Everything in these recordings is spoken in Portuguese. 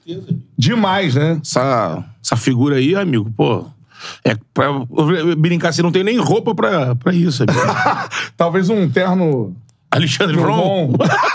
certeza. Demais, né? Essa figura aí, amigo, pô... pra brincar assim, não tem nem roupa pra isso, amigo. Talvez um terno... Alexandre Von.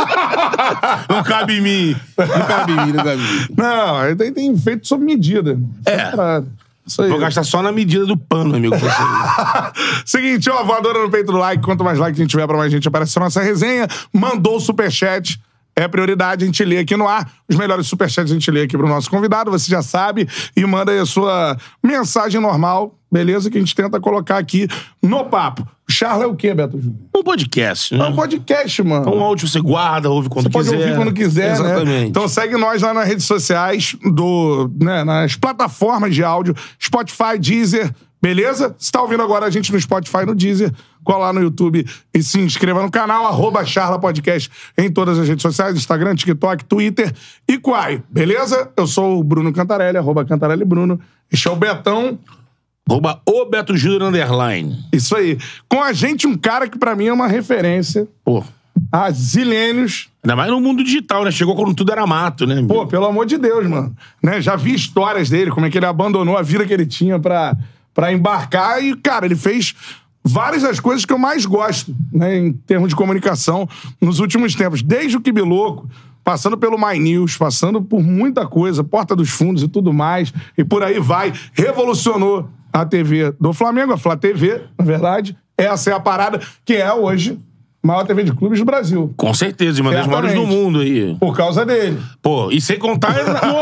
Não cabe em mim. Não cabe em mim. Não, ele tem feito sob medida. Isso aí. Vou gastar só na medida do pano, amigo. Seguinte, ó, voadora no peito do like. Quanto mais like a gente tiver, pra mais gente aparece na nossa resenha. Mandou o superchat. É prioridade, a gente lê aqui no ar. Os melhores superchats a gente lê aqui pro nosso convidado, você já sabe. E manda aí a sua mensagem normal, beleza? Que a gente tenta colocar aqui no papo. O Charla é o quê, Beto Júnior? Um podcast, né? É um podcast, mano. Um áudio você guarda, ouve quando quiser. Você pode ouvir quando quiser, exatamente, né? Então segue nós lá nas redes sociais, nas plataformas de áudio, Spotify, Deezer, beleza? Se tá ouvindo agora a gente no Spotify, no Deezer, cola lá no YouTube e se inscreva no canal, @CharlaPodcast em todas as redes sociais, Instagram, TikTok, Twitter e Quai, beleza? Eu sou o Bruno Cantarelli, @CantarelliBruno. Este é o Betão. O Beto Júnior _. Isso aí. Com a gente, um cara que pra mim é uma referência. Pô. Há zilênios. Ainda mais no mundo digital, né? Chegou quando tudo era mato, né? Pô, pelo amor de Deus, mano. Né? Já vi histórias dele, como é que ele abandonou a vida que ele tinha pra embarcar. E, cara, ele fez várias das coisas que eu mais gosto, né? Em termos de comunicação nos últimos tempos. Desde o Kibiloco, passando pelo My News, passando por muita coisa, Porta dos Fundos e tudo mais. E por aí vai. Revolucionou a TV do Flamengo, a Flá TV, na verdade. Essa é a parada que é hoje a maior TV de clubes do Brasil. Com certeza, uma das maiores do mundo aí. Por causa dele. Pô, e sem contar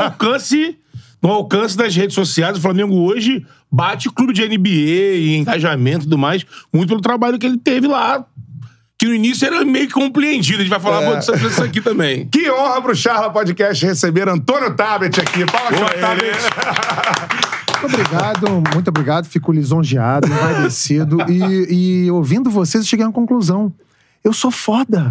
no alcance das redes sociais, o Flamengo hoje bate o clube de NBA e engajamento e tudo mais, muito pelo trabalho que ele teve lá. Que no início era meio que compreendido. A gente vai falar muito sobre isso aqui também. Que honra pro Charla Podcast receber Antônio Tabet aqui. Fala, Tabet. Muito obrigado. Fico lisonjeado, envaidecido. E ouvindo vocês, eu cheguei a uma conclusão. Eu sou foda.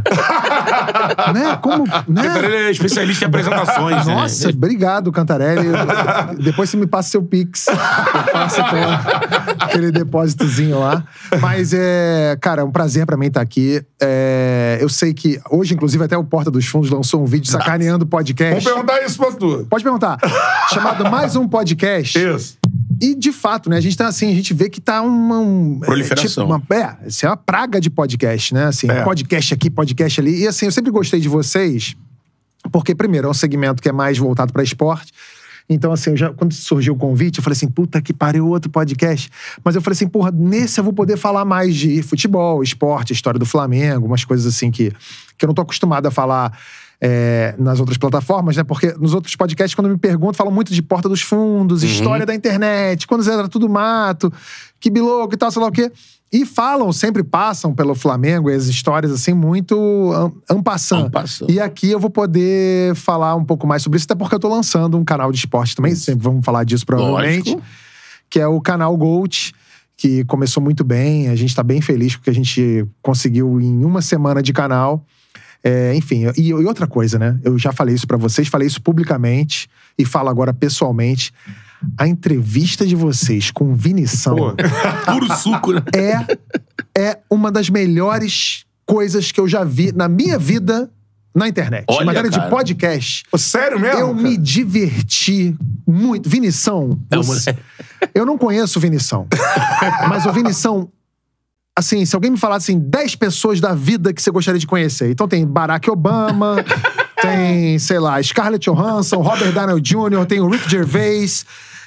Né? Como, né? Cantarelli é especialista em apresentações. Nossa, né? Obrigado, Cantarelli. Depois você me passa seu Pix. Eu faço aquele depósitozinho lá. Mas, cara, é um prazer pra mim estar aqui. Eu sei que hoje, inclusive, até o Porta dos Fundos lançou um vídeo sacaneando o podcast. Vamos perguntar isso pra tu. Pode perguntar. Chamado Mais Um Podcast. Isso. E, de fato, né, a gente tá assim, a gente vê que tá uma... proliferação. Isso é uma praga de podcast, né? Assim, podcast aqui, podcast ali. E, assim, eu sempre gostei de vocês, porque, primeiro, é um segmento que é mais voltado pra esporte. Então, assim, quando surgiu o convite, eu falei assim, puta que pariu, outro podcast. Mas eu falei assim, porra, nesse eu vou poder falar mais de futebol, esporte, história do Flamengo, umas coisas assim que eu não tô acostumado a falar... nas outras plataformas, né? Porque nos outros podcasts, quando me perguntam, falam muito de Porta dos Fundos, história da internet, quando era tudo mato, Kibiloco e tal, sei lá o quê. E sempre passam pelo Flamengo, e as histórias, assim, muito en passant. E aqui eu vou poder falar um pouco mais sobre isso, até porque eu tô lançando um canal de esporte também, sempre vamos falar disso provavelmente, lógico. Que é o canal GOAT, que começou muito bem, a gente tá bem feliz porque a gente conseguiu em uma semana de canal. Enfim, e outra coisa, né? Eu já falei isso pra vocês, falei isso publicamente e falo agora pessoalmente. A entrevista de vocês com Vinição... Puro suco, né? É uma das melhores coisas que eu já vi na minha vida na internet. Olha, matéria cara. de podcast. Sério mesmo? Eu me diverti muito. Vinição... Eu não conheço o Vinição. Mas o Vinição... Assim, se alguém me falasse assim, 10 pessoas da vida que você gostaria de conhecer. Então tem Barack Obama, tem, sei lá, Scarlett Johansson, Robert Downey Jr., tem o Rick Gervais.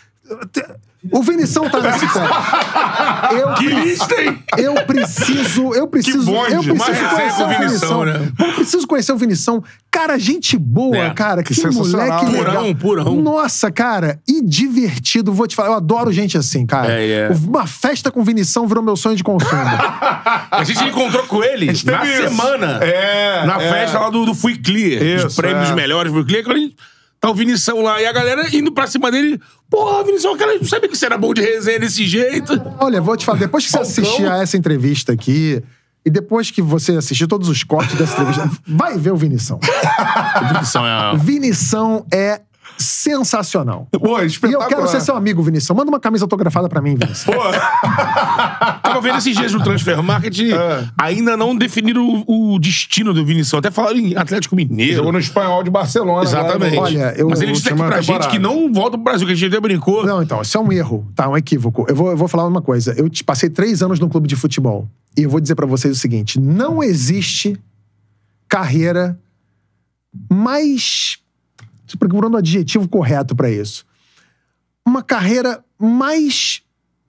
O Vinição tá nesse pé. Que lista, hein? Eu preciso conhecer o Vinição. Né? Eu preciso conhecer o Vinição. Cara, gente boa, cara. Que moleque legal. Purão. Nossa, cara. E divertido. Vou te falar, eu adoro gente assim, cara. Uma festa com Vinição virou meu sonho de consumo. A gente encontrou com ele na semana. Na festa lá do Fui Clear. Os prêmios melhores Fui Clear. Quando a gente... Tá o Vinição lá, e a galera indo pra cima dele. Porra, Vinição, aquela não sabia que você era bom de resenha desse jeito. Olha, vou te falar, depois que você assistir a essa entrevista aqui, e depois que você assistir todos os cortes dessa entrevista, vai ver o Vinição. O Vinição Vinição é sensacional. Pô, E eu espetacular. quero ser seu amigo, Vinição. Manda uma camisa autografada pra mim, Vinição. Tava vendo esses dias no Transfer Market, ainda não definiram o destino do Vinição. Até falaram em Atlético Mineiro. Jogou no Espanhol de Barcelona. Exatamente. Agora, Olha, Mas ele disse aqui pra gente que não volta pro Brasil, que a gente até brincou. Não, então, isso é um erro, tá? Um equívoco. Eu vou falar uma coisa. Eu passei 3 anos no clube de futebol. E eu vou dizer pra vocês o seguinte. Não existe carreira mais... Tô procurando o adjetivo correto pra isso. Uma carreira mais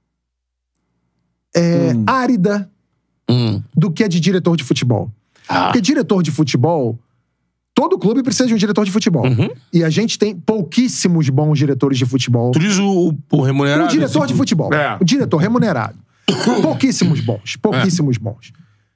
árida do que a de diretor de futebol. Porque diretor de futebol, todo clube precisa de um diretor de futebol. E a gente tem pouquíssimos bons diretores de futebol. Tu diz o remunerado? Um diretor de futebol. É. O diretor remunerado. Pouquíssimos bons. Pouquíssimos bons.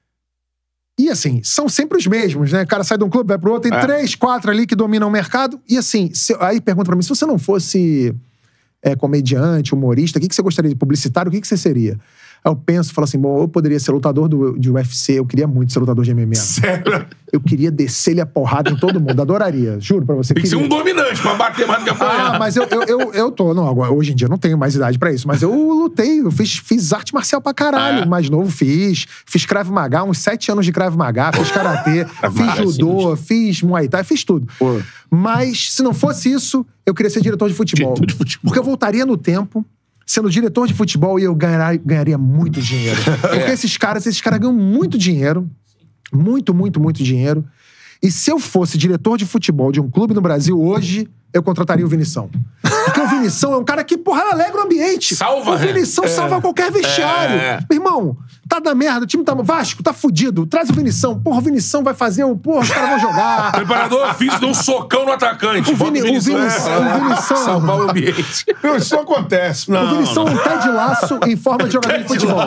E assim, são sempre os mesmos, né? O cara sai de um clube, vai pro outro, tem 3, 4 ali que dominam o mercado. E assim, aí pergunta pra mim, se você não fosse comediante, humorista, o que você gostaria de publicitário, o que você seria? Aí eu penso, falo assim, bom, eu poderia ser lutador de UFC, eu queria muito ser lutador de MMA. Sério? Eu queria descer-lhe a porrada em todo mundo, adoraria, juro pra você. Tem que ser um dominante pra bater mais do que apanhar. Mas eu tô, não, agora, hoje em dia eu não tenho mais idade pra isso, mas eu lutei, eu fiz arte marcial pra caralho, mais novo fiz Krav Maga, uns 7 anos de Krav Maga, fiz karatê, fiz judô, fiz Muay Thai, fiz tudo. Pô. Mas se não fosse isso, eu queria ser diretor de futebol. Porque eu voltaria no tempo, sendo diretor de futebol, e eu ganharia muito dinheiro. Porque esses caras ganham muito dinheiro. Muito, muito, muito dinheiro. E se eu fosse diretor de futebol de um clube no Brasil hoje, eu contrataria o Vinição. Porque o Vinição é um cara que, porra, alegra o ambiente. Salva, o Vinição salva qualquer vestiário. Meu irmão, tá da merda, o time tá... Vasco, tá fudido. Traz o Vinição. Porra, o Vinição vai fazer o... Porra, os caras vão jogar. Preparador físico deu um socão no atacante. O Vinição... Salvar o ambiente. Não, isso não acontece. O Vinição é um Ted Lasso em forma de jogador de futebol.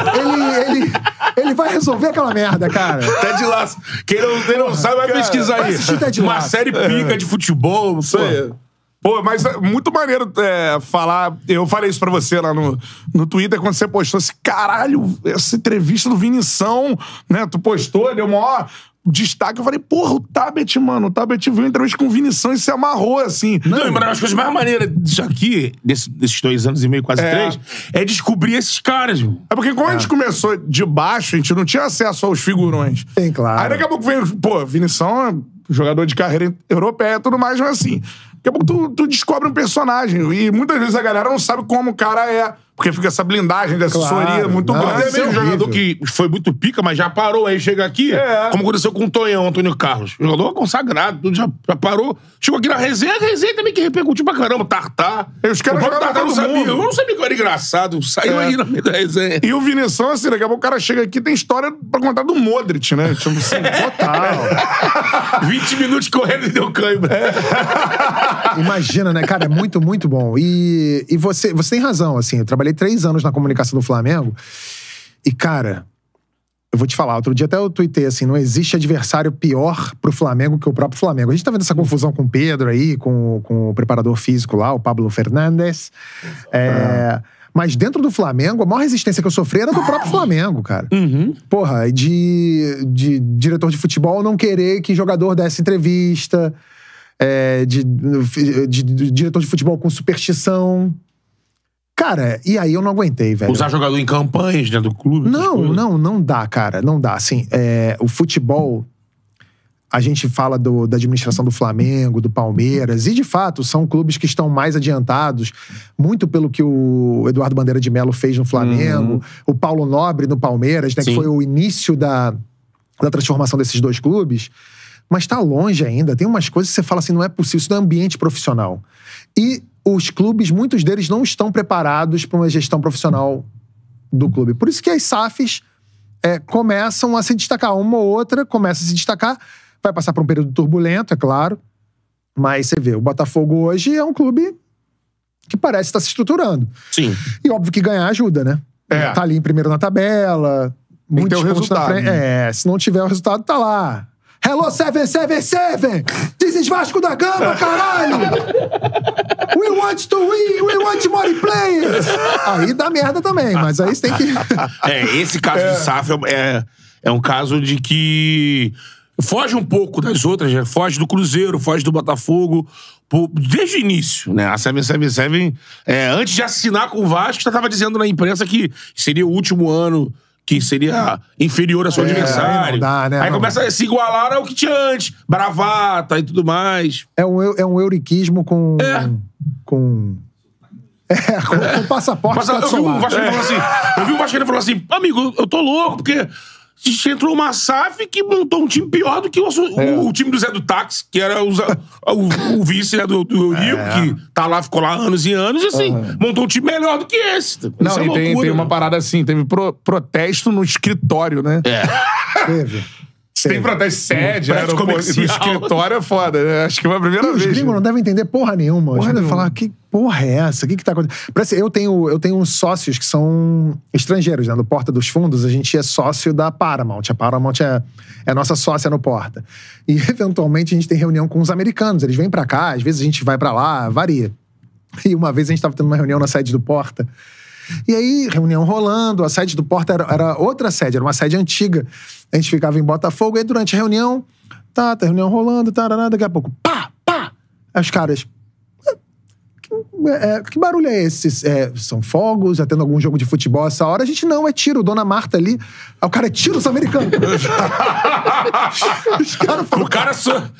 Ele vai resolver aquela merda, cara. Ted Lasso. Quem não sabe vai pesquisar vai aí. assistir Ted Uma Lasso. série pica de futebol. Isso aí. Pô, mas é muito maneiro falar... Eu falei isso pra você lá no Twitter, quando você postou assim, caralho, essa entrevista do Vinição, né? Tu postou, deu maior destaque. Eu falei, porra, o Tabet, mano, o Tabet viu uma entrevista com o Vinição e se amarrou, assim. Não, mas as coisas mais maneiras disso aqui, desses 2 anos e meio, quase 3, é descobrir esses caras, mano. É porque quando a gente começou de baixo, a gente não tinha acesso aos figurões. Tem, claro. Aí daqui a pouco veio, pô, Vinição é jogador de carreira europeia e tudo mais, mas assim, daqui a pouco tu descobre um personagem. E muitas vezes a galera não sabe como o cara é. Porque fica essa blindagem de assessoria muito grande. Até mesmo um jogador que foi muito pica, mas já parou, aí chega aqui, como aconteceu com o Tonhão, Antônio Carlos. Jogador consagrado, tudo já parou. Chegou aqui na resenha, a resenha também que repercutiu pra caramba. Tartar. E os caras jogaram Tartar todo não sabia. mundo. Eu não sabia que eu era engraçado. Saiu aí no meio da resenha. E o Vinição, assim, daqui a pouco o cara chega aqui tem história pra contar do Modric, né? Tipo assim, Total. 20 minutos correndo e deu cãibra. Imagina, né, cara? É muito, muito bom. E você tem razão, assim. Eu trabalhei 3 anos na comunicação do Flamengo. E, cara, eu vou te falar, outro dia até eu tuitei assim, não existe adversário pior pro Flamengo que o próprio Flamengo. A gente tá vendo essa confusão com o Pedro aí, com o preparador físico lá, o Pablo Fernandes. Mas dentro do Flamengo, a maior resistência que eu sofri era do próprio Flamengo, cara. Porra, de diretor de futebol não querer que jogador desse entrevista, de diretor de futebol com superstição. Cara, e aí eu não aguentei, velho. Usar jogador em campanhas dentro do clube. Não dá, cara. Não dá. Assim, o futebol, a gente fala da administração do Flamengo, do Palmeiras, e de fato são clubes que estão mais adiantados, muito pelo que o Eduardo Bandeira de Melo fez no Flamengo, o Paulo Nobre no Palmeiras, né, que foi o início da transformação desses 2 clubes. Mas tá longe ainda. Tem umas coisas que você fala assim, não é possível, isso não é ambiente profissional. E os clubes, muitos deles não estão preparados para uma gestão profissional do clube. Por isso que as SAFs começam a se destacar. Uma ou outra começa a se destacar, vai passar por um período turbulento, é claro, mas você vê, o Botafogo hoje é um clube que parece estar se estruturando. Sim. E óbvio que ganhar ajuda, né? Tá ali em primeiro na tabela, muitos pontos na frente. Se não tiver o resultado, tá lá. Hello 777! This is Vasco da Gama, caralho! We want to win! We want more players! Aí dá merda também, mas aí você tem que... Esse caso de SAF é um caso de que foge um pouco das outras, né? Foge do Cruzeiro, foge do Botafogo, desde o início, né? A 777, antes de assinar com o Vasco, já estava dizendo na imprensa que seria o último ano que seria inferior ao seu adversário. Não dá, né? Aí começa a se igualar ao que tinha antes. Bravata e tudo mais. É um euriquismo com passaporte. Eu vi um Vascaíno falando assim, amigo, eu tô louco, porque a gente entrou uma SAF que montou um time pior do que o time do Zé do Táxi, que era o vice, né, do Eurico, que tá lá, ficou lá anos e anos, e assim, montou um time melhor do que esse. Não, isso e tem uma parada assim, teve protesto no escritório, né? Teve. Tem protesto sede, prédio no escritório é foda, né? Acho que foi a primeira Os vez. gringos né? não devem entender porra nenhuma. Os devem falar, que porra é essa? O que tá acontecendo? Parece, eu tenho uns sócios que são estrangeiros, né? No Porta dos Fundos, a gente é sócio da Paramount. A Paramount é a nossa sócia no Porta. E, eventualmente, a gente tem reunião com os americanos. Eles vêm pra cá, às vezes a gente vai pra lá, varia. E uma vez a gente tava tendo uma reunião na sede do Porta. E aí, reunião rolando, a sede do Porta era outra sede, era uma sede antiga. A gente ficava em Botafogo, e aí durante a reunião, tá a reunião rolando, daqui a pouco, pá! Aí os caras, que barulho é esse? São fogos, já tendo algum jogo de futebol essa hora? A gente não, é tiro, Dona Marta ali. Aí o cara é tiro os americanos. Os caras foram... O cara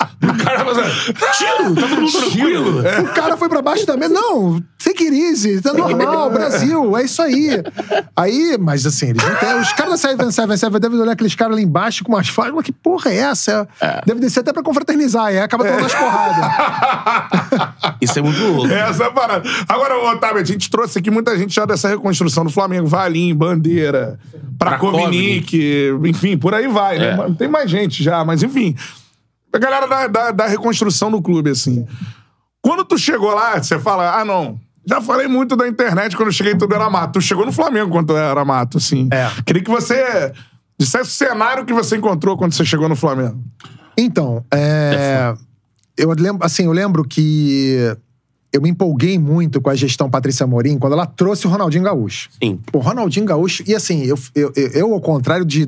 tiro, tá todo mundo tranquilo. O cara foi pra baixo da mesa. Não, take it easy, tá normal, Brasil, é isso aí. Aí, mas assim, eles não têm. Os caras da 777 devem olhar aqueles caras lá embaixo com umas falas. Mas que porra é essa? Deve descer até pra confraternizar, e aí acaba tomando umas porradas. Isso é muito louco. Essa é a parada. Agora, Otávio, a gente trouxe aqui muita gente já dessa reconstrução do Flamengo. Valim, Bandeira, Prakovnik, enfim, por aí vai, né? Tem mais gente já, mas enfim. A galera da reconstrução do clube, assim. Quando tu chegou lá, você fala, não, já falei muito da internet quando eu cheguei tudo era mato. Tu chegou no Flamengo quando tu era mato, assim. Queria que você dissesse o cenário que você encontrou quando você chegou no Flamengo. Então, eu lembro que eu me empolguei muito com a gestão Patrícia Amorim quando ela trouxe o Ronaldinho Gaúcho. Sim. O Ronaldinho Gaúcho... E assim, eu ao contrário de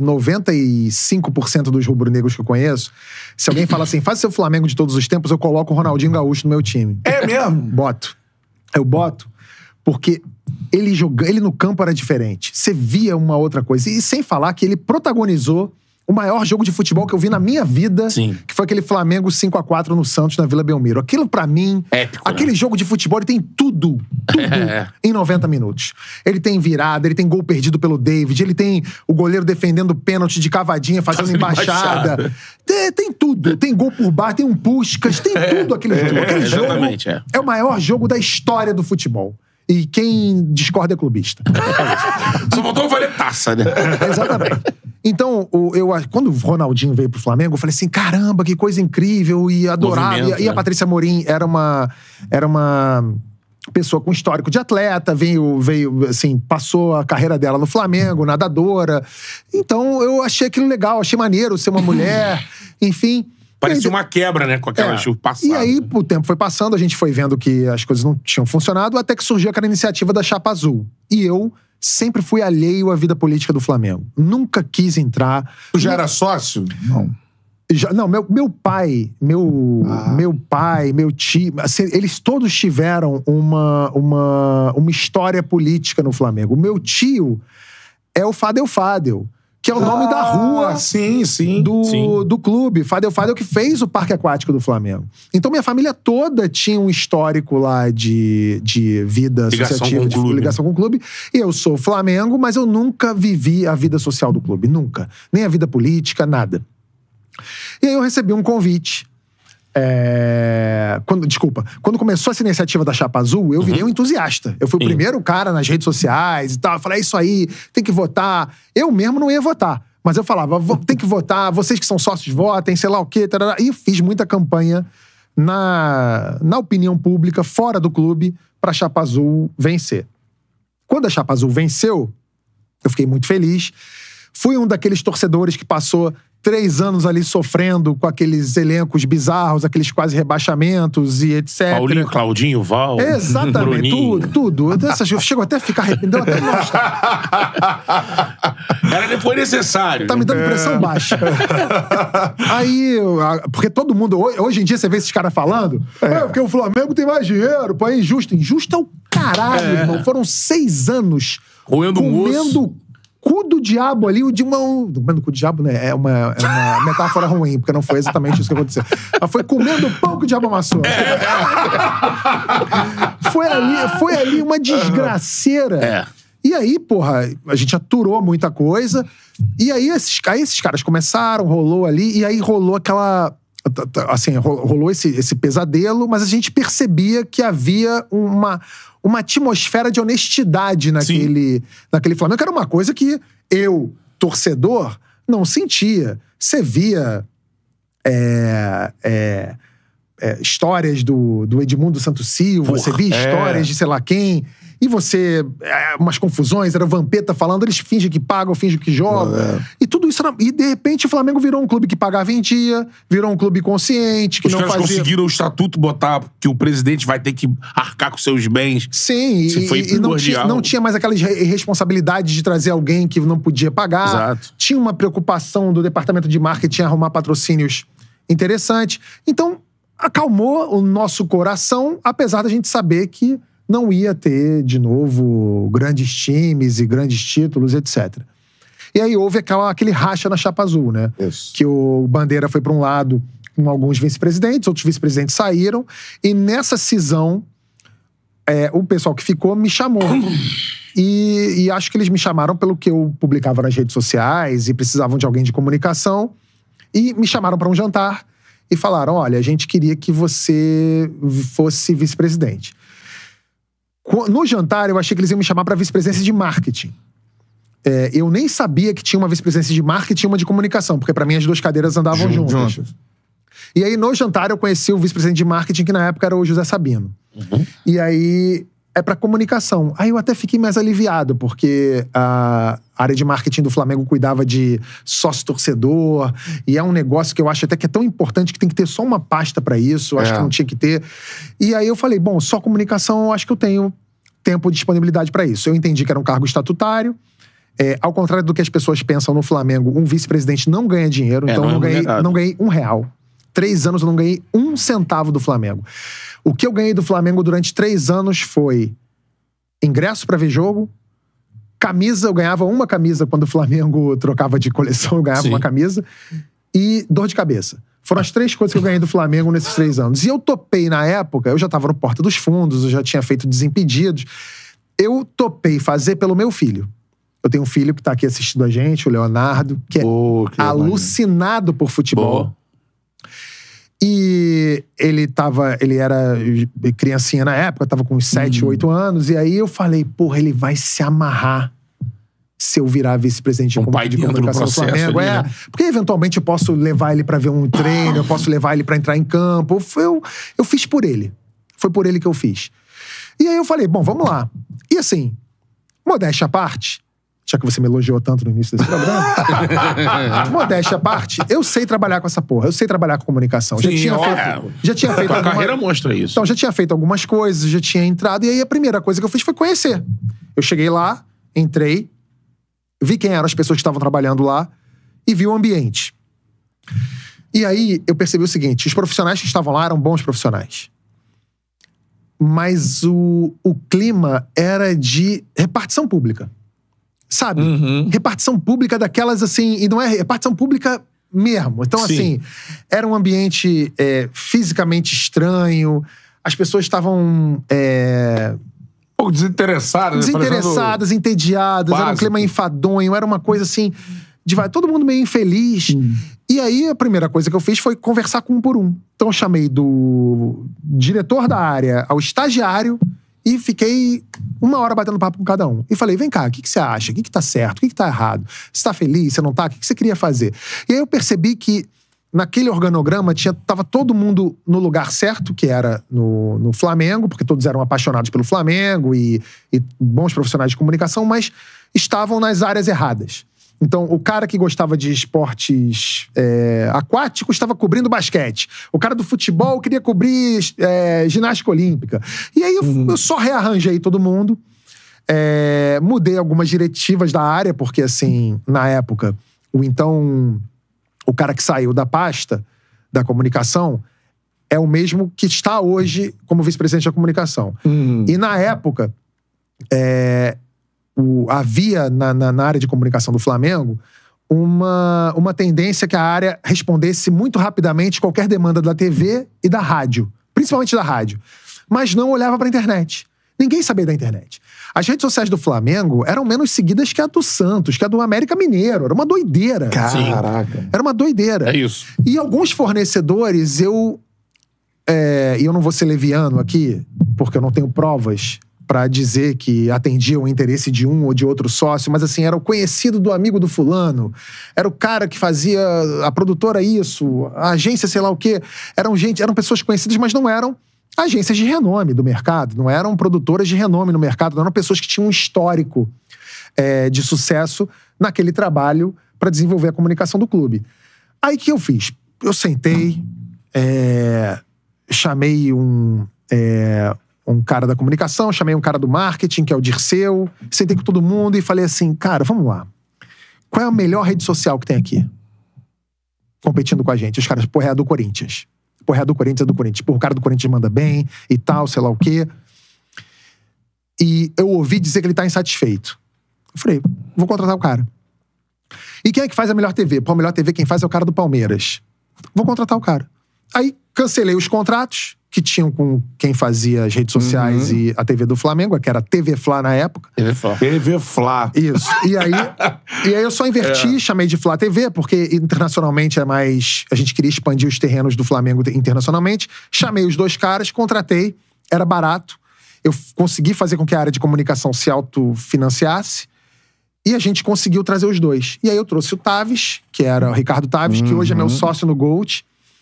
95% dos rubro-negros que eu conheço, se alguém fala assim, faz seu Flamengo de todos os tempos, eu coloco o Ronaldinho Gaúcho no meu time. É mesmo? Boto. Eu boto porque ele no campo era diferente. Você via uma outra coisa. E sem falar que ele protagonizou o maior jogo de futebol que eu vi na minha vida, Sim. que foi aquele Flamengo 5-4 no Santos, na Vila Belmiro. Aquilo, pra mim, épico, aquele jogo de futebol, ele tem tudo em 90 minutos. Ele tem virada, ele tem gol perdido pelo David, ele tem o goleiro defendendo o pênalti de cavadinha, fazendo embaixada. Tem tudo. Tem gol por bar, tem um Puskas, tem tudo aquele jogo. Aquele jogo é o maior jogo da história do futebol. E quem discorda é clubista. Só faltou valer taça, né? Exatamente. Então, quando o Ronaldinho veio pro Flamengo, eu falei assim, caramba, que coisa incrível, e adorava. E a Patrícia Amorim era uma pessoa com histórico de atleta, veio, assim, passou a carreira dela no Flamengo, nadadora. Então, eu achei aquilo legal, achei maneiro ser uma mulher, enfim... Parecia uma quebra, né? Com aquela chuva passada. E aí, o tempo foi passando, a gente foi vendo que as coisas não tinham funcionado, até que surgiu aquela iniciativa da Chapa Azul. E eu sempre fui alheio à vida política do Flamengo. Nunca quis entrar. Tu já era sócio? Não. Não, meu pai, meu tio, assim, eles todos tiveram uma história política no Flamengo. O meu tio é o Fadel, que é o nome da rua do clube. Fadel que fez o Parque Aquático do Flamengo. Então, minha família toda tinha um histórico lá de vida associativa, de ligação com o clube. E eu sou Flamengo, mas eu nunca vivi a vida social do clube. Nunca. Nem a vida política, nada. E aí eu recebi um convite. Quando começou essa iniciativa da Chapa Azul, eu virei um entusiasta. Eu fui o primeiro cara nas redes sociais e tal. Eu falei, é isso aí, tem que votar. Eu mesmo não ia votar. Mas eu falava, tem que votar, vocês que são sócios votem, sei lá o quê. Tarará. E fiz muita campanha na opinião pública, fora do clube, pra Chapa Azul vencer. Quando a Chapa Azul venceu, eu fiquei muito feliz. Fui um daqueles torcedores que passou 3 anos ali sofrendo com aqueles elencos bizarros, aqueles quase rebaixamentos e etc. Paulinho, Claudinho, Val. Exatamente, Bruninho. tudo. Eu chego até a ficar arrependido, até Foi necessário. Tá me dando pressão baixa. Aí, porque todo mundo, hoje em dia você vê esses caras falando, porque o Flamengo tem mais dinheiro, pô, é injusto. Injusto é o caralho, irmão. Foram 6 anos Roendo comendo cu do diabo ali, comendo cu do diabo, né? É uma metáfora ruim, porque não foi exatamente isso que aconteceu. Mas foi comendo pão que o diabo amassou. Foi ali uma desgraceira. E aí, porra, a gente aturou muita coisa. E aí esses caras começaram, rolou ali, e aí rolou aquela... Assim, rolou esse pesadelo, mas a gente percebia que havia uma atmosfera de honestidade naquele Flamengo, que era uma coisa que eu, torcedor, não sentia. Você via histórias do Edmundo Santos Silva, você via histórias de sei lá quem, e você... umas confusões, era o Vampeta falando, eles fingem que pagam, fingem que jogam. E tudo isso... E, de repente, o Flamengo virou um clube que pagava em dia, virou um clube consciente, que não fazia... Os caras conseguiram o estatuto botar que o presidente vai ter que arcar com seus bens. Sim, e não tinha mais aquelas responsabilidades de trazer alguém que não podia pagar. Exato. Tinha uma preocupação do departamento de marketing arrumar patrocínios interessantes. Então, acalmou o nosso coração, apesar da gente saber que não ia ter, de novo, grandes times e grandes títulos, etc. E aí houve aquele racha na Chapa Azul, né? Isso. Que o Bandeira foi para um lado com alguns vice-presidentes, outros vice-presidentes saíram, e nessa cisão, o pessoal que ficou me chamou. E acho que eles me chamaram pelo que eu publicava nas redes sociais e precisavam de alguém de comunicação, e me chamaram para um jantar e falaram, olha, a gente queria que você fosse vice-presidente. No jantar, eu achei que eles iam me chamar para vice-presidência de marketing. Eu nem sabia que tinha uma vice-presidência de marketing e uma de comunicação, porque para mim as 2 cadeiras andavam juntas. E aí, no jantar, eu conheci o vice-presidente de marketing, que na época era o José Sabino. E aí, para comunicação. Aí eu até fiquei mais aliviado, porque a área de marketing do Flamengo cuidava de sócio-torcedor, e é um negócio que eu acho até que é tão importante que tem que ter só uma pasta para isso, eu acho que não tinha que ter. E aí eu falei, bom, só comunicação, eu acho que eu tenho tempo e disponibilidade para isso. Eu entendi que era um cargo estatutário. Ao contrário do que as pessoas pensam no Flamengo, um vice-presidente não ganha dinheiro, então eu não ganhei R$1. 3 anos eu não ganhei 1 centavo do Flamengo. O que eu ganhei do Flamengo durante 3 anos foi ingresso para ver jogo, camisa, eu ganhava uma camisa quando o Flamengo trocava de coleção, eu ganhava uma camisa, e dor de cabeça. Foram as 3 coisas que eu ganhei do Flamengo nesses 3 anos. E eu topei na época, eu já tava no Porta dos Fundos, eu já tinha feito Desimpedidos, eu topei fazer pelo meu filho. Eu tenho um filho que tá aqui assistindo a gente, o Leonardo, que é alucinado por futebol. E ele era criancinha na época, tava com uns 7, 8 anos, e aí eu falei, porra, ele vai se amarrar se eu virar vice-presidente de comunicação do Flamengo. Ali, né? Porque eventualmente eu posso levar ele pra ver um treino, eu posso levar ele pra entrar em campo. Eu fiz por ele. Foi por ele que eu fiz. E aí eu falei, bom, vamos lá. E assim, modéstia à parte, já que você me elogiou tanto no início desse programa, modéstia à parte, eu sei trabalhar com essa porra, eu sei trabalhar com comunicação. Sim, já tinha feito a carreira mostra isso. Então, já tinha feito algumas coisas, já tinha entrado, e aí a primeira coisa que eu fiz foi conhecer. Eu cheguei lá, entrei, vi quem eram as pessoas que estavam trabalhando lá e vi o ambiente. E aí eu percebi o seguinte, os profissionais que estavam lá eram bons profissionais. Mas o clima era de repartição pública. Sabe? Repartição pública daquelas, assim... E não é repartição pública mesmo. Então, assim, era um ambiente fisicamente estranho. As pessoas estavam... um pouco desinteressadas, entediadas. Básico. Era um clima enfadonho. Era uma coisa, assim... todo mundo meio infeliz. E aí, a primeira coisa que eu fiz foi conversar com um por um. Então, eu chamei do diretor da área ao estagiário... E fiquei 1 hora batendo papo com cada um. E falei, vem cá, o que você acha? O que tá certo? O que tá errado? Você tá feliz? Você não tá? O que você queria fazer? E aí eu percebi que naquele organograma tava todo mundo no lugar certo, que era no Flamengo, porque todos eram apaixonados pelo Flamengo e bons profissionais de comunicação, mas estavam nas áreas erradas. Então, o cara que gostava de esportes aquáticos estava cobrindo basquete. O cara do futebol queria cobrir ginástica olímpica. E aí eu só rearranjei todo mundo. Mudei algumas diretivas da área, porque, assim, na época, o cara que saiu da pasta da comunicação é o mesmo que está hoje como vice-presidente da comunicação. E, na época, havia na área de comunicação do Flamengo uma tendência que a área respondesse muito rapidamente qualquer demanda da TV e da rádio, principalmente da rádio, mas não olhava para a internet. Ninguém sabia da internet. As redes sociais do Flamengo eram menos seguidas que a do Santos, que a do América Mineiro. Era uma doideira. Caraca. Era uma doideira. É isso. E alguns fornecedores, e eu não vou ser leviano aqui, porque eu não tenho provas pra dizer que atendia o interesse de um ou de outro sócio, mas assim, era o conhecido do amigo do fulano, era o cara que fazia a produtora isso, a agência sei lá o quê. Eram pessoas conhecidas, mas não eram agências de renome do mercado, não eram produtoras de renome no mercado, não eram pessoas que tinham um histórico de sucesso naquele trabalho para desenvolver a comunicação do clube. Aí o que eu fiz? Eu sentei, chamei um cara da comunicação, chamei um cara do marketing, que é o Dirceu, sentei com todo mundo e falei assim, cara, vamos lá. Qual é a melhor rede social que tem aqui? Competindo com a gente. Os caras, porra, é a do Corinthians. Porra, é do Corinthians. Porra, o cara do Corinthians manda bem e tal, sei lá o quê. E eu ouvi dizer que ele tá insatisfeito. Eu falei, vou contratar o cara. E quem é que faz a melhor TV? Pô, a melhor TV quem faz é o cara do Palmeiras. Vou contratar o cara. Aí cancelei os contratos que tinham com quem fazia as redes sociais e a TV do Flamengo, que era a TV Fla na época. TV Fla. Isso. E aí eu só inverti, chamei de Fla TV, porque internacionalmente a gente queria expandir os terrenos do Flamengo internacionalmente. Chamei os dois caras, contratei, era barato. Eu consegui fazer com que a área de comunicação se autofinanciasse. E a gente conseguiu trazer os dois. E aí eu trouxe o Taves, que era o Ricardo Taves, que hoje é meu sócio no Gold.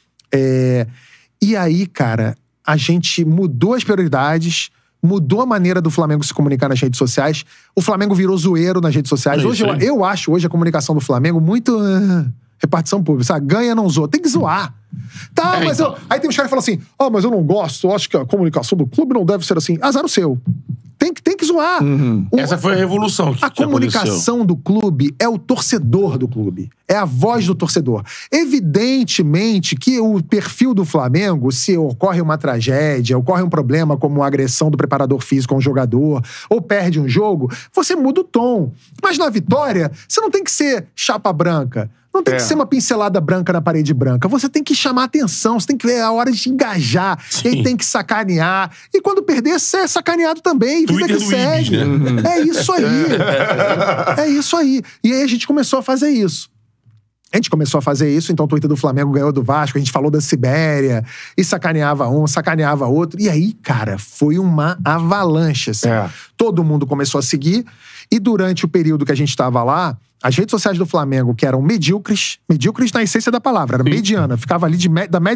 E aí, cara, a gente mudou as prioridades, mudou a maneira do Flamengo se comunicar nas redes sociais. O Flamengo virou zoeiro nas redes sociais. Hoje eu acho hoje a comunicação do Flamengo muito repartição pública, sabe? Ganha, não zoa. Tem que zoar. Tá, mas então. Aí tem uns caras que falam assim, mas eu não gosto, eu acho que a comunicação do clube não deve ser assim. Azar o seu. Tem que zoar. Essa foi a revolução que a comunicação do clube é o torcedor do clube. É a voz do torcedor. Evidentemente que o perfil do Flamengo, se ocorre uma tragédia, ocorre um problema como uma agressão do preparador físico a um jogador, ou perde um jogo, você muda o tom. Mas na vitória, você não tem que ser chapa branca. Não tem que ser uma pincelada branca na parede branca. Você tem que chamar atenção, você tem que ver a hora de engajar. E aí tem que sacanear. E quando perder, você é sacaneado também. Vida que segue. É isso aí. É isso aí. E aí a gente começou a fazer isso. Então o Twitter do Flamengo ganhou do Vasco, a gente falou da Sibéria, e sacaneava um, sacaneava outro. E aí, cara, foi uma avalanche, assim. Todo mundo começou a seguir, e durante o período que a gente estava lá, as redes sociais do Flamengo, que eram medíocres na essência da palavra, era mediana, ficava ali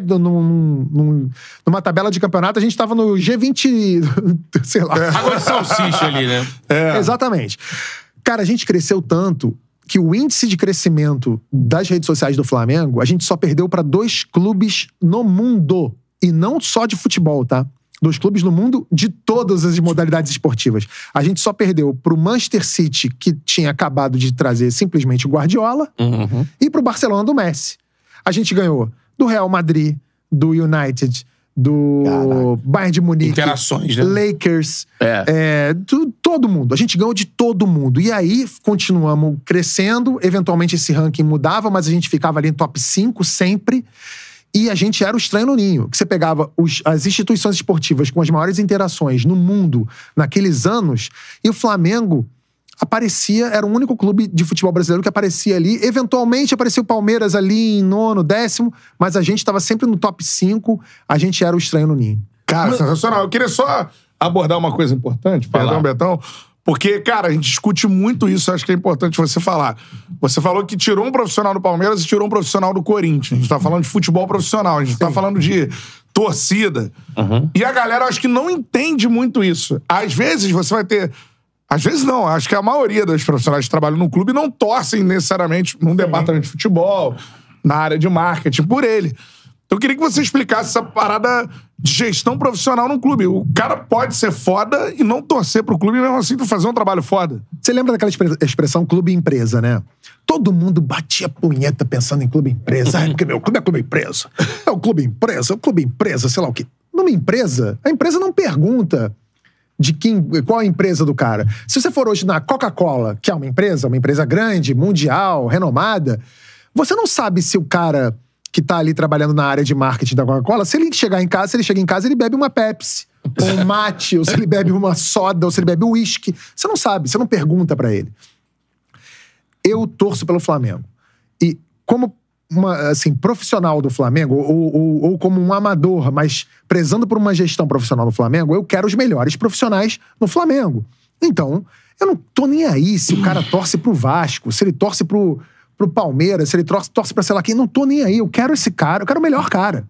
numa tabela de campeonato, a gente estava no G20, sei lá. Água de salsicha ali, né? Exatamente. Cara, a gente cresceu tanto que o índice de crescimento das redes sociais do Flamengo, a gente só perdeu para 2 clubes no mundo. E não só de futebol, tá? 2 clubes no mundo de todas as modalidades esportivas. A gente só perdeu pro Manchester City, que tinha acabado de trazer simplesmente o Guardiola, e pro Barcelona do Messi. A gente ganhou do Real Madrid, do United, do Bayern de Munique, interações, né? Lakers, todo mundo. A gente ganhou de todo mundo. E aí, continuamos crescendo. Eventualmente, esse ranking mudava, mas a gente ficava ali em top 5 sempre. E a gente era o estranho no ninho. Que você pegava as instituições esportivas com as maiores interações no mundo naqueles anos, e o Flamengo aparecia, era o único clube de futebol brasileiro que aparecia ali. Eventualmente aparecia o Palmeiras ali em 9º, 10º, mas a gente estava sempre no top 5, a gente era o estranho no ninho. Cara, sensacional. Eu queria só abordar uma coisa importante, perdão, Betão, porque, cara, a gente discute muito isso, acho que é importante você falar. Você falou que tirou um profissional do Palmeiras e tirou um profissional do Corinthians. A gente tá falando de futebol profissional, a gente tá falando de torcida. E a galera, acho que não entende muito isso. Às vezes, você vai ter Às vezes não, acho que a maioria dos profissionais que trabalham no clube não torcem necessariamente num departamento de futebol, na área de marketing, por ele. Então eu queria que você explicasse essa parada de gestão profissional no clube. O cara pode ser foda e não torcer pro clube, mesmo assim, pra fazer um trabalho foda. Você lembra daquela expressão clube-empresa, né? Todo mundo batia punheta pensando em clube-empresa. Porque meu clube é clube-empresa. É o clube-empresa, sei lá o quê. Numa empresa, a empresa não pergunta de qual é a empresa do cara. Se você for hoje na Coca-Cola, que é uma empresa grande, mundial, renomada, você não sabe se o cara que tá ali trabalhando na área de marketing da Coca-Cola, se ele chega em casa, ele bebe uma Pepsi, ou um mate, ou se ele bebe uma soda, ou se ele bebe uísque. Você não sabe, você não pergunta pra ele. Eu torço pelo Flamengo. E como profissional do Flamengo, ou como um amador, mas prezando por uma gestão profissional no Flamengo, eu quero os melhores profissionais no Flamengo. Então, eu não tô nem aí se o cara torce pro Vasco, se ele torce pro Palmeiras, se ele torce pra sei lá quem, não tô nem aí. Eu quero esse cara, eu quero o melhor cara.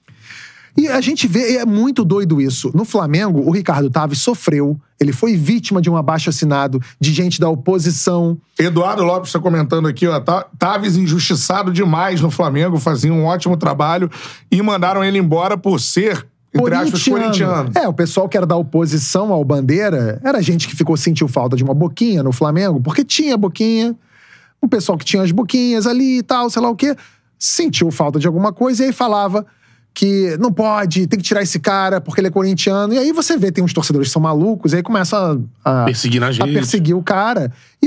E a gente vê, e é muito doido isso. No Flamengo, o Ricardo Taves sofreu, ele foi vítima de um abaixo-assinado de gente da oposição. Eduardo Lopes está comentando aqui, ó, Taves injustiçado demais no Flamengo, fazia um ótimo trabalho e mandaram ele embora por ser, entre aspas, corintiano. O pessoal que era da oposição ao Bandeira era gente que sentiu falta de uma boquinha no Flamengo, porque tinha boquinha, o pessoal que tinha as boquinhas ali e tal, sei lá o quê, sentiu falta de alguma coisa e aí falava que não pode, tem que tirar esse cara porque ele é corintiano. E aí você vê, tem uns torcedores que são malucos, e aí começa a perseguir o cara. E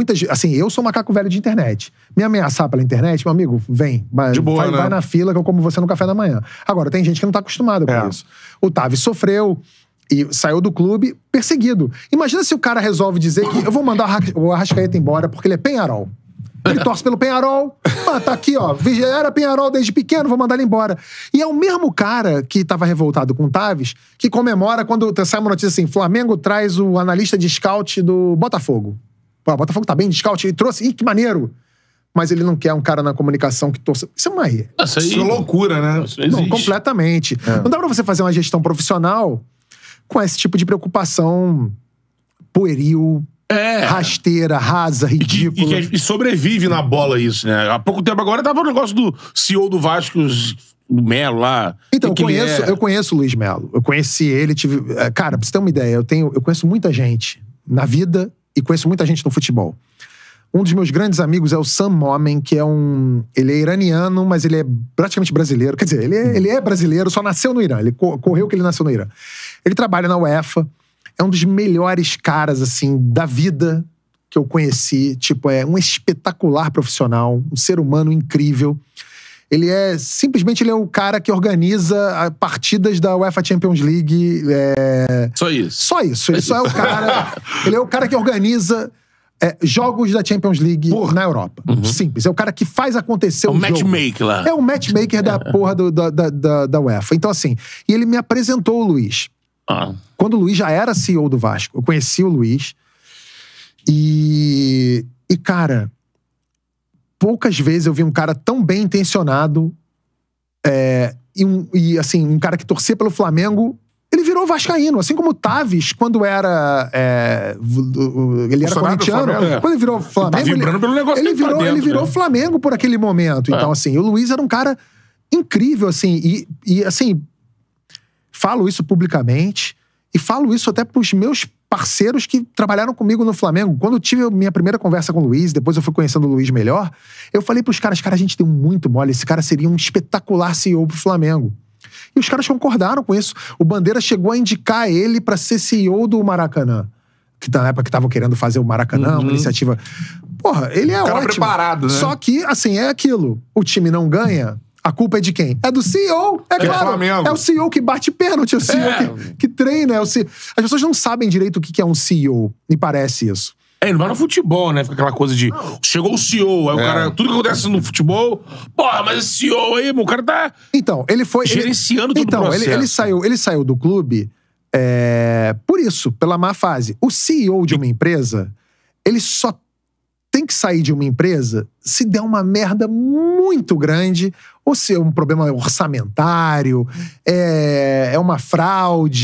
eu sou macaco velho de internet. Me ameaçar pela internet, meu amigo, vem. Vai na fila que eu como você no café da manhã. Agora, tem gente que não tá acostumada com isso. O Taves sofreu e saiu do clube perseguido. Imagina se o cara resolve dizer que eu vou mandar o Arrascaeta embora porque ele é Peñarol. Ele torce pelo Peñarol. Tá aqui, ó. Era Peñarol desde pequeno, vou mandar ele embora. E é o mesmo cara que tava revoltado com o Taves que comemora quando sai uma notícia assim: Flamengo traz o analista de scout do Botafogo. Pô, o Botafogo tá bem de scout, ele trouxe. Ih, que maneiro. Mas ele não quer um cara na comunicação que torça. Isso é uma... Isso é loucura, né? Não, completamente. Não dá pra você fazer uma gestão profissional com esse tipo de preocupação pueril, rasteira, rasa, ridícula. E sobrevive na bola isso, né? Há pouco tempo agora tava o negócio do CEO do Vasco, do Melo lá. Então, eu conheço o Luiz Melo. Eu conheci ele, cara, pra você ter uma ideia, eu conheço muita gente na vida e conheço muita gente no futebol. Um dos meus grandes amigos é o Sam Momen, que ele é iraniano, mas ele é praticamente brasileiro. Quer dizer, ele é brasileiro, só nasceu no Irã. Ele correu que ele nasceu no Irã. Ele trabalha na UEFA. É um dos melhores caras, assim, da vida que eu conheci. Tipo, é um espetacular profissional, um ser humano incrível. Ele é o cara que organiza partidas da UEFA Champions League. Só isso. Só isso. Ele só é o cara... ele é o cara que organiza jogos da Champions League na Europa. Simples. É o cara que faz acontecer o jogo. matchmaker lá. É o matchmaker da porra da UEFA. Então, assim... E ele me apresentou o Luiz. Quando o Luiz já era CEO do Vasco. Eu conheci o Luiz. E cara, poucas vezes eu vi um cara tão bem intencionado assim, um cara que torcia pelo Flamengo. Ele virou vascaíno, assim como o Taves, quando era... ele era corintiano. Quando ele virou Flamengo... Tá vibrando pelo negócio ele virou Flamengo por aquele momento. Então, assim, o Luiz era um cara incrível, assim. E assim... Falo isso publicamente e falo isso até pros meus parceiros que trabalharam comigo no Flamengo. Quando eu tive a minha primeira conversa com o Luiz, depois eu fui conhecendo o Luiz melhor, eu falei pros caras, a gente deu muito mole, esse cara seria um espetacular CEO pro Flamengo. E os caras concordaram com isso. O Bandeira chegou a indicar ele pra ser CEO do Maracanã. Que na época que estavam querendo fazer o Maracanã, uma iniciativa... Porra, ele é ótimo. Preparado, né? Só que, assim, é aquilo. O time não ganha... A culpa é de quem? É do CEO, claro. Flamengo. É o CEO que bate pênalti, é o CEO que treina. As pessoas não sabem direito o que é um CEO, me parece isso. Não vai no futebol, né? Fica aquela coisa de... Chegou o CEO, aí o cara... Tudo que acontece no futebol... Porra, mas esse CEO aí, o cara tá... Então, ele foi... Gerenciando todo o processo. Ele saiu do clube por isso, pela má fase. O CEO de uma empresa, ele só tem que sair de uma empresa se der uma merda muito grande, ou se é um problema orçamentário, é uma fraude.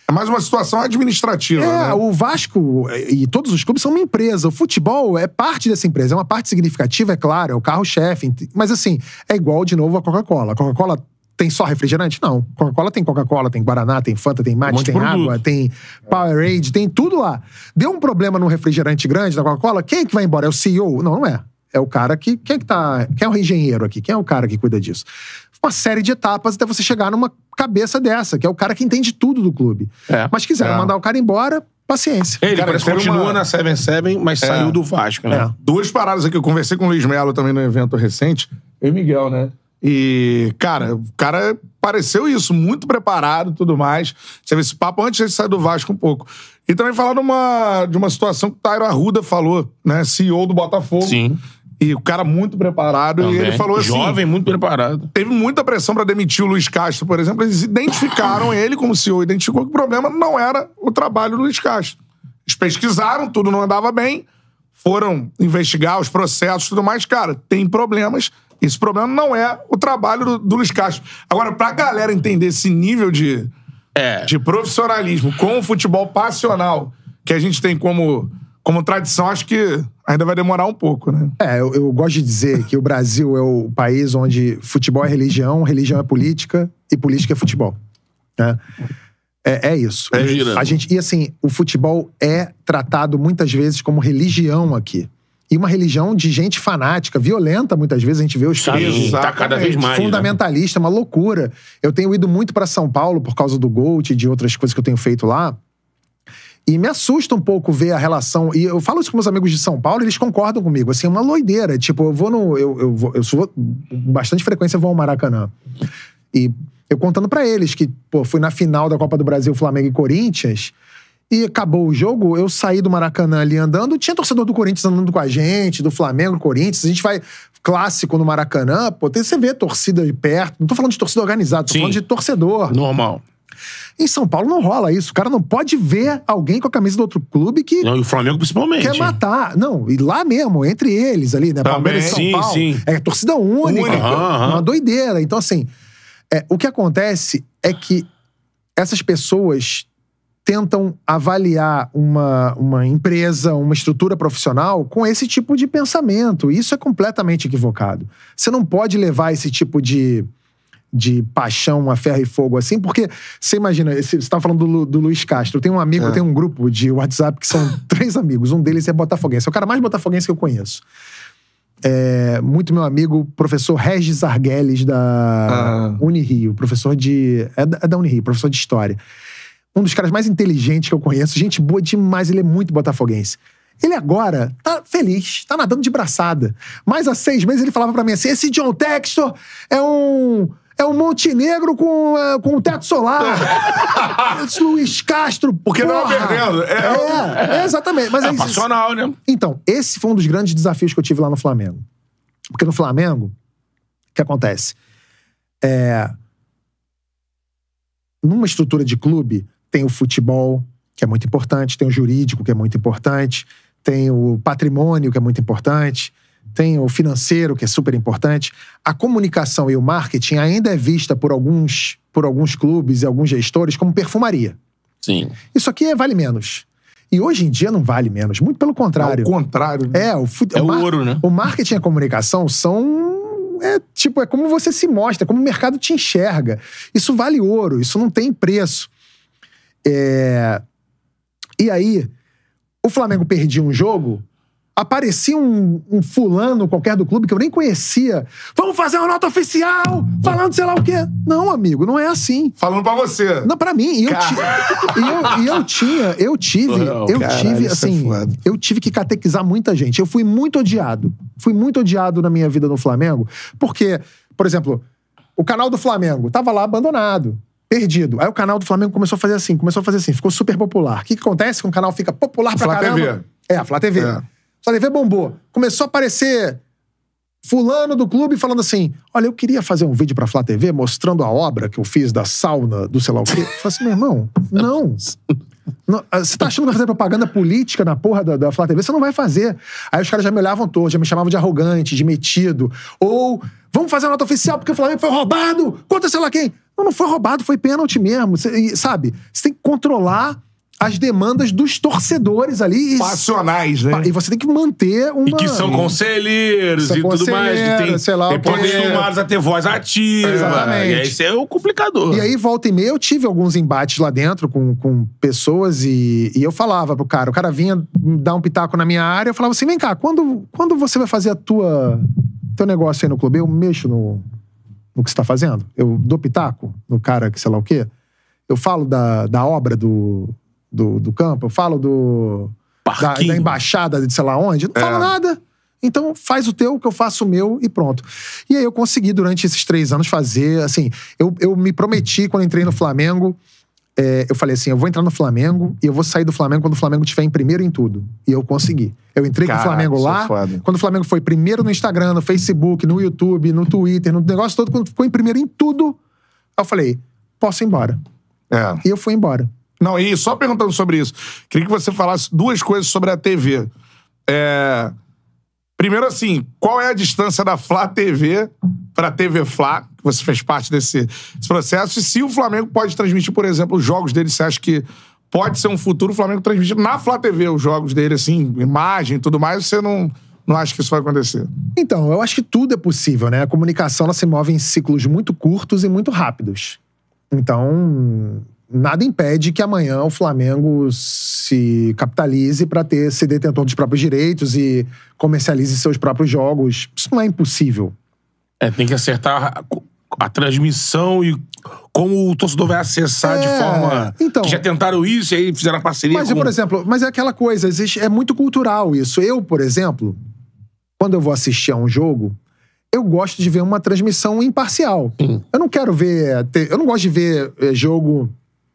É mais uma situação administrativa, né? O Vasco e todos os clubes são uma empresa. O futebol é parte dessa empresa. É uma parte significativa, é claro, é o carro-chefe. Mas assim, é igual de novo a Coca-Cola. A Coca-Cola tem só refrigerante? Não. Coca-Cola, tem Guaraná, tem Fanta, tem mate, tem água, tem Powerade, tem tudo lá. Deu um problema num refrigerante grande da Coca-Cola, quem é que vai embora? É o CEO? Não, não é. É o cara que... Quem é o engenheiro aqui? Quem é o cara que cuida disso? Uma série de etapas até você chegar numa cabeça dessa, que é o cara que entende tudo do clube. Mas quiseram mandar o cara embora, paciência. Ele Cara, parece que continua na 7-7, mas saiu do Vasco, né? Duas paradas aqui. Eu conversei com o Luiz Melo também no evento recente. Eu e Miguel, né? E, cara, o cara pareceu isso, muito preparado e tudo mais. Teve esse papo antes de sair do Vasco um pouco. E também falar de uma situação que o Tairo Arruda falou, né? CEO do Botafogo. Sim. E o cara muito preparado. Também. E ele falou assim... Jovem, muito preparado. Teve muita pressão pra demitir o Luiz Castro, por exemplo. Eles identificaram ele como CEO. Identificou que o problema não era o trabalho do Luiz Castro. Eles pesquisaram, tudo não andava bem. Foram investigar os processos e tudo mais. Cara, tem problemas. Esse problema não é o trabalho do Luiz Castro. Agora, pra galera entender esse nível de profissionalismo com o futebol passional que a gente tem como tradição, acho que ainda vai demorar um pouco, né? Eu gosto de dizer que o Brasil é o país onde futebol é religião, religião é política e política é futebol. Né? É isso. E assim, o futebol é tratado muitas vezes como religião aqui. E uma religião de gente fanática, violenta, muitas vezes a gente vê os casos. Tá cada vez mais. Fundamentalista, uma loucura. Eu tenho ido muito pra São Paulo por causa do Gold e de outras coisas que eu tenho feito lá. E me assusta um pouco ver a relação. E eu falo isso com meus amigos de São Paulo, e eles concordam comigo. Assim, é uma loideira. Tipo, bastante frequência eu vou ao Maracanã. E eu contando pra eles que, fui na final da Copa do Brasil, Flamengo e Corinthians. E acabou o jogo, eu saí do Maracanã ali andando, tinha torcedor do Corinthians andando com a gente, do Flamengo, Corinthians, a gente vai clássico no Maracanã, você vê torcida de perto, não tô falando de torcida organizada, tô falando de torcedor. Normal. Em São Paulo não rola isso, o cara não pode ver alguém com a camisa do outro clube que... Não, e o Flamengo principalmente. Quer matar. Não, e lá mesmo, entre eles ali, né, Palmeiras e São Paulo. Sim. É torcida única. Uma doideira. Então assim, o que acontece é que essas pessoas tentam avaliar uma empresa, uma estrutura profissional com esse tipo de pensamento. Isso é completamente equivocado. Você não pode levar esse tipo de paixão a ferro e fogo assim, porque você imagina, você tá falando do Luiz Castro. Eu tenho um amigo, eu tenho um grupo de WhatsApp que são 3 amigos. Um deles é botafoguense. É o cara mais botafoguense que eu conheço. Muito meu amigo, professor Regis Arguelles da Unirio. Professor de... É da Unirio, professor de História. Um dos caras mais inteligentes que eu conheço, gente boa demais, ele é muito botafoguense. Ele agora tá feliz, tá nadando de braçada. Mas há 6 meses ele falava pra mim assim, esse John Textor é um Montenegro com um teto solar. Esse Luiz Castro, porque não é perdendo. Exatamente. Mas é passional, né? Então, esse foi um dos grandes desafios que eu tive lá no Flamengo. Porque no Flamengo, o que acontece? Numa estrutura de clube, tem o futebol, que é muito importante, tem o jurídico, que é muito importante, tem o patrimônio, que é muito importante, tem o financeiro, que é super importante. A comunicação e o marketing ainda é vista por alguns clubes e alguns gestores como perfumaria. Sim. Isso aqui vale menos. E hoje em dia não vale menos, muito pelo contrário. Ao contrário. Né? O ouro, né? O marketing e a comunicação é como você se mostra, como o mercado te enxerga. Isso vale ouro, isso não tem preço. E aí, o Flamengo perdia um jogo, aparecia um fulano qualquer do clube que eu nem conhecia. Vamos fazer uma nota oficial, falando sei lá o quê. Não, amigo, não é assim. Falando pra você. Não, pra mim. Eu tive que catequizar muita gente. Eu fui muito odiado. Fui muito odiado na minha vida no Flamengo, porque, por exemplo, o canal do Flamengo tava lá abandonado. Perdido. Aí o canal do Flamengo começou a fazer assim, ficou super popular. O que acontece quando o canal fica popular pra caramba? Flá TV. A Flá TV. Flá TV bombou. Começou a aparecer fulano do clube falando assim, olha, eu queria fazer um vídeo pra Flá TV mostrando a obra que eu fiz da sauna, do sei lá o quê. Eu falei assim, meu irmão, não. Você tá achando que vai fazer propaganda política na porra da Flá TV? Você não vai fazer. Aí os caras já me olhavam torto, já me chamavam de arrogante, de metido. Ou, vamos fazer a nota oficial porque o Flamengo foi roubado contra sei lá quem. Não foi roubado, foi pênalti mesmo. Sabe? Você tem que controlar as demandas dos torcedores ali. Passionais, né? E você tem que manter uma... E que são conselheiros e tudo mais. Que podem tomados a ter voz ativa. Exatamente. E aí isso é o complicador. E aí, volta e meia, eu tive alguns embates lá dentro com pessoas e eu falava pro cara. O cara vinha dar um pitaco na minha área, eu falava assim, vem cá, quando você vai fazer teu negócio aí no clube, eu mexo no que você tá fazendo? Eu dou pitaco no cara que sei lá o quê? Eu falo da obra do campo, eu falo da embaixada de sei lá onde, não falo nada. Então faz o teu, que eu faço o meu e pronto. E aí eu consegui durante esses 3 anos fazer, assim, eu me prometi quando entrei no Flamengo, eu falei assim, eu vou entrar no Flamengo e eu vou sair do Flamengo quando o Flamengo estiver em primeiro em tudo. E eu consegui. Eu entrei com o Flamengo lá, quando o Flamengo foi primeiro no Instagram, no Facebook, no YouTube, no Twitter, no negócio todo, quando ficou em primeiro em tudo, eu falei, posso ir embora. E eu fui embora. Não, e só perguntando sobre isso, queria que você falasse 2 coisas sobre a TV. Primeiro, assim, qual é a distância da Flá TV pra TV Flá, que você fez parte desse processo, e se o Flamengo pode transmitir, por exemplo, os jogos dele, você acha que pode ser um futuro o Flamengo transmitir na Flá TV os jogos dele, assim, imagem e tudo mais, você não acha que isso vai acontecer? Então, eu acho que tudo é possível, né? A comunicação, ela se move em ciclos muito curtos e muito rápidos. Então... nada impede que amanhã o Flamengo se capitalize para ser detentor dos próprios direitos e comercialize seus próprios jogos. Isso não é impossível. Tem que acertar a transmissão e como o torcedor vai acessar de forma... Então, que já tentaram isso e aí fizeram a parceria mas, por exemplo, mas é aquela coisa, é muito cultural isso. Eu, por exemplo, quando eu vou assistir a um jogo, eu gosto de ver uma transmissão imparcial. Eu não quero ver... Eu não gosto de ver jogo...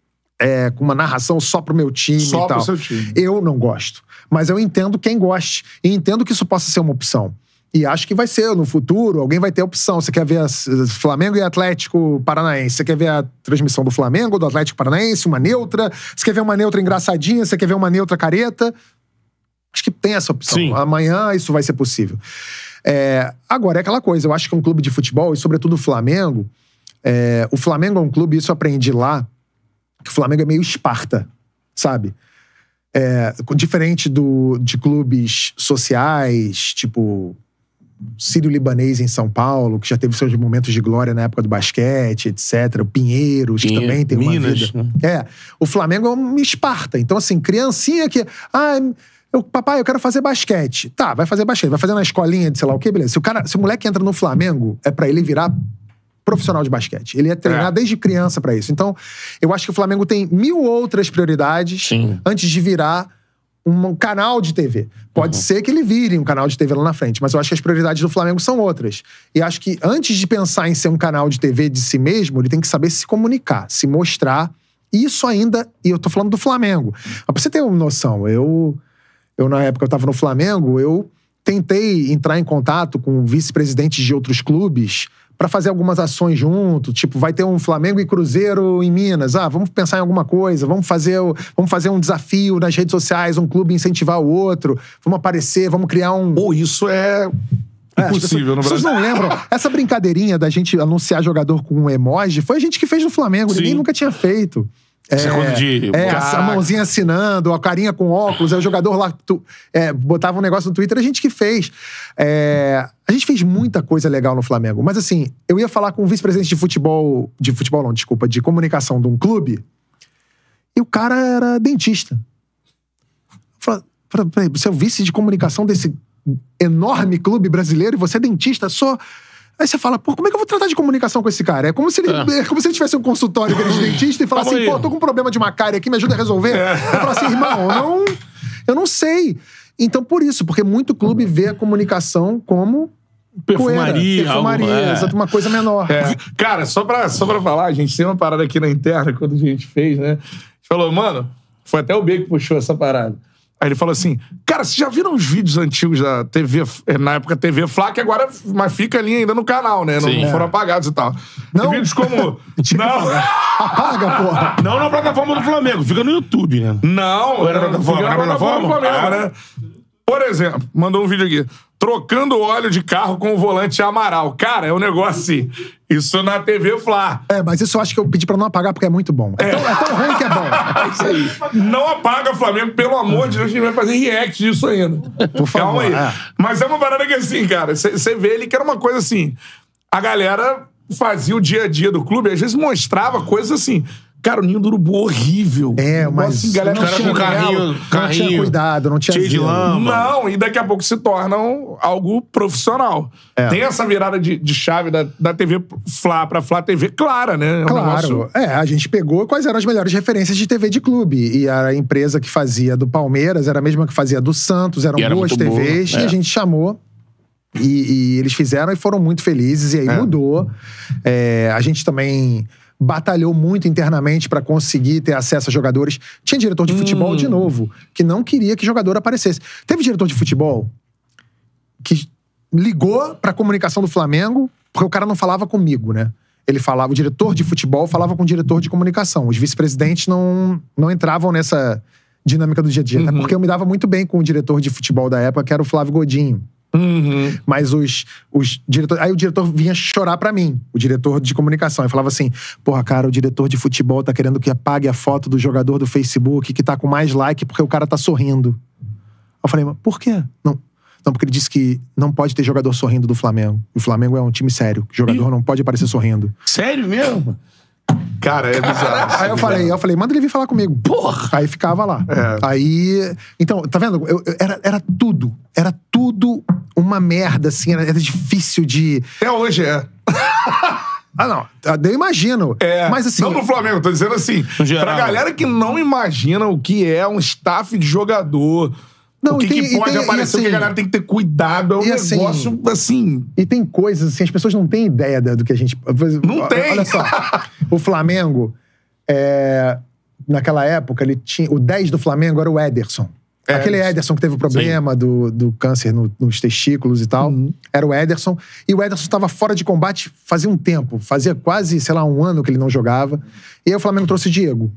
com uma narração só pro meu time só e tal. Pro seu time. Eu não gosto. Mas eu entendo quem goste. E entendo que isso possa ser uma opção. E acho que vai ser no futuro, alguém vai ter a opção. Você quer ver Flamengo e Atlético Paranaense? Você quer ver a transmissão do Flamengo, do Atlético Paranaense, uma neutra? Você quer ver uma neutra engraçadinha? Você quer ver uma neutra careta? Acho que tem essa opção. Sim. Amanhã isso vai ser possível. Agora, é aquela coisa. Eu acho que um clube de futebol, e sobretudo o Flamengo... o Flamengo é um clube, isso eu aprendi lá, que o Flamengo é meio Esparta, sabe? Diferente de clubes sociais, tipo Sírio-Libanês em São Paulo, que já teve seus momentos de glória na época do basquete, etc. O Pinheiros, que também tem uma Minas, vida. Né? O Flamengo é um Esparta. Então, assim, criancinha que... papai, eu quero fazer basquete. Tá, vai fazer basquete. Vai fazer na escolinha de sei lá o quê, beleza. Se o moleque entra no Flamengo, é pra ele virar... profissional de basquete. Ele ia treinar desde criança pra isso. Então, eu acho que o Flamengo tem 1000 outras prioridades antes de virar um canal de TV. Pode ser que ele vire um canal de TV lá na frente, mas eu acho que as prioridades do Flamengo são outras. E acho que antes de pensar em ser um canal de TV de si mesmo, ele tem que saber se comunicar, se mostrar. Isso ainda... E eu tô falando do Flamengo. Mas pra você ter uma noção, eu na época eu tava no Flamengo, eu tentei entrar em contato com vice-presidentes de outros clubes pra fazer algumas ações junto, tipo, vai ter um Flamengo e Cruzeiro em Minas, vamos pensar em alguma coisa, vamos fazer um desafio nas redes sociais, um clube incentivar o outro, vamos aparecer, vamos criar um... Isso é impossível no Brasil. Vocês não lembram? Essa brincadeirinha da gente anunciar jogador com um emoji, foi a a gente que fez no Flamengo, ninguém nunca tinha feito. A mãozinha assinando, a carinha com óculos, aí o jogador lá botava um negócio no Twitter, a gente que fez. A gente fez muita coisa legal no Flamengo, mas assim, eu ia falar com o vice-presidente de comunicação de um clube, e o cara era dentista. Eu falei, você é o vice de comunicação desse enorme clube brasileiro e você é dentista? Aí você fala, como é que eu vou tratar de comunicação com esse cara? É como se ele tivesse um consultório de dentista e falasse assim, tô com um problema de uma cárie aqui, me ajuda a resolver. Eu falo assim, irmão, eu não sei. Então, por isso, porque muito clube vê a comunicação como perfumaria, exato, uma coisa menor. Cara, só pra falar, a gente tem uma parada aqui na interna, quando a gente fez, né? A gente falou, mano, foi até o B que puxou essa parada. Aí ele falou assim, cara, vocês já viram os vídeos antigos da TV, na época TV Flá, que agora mas fica ali ainda no canal, né? Não foram apagados e tal. Não. Tem vídeos como... Não. Apaga, porra. Não na plataforma do Flamengo, fica no YouTube, né? Não. Era na plataforma do Flamengo, né? Por exemplo, mandou um vídeo aqui. trocando óleo de carro com o volante Amaral. Cara, é um negócio assim. Isso na TV Fla. Mas isso eu acho que eu pedi pra não apagar porque é muito bom. É tão ruim que é bom. É isso aí. Não apaga, Flamengo, pelo amor de Deus, a gente vai fazer react disso ainda. Por favor. Calma aí. Mas é uma parada que assim, cara, você vê ele que era uma coisa assim. A galera fazia o dia a dia do clube, às vezes mostrava coisas assim. Cara, o ninho do urubu horrível. Mas assim, galera não tinha carrinho, não tinha cuidado, não tinha cheio de lama. Não, e daqui a pouco se tornam algo profissional. Tem essa virada de chave da TV Fla pra Fla TV clara, né? Claro. A gente pegou quais eram as melhores referências de TV de clube. E a empresa que fazia do Palmeiras era a mesma que fazia do Santos, eram boas TVs, e a gente chamou. E eles fizeram e foram muito felizes, e aí mudou. A gente também batalhou muito internamente pra conseguir ter acesso a jogadores. Tinha diretor de futebol, de novo, que não queria que jogador aparecesse. Teve diretor de futebol que ligou pra comunicação do Flamengo, porque o cara não falava comigo, né? Ele falava, o diretor de futebol falava com o diretor de comunicação. Os vice-presidentes não entravam nessa dinâmica do dia a dia. Até porque eu me dava muito bem com o diretor de futebol da época, que era o Flávio Godinho. Mas os diretores... Aí o diretor vinha chorar pra mim, o diretor de comunicação. Ele falava assim, porra, cara, o diretor de futebol tá querendo que apague a foto do jogador do Facebook que tá com mais like porque o cara tá sorrindo. Eu falei, mas por quê? Não, porque ele disse que não pode ter jogador sorrindo do Flamengo. O Flamengo é um time sério. O jogador não pode aparecer sorrindo. Sério mesmo? Cara, é bizarro. Aí eu falei, manda ele vir falar comigo. Porra! Aí ficava lá. Aí... Então, tá vendo? Era tudo uma merda, assim. Era difícil de... Até hoje é. Não. Eu imagino. Mas assim... Não pro Flamengo, tô dizendo assim. Pra galera que não imagina o que é um staff de jogador... Não, o que pode aparecer, assim, o que a galera tem que ter cuidado. É um negócio assim... E tem coisas assim, as pessoas não têm ideia do que a gente... Não tem! Olha só, o Flamengo, naquela época, ele tinha... O 10 do Flamengo era o Ederson. Aquele Ederson que teve o problema do câncer nos testículos e tal. Era o Ederson. E o Ederson estava fora de combate fazia um tempo. Fazia quase, sei lá, 1 ano que ele não jogava. E aí o Flamengo trouxe o Diego.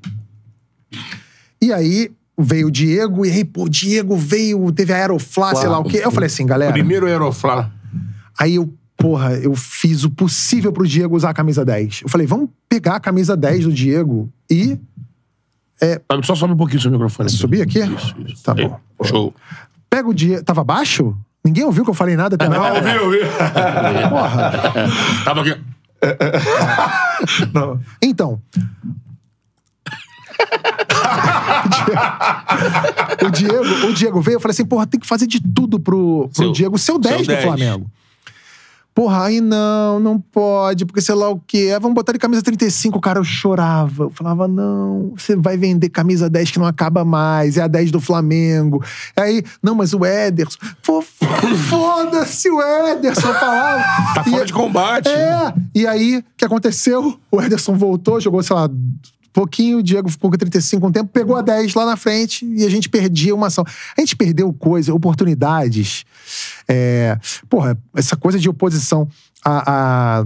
E aí... Veio o Diego, e aí, pô, o Diego veio, teve a Aeroflá, sei lá o quê. Eu falei assim, galera... Primeiro Aeroflá. Aí eu fiz o possível pro Diego usar a camisa 10. Eu falei, vamos pegar a camisa 10 do Diego e... Só sobe um pouquinho o seu microfone. Subir aqui? Isso. Tá bom. Show. Pega o Diego... Tava baixo? Ninguém ouviu que eu falei nada até agora? Não, ouviu. Porra. Tava aqui. Não. Então... o Diego veio, eu falei assim, porra, tem que fazer de tudo pro Diego ser o 10 do Flamengo. Porra, aí não pode, porque sei lá o quê. Vamos botar ele camisa 35, cara, eu chorava. Eu falava, não, você vai vender camisa 10 que não acaba mais, é a 10 do Flamengo. Aí, não, mas o Ederson... Foda-se o Ederson, eu falava. Tá fora de combate. E aí, o que aconteceu? O Ederson voltou, jogou, sei lá... pouquinho, o Diego ficou com 35 um tempo, pegou a 10 lá na frente e a gente perdia uma ação. A gente perdeu oportunidades. Porra, essa coisa de oposição. A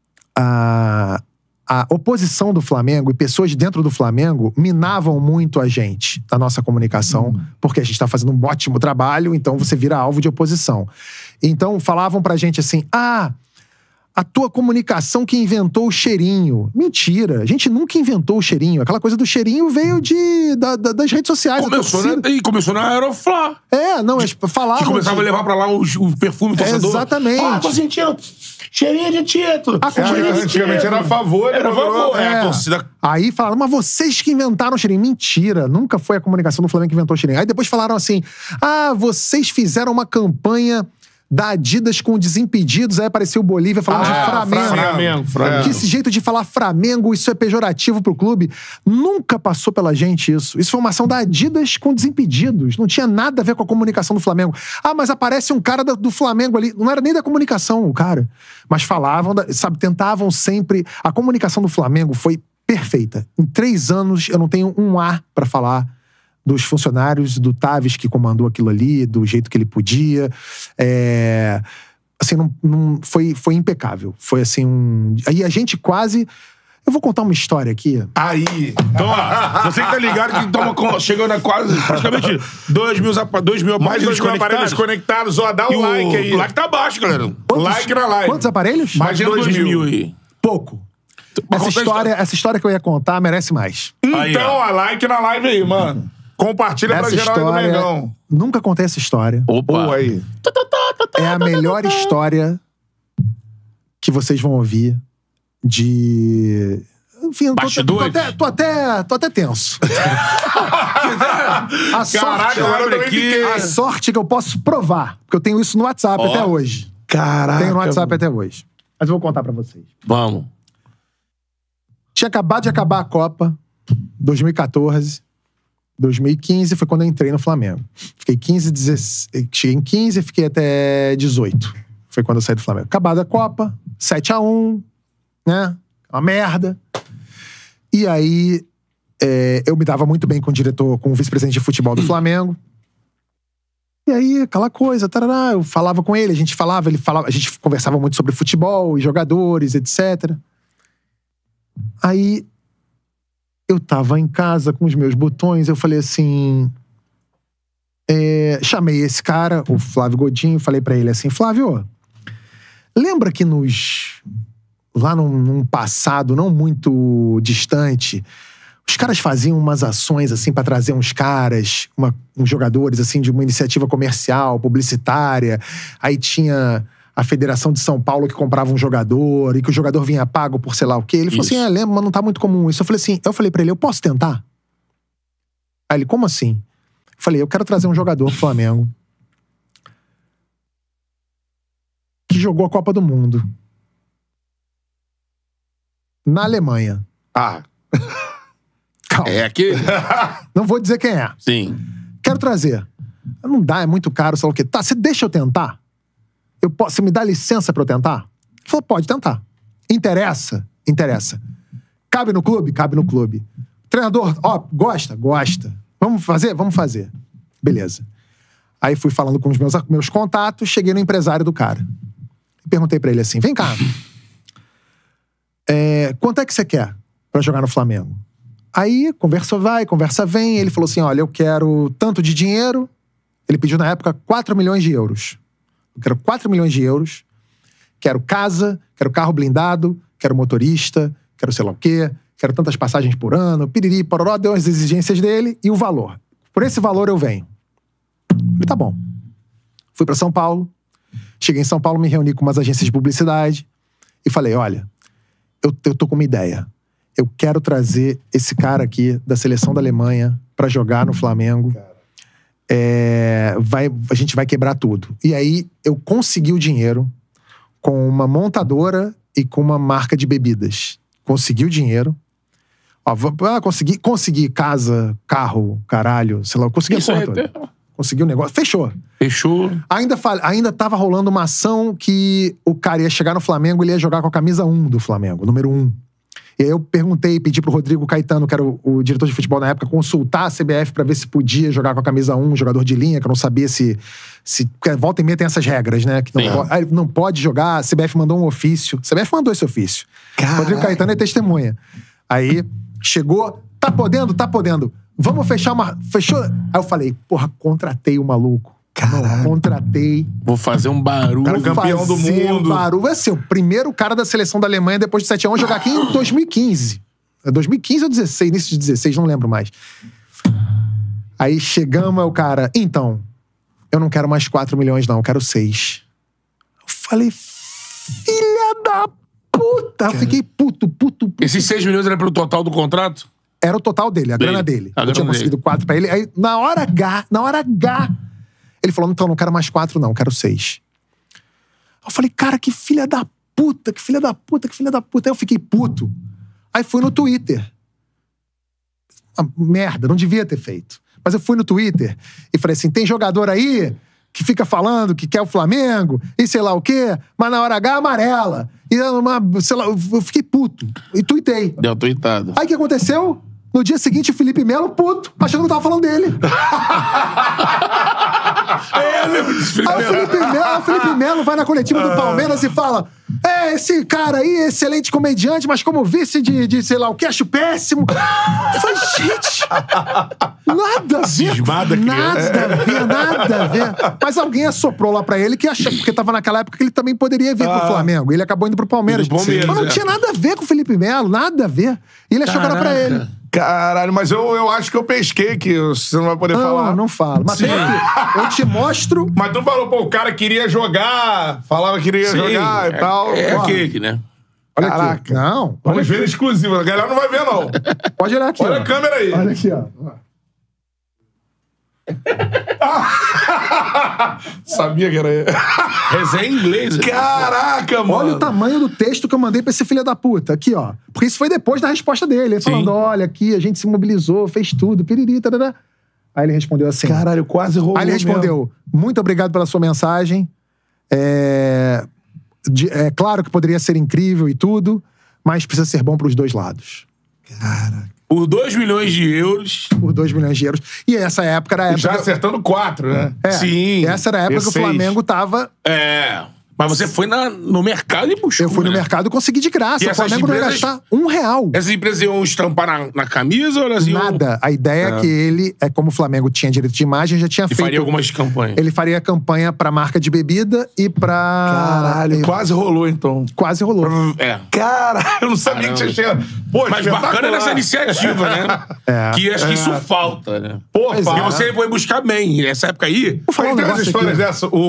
oposição do Flamengo e pessoas dentro do Flamengo minavam muito a gente, a nossa comunicação, porque a gente tá fazendo um ótimo trabalho, então você vira alvo de oposição. Então falavam pra gente assim, a tua comunicação que inventou o cheirinho. Mentira. A gente nunca inventou o cheirinho. Aquela coisa do cheirinho veio das redes sociais. Começou na Aeroflá. Não, mas falavam... Que começava a levar pra lá o perfume torcedor. Exatamente. Tô sentindo cheirinho de Tito. Antigamente era a favor. Era a favor. A torcida... Aí falaram, mas vocês que inventaram o cheirinho. Mentira. Nunca foi a comunicação do Flamengo que inventou o cheirinho. Aí depois falaram assim, vocês fizeram uma campanha... da Adidas com Desimpedidos, aí apareceu o Bolívia falando de Flamengo. Que esse jeito de falar Flamengo, isso é pejorativo pro clube. Nunca passou pela gente isso. Isso foi uma ação da Adidas com Desimpedidos. Não tinha nada a ver com a comunicação do Flamengo. Mas aparece um cara do Flamengo ali. Não era nem da comunicação o cara. Mas falavam, tentavam sempre... A comunicação do Flamengo foi perfeita. Em 3 anos, eu não tenho um A pra falar dos funcionários, do Tavis que comandou aquilo ali, do jeito que ele podia. Assim, foi impecável. Foi assim, Aí a gente quase... Eu vou contar uma história aqui. Aí. Então, ó, você que tá ligado que estamos chegando a quase praticamente 2 mil Mais de 2 mil aparelhos aparelhos conectados. Ó, dá E o like aí. O like tá baixo, galera. Like na live. Quantos aparelhos? Mais de 2 mil aí. Pouco. Mas conta a Essa história que eu ia contar merece mais. Aí, Então, ó. ó, like na live aí, mano. Compartilha pra Essa geral aí do história... Mengão. Nunca contei essa história. Opa. Pô, aí. É a melhor história que vocês vão ouvir de... Enfim, eu Bastidores? tô até tenso. A sorte que eu posso provar. Porque eu tenho isso no WhatsApp até hoje. Caraca. Tenho no WhatsApp até hoje. Mas eu vou contar pra vocês. Vamos. Tinha acabado de acabar a Copa, 2014. 2015 foi quando eu entrei no Flamengo. Fiquei 15, 16... Cheguei em 15 e fiquei até 18. Foi quando eu saí do Flamengo. Acabada a Copa, 7-1, né? Uma merda. E aí, eu me dava muito bem com o diretor, com o vice-presidente de futebol do Flamengo. E aí, aquela coisa, tarará, eu falava com ele, a gente conversava muito sobre futebol, jogadores, etc. Aí, eu tava em casa com os meus botões, eu falei assim... chamei esse cara, o Flávio Godinho, falei pra ele assim, Flávio, lembra que lá num passado não muito distante, os caras faziam umas ações assim pra trazer uns caras, uns jogadores assim de uma iniciativa comercial, publicitária. Aí tinha a Federação de São Paulo que comprava um jogador e que o jogador vinha pago por sei lá o quê. Ele falou assim, lembro, mas não tá muito comum isso. Eu falei pra ele, eu posso tentar? Aí ele, como assim? Eu falei, eu quero trazer um jogador pro Flamengo que jogou a Copa do Mundo na Alemanha. Ah. Calma. É aquele? Não vou dizer quem é. Sim. Quero trazer. Não dá, é muito caro, sei lá o quê. Tá, você deixa eu tentar? Você me dá licença pra eu tentar? Ele falou, pode tentar. Interessa? Interessa. Cabe no clube? Cabe no clube. Treinador, gosta? Gosta. Vamos fazer? Vamos fazer. Beleza. Aí fui falando com os meus contatos, cheguei no empresário do cara. E perguntei pra ele assim, vem cá. Quanto é que você quer pra jogar no Flamengo? Aí, conversa vai, conversa vem. Ele falou assim, olha, eu quero tanto de dinheiro. Ele pediu na época 4 milhões de euros. Eu quero 4 milhões de euros. Quero casa, quero carro blindado, quero motorista, quero sei lá o quê, quero tantas passagens por ano, piriri, pororó, deu as exigências dele e o valor. Por esse valor eu venho. Falei, tá bom. Fui pra São Paulo. Cheguei em São Paulo, me reuni com umas agências de publicidade e falei, olha, eu tô com uma ideia. Eu quero trazer esse cara aqui da seleção da Alemanha pra jogar no Flamengo. A gente vai quebrar tudo. E aí, eu consegui o dinheiro com uma montadora e com uma marca de bebidas. Consegui o dinheiro. Consegui casa, carro, caralho, sei lá. Consegui a porra toda. Consegui o negócio. Fechou. Ainda tava rolando uma ação que o cara ia chegar no Flamengo e ele ia jogar com a camisa 1 do Flamengo, número 1. E aí eu pedi pro Rodrigo Caetano, que era o diretor de futebol na época, consultar a CBF pra ver se podia jogar com a camisa 1, jogador de linha, que eu não sabia se porque volta e meia tem essas regras, né? Que não pode jogar, a CBF mandou um ofício. A CBF mandou esse ofício. Caralho. Rodrigo Caetano é testemunha. Aí chegou, tá podendo. Vamos fechar uma... Fechou? Aí eu falei, porra, contratei o maluco. Caralho. Contratei. Vou fazer um barulho. Cara, campeão do mundo. Vai ser o primeiro cara da seleção da Alemanha depois de 7-1 jogar aqui em 2015. 2015 ou 16, início de 16, não lembro mais. Aí chegamos, o cara, então, eu não quero mais 4 milhões não, eu quero 6. Eu falei, filha da puta. Eu fiquei puto. Esses 6 milhões era pelo total do contrato? Era o total dele, a grana dele. Eu tinha conseguido 4 pra ele. Aí, na hora H, ele falou, então, não quero mais 4 não, quero 6. Eu falei, cara, que filha da puta. Aí eu fiquei puto. Aí fui no Twitter. Merda, não devia ter feito. Mas eu fui no Twitter e falei assim, tem jogador aí que fica falando que quer o Flamengo e sei lá o quê, mas na hora H amarela. E sei lá, eu fiquei puto. E tuitei. Deu tweetado. Aí o que aconteceu? No dia seguinte, o Felipe Melo, puto, achando que eu tava falando dele. Eu lembro disso, Aí o Felipe Melo vai na coletiva do Palmeiras e fala, Esse cara aí, excelente comediante, mas como vice de sei lá o que, acho péssimo. Eu falei, gente, nada a ver. Cismada criança. Nada a ver. Mas alguém assoprou lá pra ele que achou, porque tava naquela época que ele também poderia vir pro Flamengo. Ele acabou indo pro Palmeiras. Mas não tinha nada a ver com o Felipe Melo, nada a ver. E ele achou que era pra ele. Caralho, mas eu acho que eu pesquei que você não vai poder falar. Não falo. Mas tem aqui, eu te mostro. Mas tu falou, pô, o cara queria jogar, falava que queria jogar e tal. É aquele, né? Olha Caraca. aqui. Não. Vamos ver exclusivo. A galera não vai ver, não. Pode olhar aqui. Olha a câmera aí. Olha aqui, ó. Sabia que era ele. Resenha em inglês. Caraca, mano. Olha o tamanho do texto que eu mandei pra esse filho da puta. Aqui, ó. Porque isso foi depois da resposta dele. Ele falando, olha, aqui, a gente se mobilizou, fez tudo, piriri, tarará. Aí ele respondeu assim. Caralho, quase rolou. Aí ele respondeu, muito obrigado pela sua mensagem. É claro que poderia ser incrível e tudo, mas precisa ser bom pros dois lados. Caraca. Por 2 milhões de euros. Por 2 milhões de euros. E essa época era a época... Já acertando 4, né? Sim. Essa era a época que o Flamengo tava... Mas você foi no mercado e buscou. Eu fui no mercado e consegui de graça. E O Flamengo não ia gastar R$1. Essas empresas iam estampar na camisa ou elas iam... Nada. A ideia é que ele, como o Flamengo tinha direito de imagem, já tinha feito... faria algumas campanhas. Ele faria campanha pra marca de bebida e pra... Caralho, quase rolou, então. Quase rolou. Caralho, eu não sabia que tinha chegado. Pô, mas bacana nessa iniciativa, né? Que acho que isso falta, né? Pô, e você foi buscar bem. Nessa época aí... Tem umas histórias dessa. O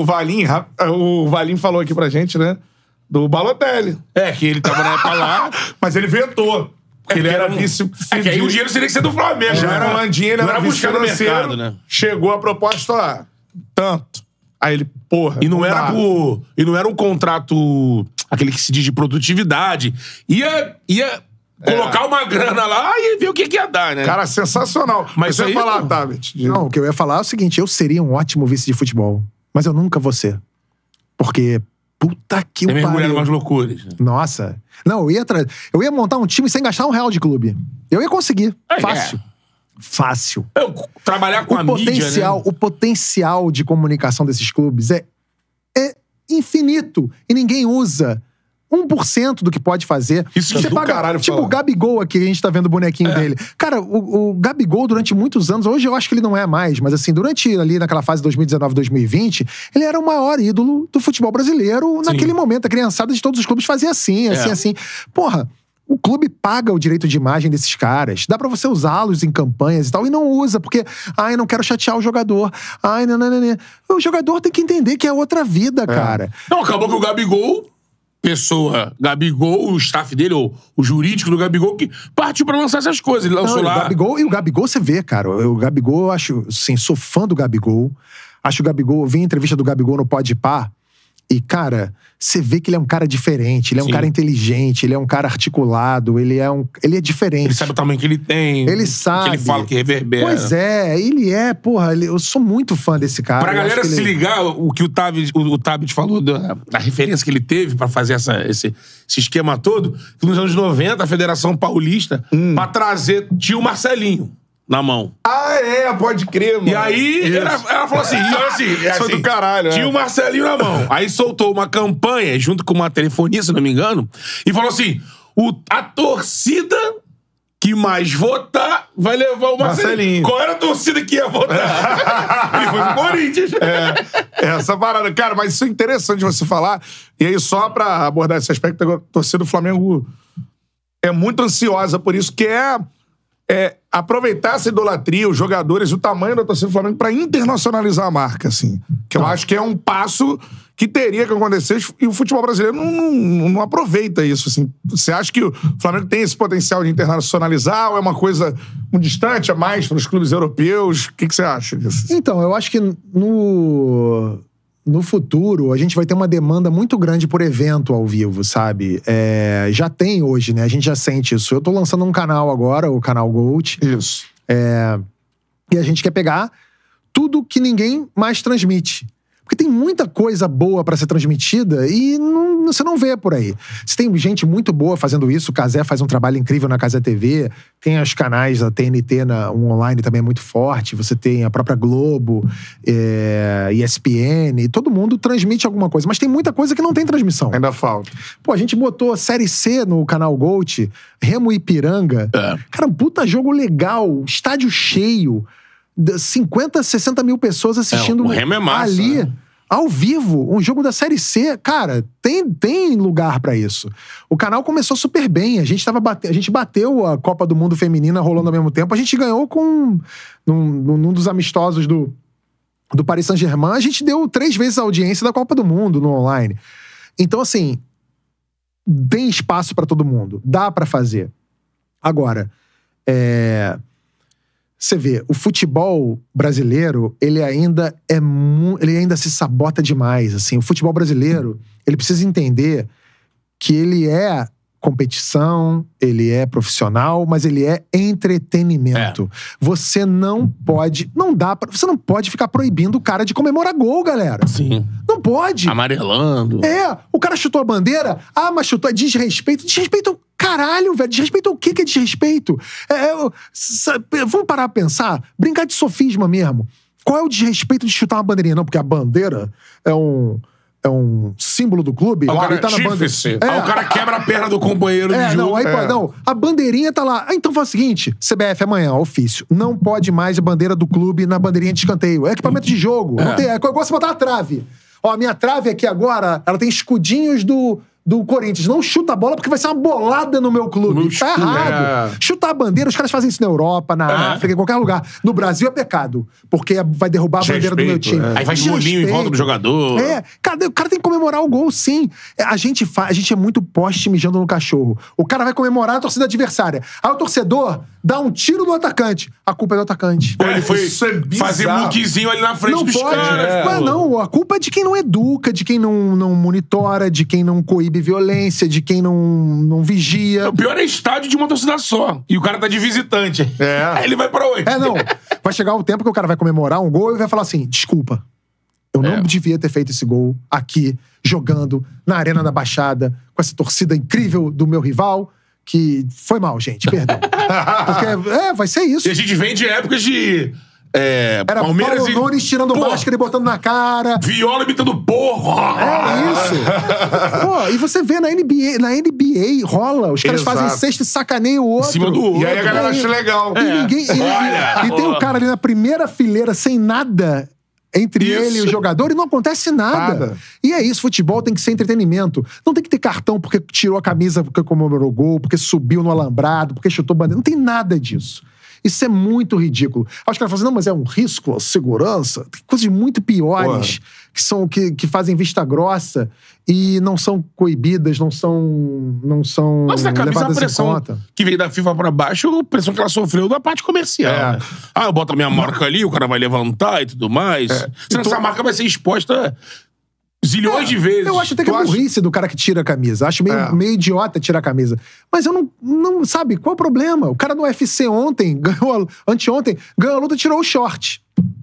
Valim falou aqui pra gente, né? Do Balotelli. Que ele tava na época lá. Mas ele vetou. Porque ele era vice... que aí o dinheiro seria que ser do Flamengo. Já era Landinha, ele era buscar no mercado, né? Chegou a proposta, tanto. Aí ele, porra... E não era um contrato... Aquele que se diz de produtividade. Ia colocar uma grana lá e ver o que ia dar, né? Cara, sensacional. Mas você ia falar, Tabet? Não, o que eu ia falar é o seguinte, eu seria um ótimo vice de futebol. Mas eu nunca vou ser. Porque, puta que pariu. mergulhar em umas loucuras. Né? Nossa. Não, eu ia montar um time sem gastar R$1 de clube. Eu ia conseguir. Fácil. Fácil. Trabalhar com a mídia, né? O potencial de comunicação desses clubes é infinito. E ninguém usa 1% do que pode fazer. Isso você do paga, caralho tipo falar. o Gabigol aqui, a gente tá vendo o bonequinho dele. Cara, o Gabigol, durante muitos anos, hoje eu acho que ele não é mais, mas assim, durante ali naquela fase 2019, 2020, ele era o maior ídolo do futebol brasileiro naquele momento. A criançada de todos os clubes fazia assim. Porra, o clube paga o direito de imagem desses caras. Dá pra você usá-los em campanhas e tal, e não usa, porque, não quero chatear o jogador. Não. O jogador tem que entender que é outra vida, cara. Não, acabou que o Gabigol... Gabigol, o staff dele, ou o jurídico do Gabigol, que partiu pra lançar essas coisas. Ele lançou lá. O Gabigol, você vê, cara. O Gabigol, eu acho, assim, sou fã do Gabigol. Acho o Gabigol, vi a entrevista do Gabigol no Podpah. E, cara, você vê que ele é um cara diferente, ele é um cara inteligente, ele é um cara articulado, ele é diferente. Ele sabe o tamanho que ele tem. Ele sabe. O que ele fala, que reverbera. Pois é, ele é, eu sou muito fã desse cara. Pra galera se ligar, o que o Tabet falou, da referência que ele teve pra fazer esse esquema todo, que nos anos 90, a Federação Paulista, pra trazer, tinha o Marcelinho na mão. Pode crer, mano. E aí, ela falou assim, Isso do caralho, tinha o Marcelinho na mão. Aí soltou uma campanha, junto com uma telefonia, se não me engano, e falou assim, a torcida que mais votar vai levar o Marcelinho. Qual era a torcida que ia votar? Ele foi pro Corinthians. Essa parada. Cara, mas isso é interessante você falar. E aí, só pra abordar esse aspecto, a torcida do Flamengo é muito ansiosa por isso, que aproveitar essa idolatria, os jogadores, o tamanho da torcida do Flamengo pra internacionalizar a marca, assim. Que eu acho que é um passo que teria que acontecer e o futebol brasileiro não aproveita isso, assim. Você acha que o Flamengo tem esse potencial de internacionalizar ou é uma coisa muito distante, é mais para os clubes europeus? O que você acha disso? Então, eu acho que no futuro, a gente vai ter uma demanda muito grande por evento ao vivo, sabe? Já tem hoje, né? A gente já sente isso. Eu tô lançando um canal agora, o canal Gold. Isso. E a gente quer pegar tudo que ninguém mais transmite. Porque tem muita coisa boa pra ser transmitida e você não vê por aí. Você tem gente muito boa fazendo isso. O Cazé faz um trabalho incrível na Cazé TV. Tem os canais da TNT, um online também é muito forte. Você tem a própria Globo, ESPN. Todo mundo transmite alguma coisa. Mas tem muita coisa que não tem transmissão. Ainda falta. Pô, a gente botou Série C no canal Gold, Remo Ipiranga. Cara, um puta jogo legal, estádio cheio. 50, 60 mil pessoas assistindo o Remo é massa, ali, né? ao vivo, um jogo da Série C. Cara, tem lugar pra isso. O canal começou super bem. A gente bateu a Copa do Mundo Feminina rolando ao mesmo tempo. A gente ganhou num dos amistosos do Paris Saint-Germain. A gente deu 3 vezes a audiência da Copa do Mundo no online. Então, assim, tem espaço pra todo mundo. Dá pra fazer. Agora, você vê, o futebol brasileiro, ele ainda se sabota demais, assim. O futebol brasileiro, ele precisa entender que ele é competição, ele é profissional, mas ele é entretenimento. Você não pode ficar proibindo o cara de comemorar gol, galera. Sim. Não pode. Amarelando. O cara chutou a bandeira, mas chutou, é desrespeito. Desrespeito, caralho, velho. Desrespeito o que é desrespeito? Vamos parar pra pensar? Brincar de sofisma mesmo. Qual é o desrespeito de chutar uma bandeirinha? Não, porque a bandeira é um símbolo do clube. O cara tá na bandeira. O cara quebra a perna do companheiro de jogo. Não, a bandeirinha tá lá. Então faz o seguinte, CBF amanhã, ofício. Não pode mais a bandeira do clube na bandeirinha de escanteio. É equipamento de jogo. Não tem, igual você botar a trave. Ó, a minha trave aqui agora, ela tem escudinhos do Corinthians. Não chuta a bola porque vai ser uma bolada no meu clube. Tá errado. Chutar a bandeira, os caras fazem isso na Europa, na África, em qualquer lugar. No Brasil é pecado. Porque vai derrubar a bandeira do meu time. Aí faz bolinho em volta do jogador. Cara, o cara tem que comemorar o gol, sim. A gente é muito poste mijando no cachorro. O cara vai comemorar a torcida adversária. Aí o torcedor dá um tiro no atacante. A culpa é do atacante. Ele foi fazer muquizinho ali na frente dos caras. Mas não, a culpa é de quem não educa, de quem não monitora, de quem não coíbe violência, de quem não vigia. O pior é estádio de uma torcida só. E o cara tá de visitante. Aí ele vai pra onde? Vai chegar o tempo que o cara vai comemorar um gol e vai falar assim, desculpa, eu não devia ter feito esse gol aqui, jogando na Arena da Baixada, com essa torcida incrível do meu rival, que foi mal, gente, perdão. Porque, vai ser isso. E a gente vem de épocas de... Era Palmeiras Paulo Nunes tirando máscara e botando na cara. Viola imitando porco. Isso. E você vê na NBA rola. Os caras fazem cesta e sacaneiam o outro. Em cima do outro. E aí a galera acha legal. E tem um cara ali na primeira fileira sem nada entre ele e o jogador e não acontece nada. E é isso, futebol tem que ser entretenimento. Não tem que ter cartão porque tirou a camisa, porque comemorou o gol, porque subiu no alambrado, porque chutou bandeira. Não tem nada disso. Isso é muito ridículo. Aí os caras falam assim, não, mas é um risco, a segurança. Tem coisas muito piores que fazem vista grossa e não são coibidas, não são Nossa, levadas a pressão em conta. Que veio da FIFA pra baixo, a pressão que ela sofreu da parte comercial. Né? Eu boto a minha marca ali, o cara vai levantar e tudo mais. Senão essa marca vai ser exposta... zilhões de vezes. Eu acho até que é burrice do cara que tira a camisa. Acho meio idiota tirar a camisa. Mas eu não... Sabe, qual é o problema? O cara no UFC anteontem, ganhou a luta e tirou o short.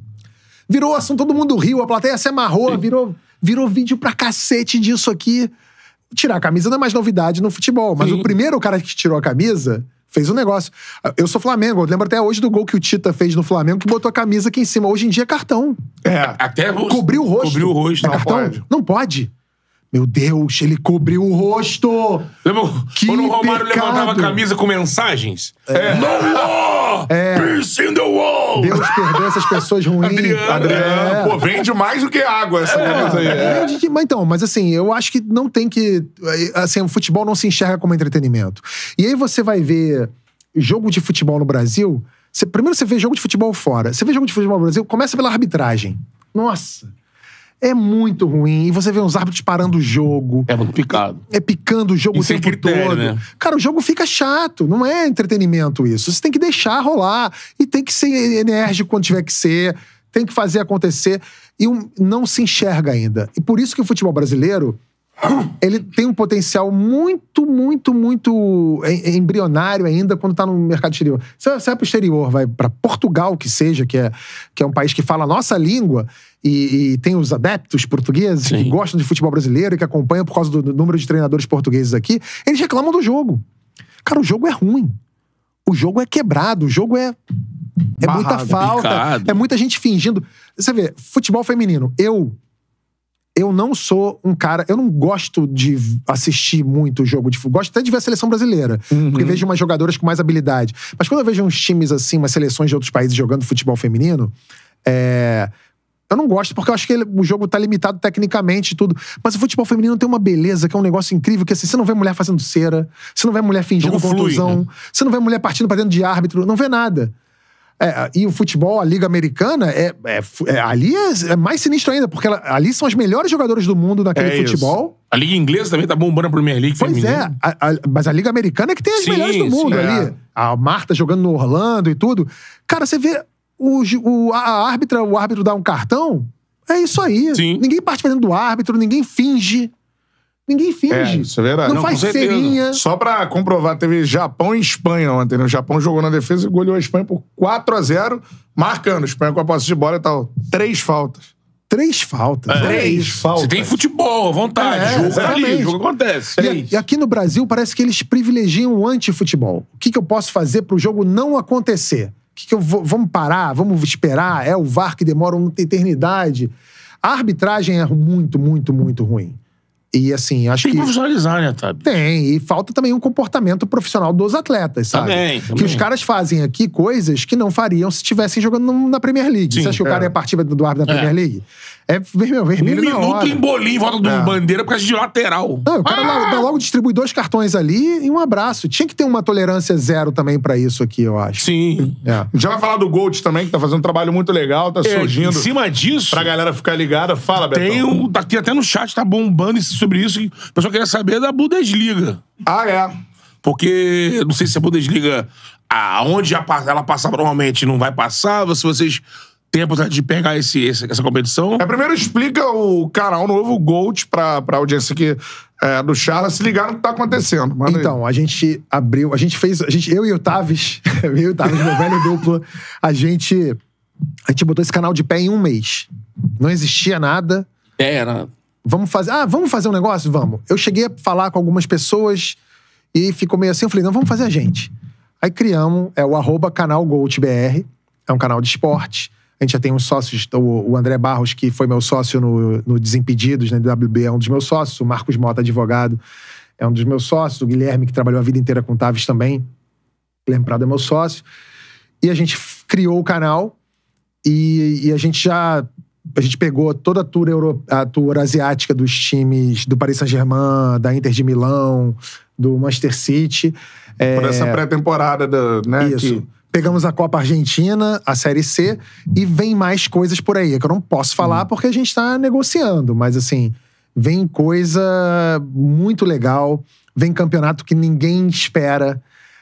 Virou assunto, todo mundo riu, a plateia se amarrou, virou vídeo pra cacete disso aqui. Tirar a camisa não é mais novidade no futebol. Mas o primeiro cara que tirou a camisa... fez um negócio. Eu sou Flamengo. Eu lembro até hoje do gol que o Tita fez no Flamengo, que botou a camisa aqui em cima. Hoje em dia é cartão. Até cobriu o rosto. Cobriu o rosto. É cartão? Pode. Não pode. Meu Deus, ele cobriu o rosto. Lembra quando o Romário levantava a camisa com mensagens? No law! Peace in the wall! Deus perdoa essas pessoas ruins. Adriano. Pô, vende mais do que água essa camisa aí. Mas assim, eu acho que não tem que... Assim, o futebol não se enxerga como entretenimento. E aí você vai ver jogo de futebol no Brasil... Primeiro você vê jogo de futebol fora. Você vê jogo de futebol no Brasil, começa pela arbitragem. Nossa... É muito ruim. E você vê uns árbitros parando o jogo. É muito picado. Picando o jogo o tempo todo. Né? Cara, o jogo fica chato. Não é entretenimento isso. Você tem que deixar rolar. E tem que ser enérgico quando tiver que ser. Tem que fazer acontecer. E não se enxerga ainda. E por isso que o futebol brasileiro... ele tem um potencial muito, muito, muito embrionário ainda quando tá no mercado exterior. Você vai pro exterior, vai pra Portugal, que seja, que é um país que fala a nossa língua, e tem os adeptos portugueses que gostam de futebol brasileiro e que acompanham por causa do número de treinadores portugueses aqui, eles reclamam do jogo. Cara, o jogo é ruim. O jogo é quebrado, o jogo é muita falta, picado. é muita gente fingindo. Você vê, futebol feminino, eu não sou um cara... Eu não gosto de assistir muito jogo de futebol. Gosto até de ver a seleção brasileira. Porque vejo umas jogadoras com mais habilidade. Mas quando eu vejo uns times assim, umas seleções de outros países jogando futebol feminino, eu não gosto, porque eu acho que o jogo tá limitado tecnicamente e tudo. Mas o futebol feminino tem uma beleza, que é um negócio incrível, que assim, você não vê mulher fazendo cera, você não vê mulher fingindo contusão, né? Você não vê mulher partindo pra dentro de árbitro, não vê nada. E o futebol, a Liga Americana, ali é mais sinistro ainda, porque ali são as melhores jogadoras do mundo naquele futebol. Isso. A Liga Inglesa também tá bombando a Premier League feminina. Pois mas a Liga Americana é que tem as melhores do mundo ali. A Marta jogando no Orlando e tudo. Cara, você vê o árbitro dá um cartão, é isso aí. Sim. Ninguém parte pra dentro do árbitro, ninguém finge. Ninguém finge. Isso é verdade. Não faz serinha. Só pra comprovar, teve Japão e Espanha ontem, né? O Japão jogou na defesa e goleou a Espanha por 4-0, marcando. A Espanha com a posse de bola e tal. 3 faltas. 3 faltas. 3 faltas. Você tem futebol, à vontade. Jogo ali, o jogo acontece. E aqui no Brasil, parece que eles privilegiam o anti-futebol. O que eu posso fazer pro jogo não acontecer? Vamos parar? Vamos esperar? É o VAR que demora uma eternidade. A arbitragem é muito, muito, muito ruim. E assim, acho que... Tem que profissionalizar, né, Tabi? Tem. E falta também um comportamento profissional dos atletas, sabe? Também. Que os caras fazem aqui coisas que não fariam se estivessem jogando na Premier League. Você acha que o cara ia partir do árbitro da Premier League? É vermelho na hora. 1 minuto em bolinho em volta do bandeira por causa de lateral. Não, o cara logo distribui 2 cartões ali e um abraço. Tinha que ter uma tolerância zero também pra isso aqui, eu acho. Sim. A gente já vai falar do Gold também, que tá fazendo um trabalho muito legal, tá surgindo. Em cima disso... Pra galera ficar ligada. Fala, Betão. Tá aqui até no chat, tá bombando sobre isso. O pessoal queria saber da Bundesliga. Porque, não sei se a Bundesliga, aonde ela passava normalmente, não vai passar, se vocês têm a possibilidade de pegar essa competição. Primeiro explica o canal novo, Gold, pra audiência aqui do Charla se ligar no que tá acontecendo. Então, a gente abriu, eu e o Tavis, meu velho duplo, a gente botou esse canal de pé em 1 mês. Não existia nada. Era. Vamos fazer um negócio? Vamos. Eu cheguei a falar com algumas pessoas e ficou meio assim, eu falei, não, vamos fazer a gente. Aí criamos, o @canalGoldBR, é um canal de esporte. A gente já tem uns sócios, o André Barros, que foi meu sócio no Desimpedidos, na DWB, é um dos meus sócios. O Marcos Mota, advogado, é um dos meus sócios. O Guilherme, que trabalhou a vida inteira com o Tavis também. O Guilherme Prado é meu sócio. E a gente criou o canal e a gente pegou toda a tour asiática dos times do Paris Saint-Germain, da Inter de Milão, do Manchester City. Por essa pré-temporada, né? Isso. Pegamos a Copa Argentina, a Série C, e vem mais coisas por aí, que eu não posso falar porque a gente tá negociando. Mas, assim, vem coisa muito legal, vem campeonato que ninguém espera.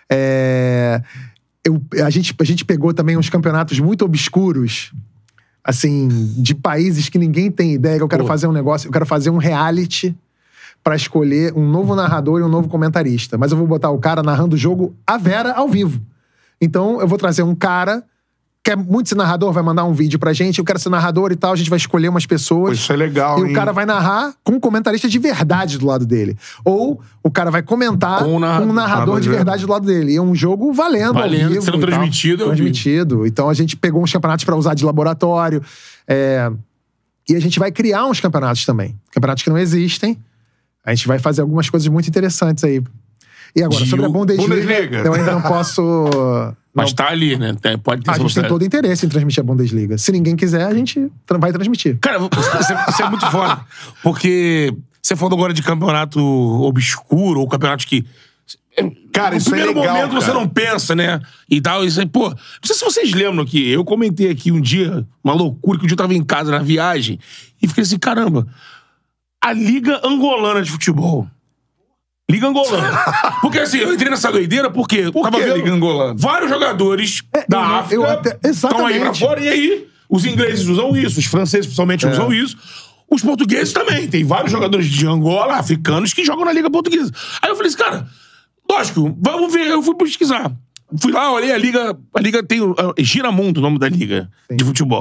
A gente pegou também uns campeonatos muito obscuros, assim, de países que ninguém tem ideia que eu quero fazer um negócio, eu quero fazer um reality pra escolher um novo narrador e um novo comentarista. Mas eu vou botar o cara narrando o jogo à Vera, ao vivo. Então, eu vou trazer um cara que é muito ser narrador, vai mandar um vídeo pra gente, eu quero ser narrador e tal, a gente vai escolher umas pessoas. Isso é legal, e o cara vai narrar com um comentarista de verdade do lado dele. Ou o cara vai comentar com um narrador de verdade do lado dele. E é um jogo valendo ao vivo. Sendo transmitido. Transmitido. Então, a gente pegou uns campeonatos pra usar de laboratório. E a gente vai criar uns campeonatos também. Campeonatos que não existem. A gente vai fazer algumas coisas muito interessantes aí. E agora, sobre a Bundesliga, eu ainda não posso... Mas tá ali, né? Pode ter a gente tem todo interesse em transmitir a Bundesliga. Se ninguém quiser, a gente vai transmitir. Cara, isso é muito foda. Porque você falou agora de campeonato obscuro, ou campeonato que... Cara, isso é legal, no primeiro momento você não pensa, né? E tal, isso aí, pô... Não sei se vocês lembram que eu comentei aqui um dia, uma loucura, que um dia eu tava em casa, na viagem, e fiquei assim, caramba, a Liga Angolana de Futebol... Liga Angolana. Porque assim, eu entrei nessa doideira porque... Por que Liga Angolana? Vários jogadores da África estão aí pra fora, e aí os ingleses usam isso, os franceses principalmente usam isso, os portugueses também. Tem vários jogadores de Angola, africanos, que jogam na Liga Portuguesa. Aí eu falei assim, cara, lógico, vamos ver, eu fui pesquisar. Fui lá, olhei a Liga tem Giramundo, o nome da Liga de futebol.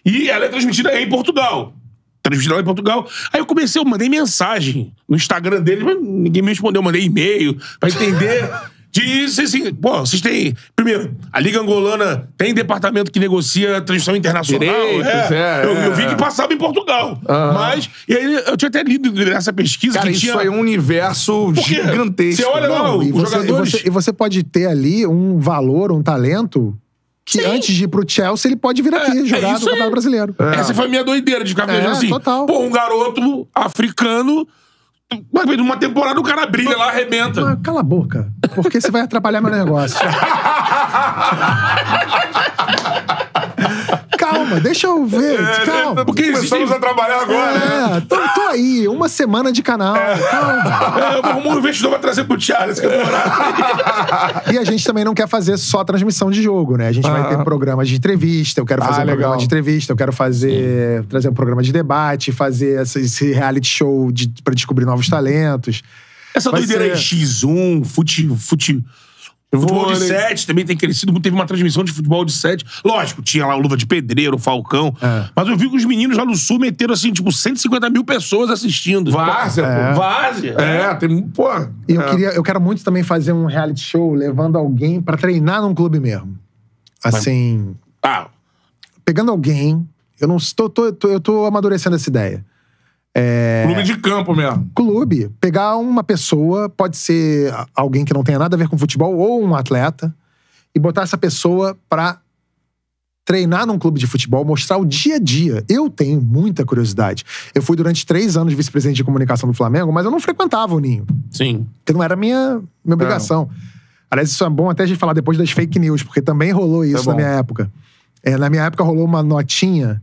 E ela é transmitida em Portugal. Transmitida lá em Portugal. Aí eu mandei mensagem no Instagram dele, mas ninguém me respondeu. Eu mandei e-mail pra entender... Diz assim, pô, vocês têm... Primeiro, a Liga Angolana tem departamento que negocia transmissão internacional. Direitos, Eu vi que passava em Portugal. Mas, e aí eu tinha até lido nessa pesquisa Cara, que isso tinha... é um universo gigantesco. Você olha lá, os jogadores... E você pode ter ali um valor, um talento... Que antes de ir pro Chelsea, ele pode vir aqui jogar no Campeonato Brasileiro. Essa foi a minha doideira de ficar pensando assim. Total. Pô, um garoto africano, numa temporada o cara brilha lá, arrebenta. Mas cala a boca, porque você vai atrapalhar meu negócio. Calma, deixa eu ver. Calma. Porque começamos a trabalhar agora. Tô aí, uma semana de canal. Calma. Eu vou arrumar um investidor pra trazer pro Charles, que eu E a gente também não quer fazer só transmissão de jogo, né? A gente vai ter programas de entrevista, eu quero fazer um programa de entrevista, eu quero trazer um programa de debate, fazer esse reality show pra descobrir novos talentos. Essa doideira aí, X1, futebol de 7 também tem crescido muito. Teve uma transmissão de futebol de 7. Lógico, tinha lá o Luva de Pedreiro, o Falcão. Mas eu vi que os meninos lá no Sul meteram, assim, tipo, 150 mil pessoas assistindo. Várzea, pô. Várzea. Tem... Pô. E eu quero muito também fazer um reality show levando alguém pra treinar num clube mesmo. Assim... Pegando alguém... Eu tô amadurecendo essa ideia. Clube de campo mesmo. Clube. Pegar uma pessoa, pode ser alguém que não tenha nada a ver com futebol, ou um atleta, e botar essa pessoa pra treinar num clube de futebol, mostrar o dia a dia. Eu tenho muita curiosidade. Eu fui durante 3 anos vice-presidente de comunicação do Flamengo, mas eu não frequentava o Ninho. Sim. Porque não era minha obrigação. Aliás, isso é bom até a gente falar depois das fake news, porque também rolou isso na minha época. Na minha época rolou uma notinha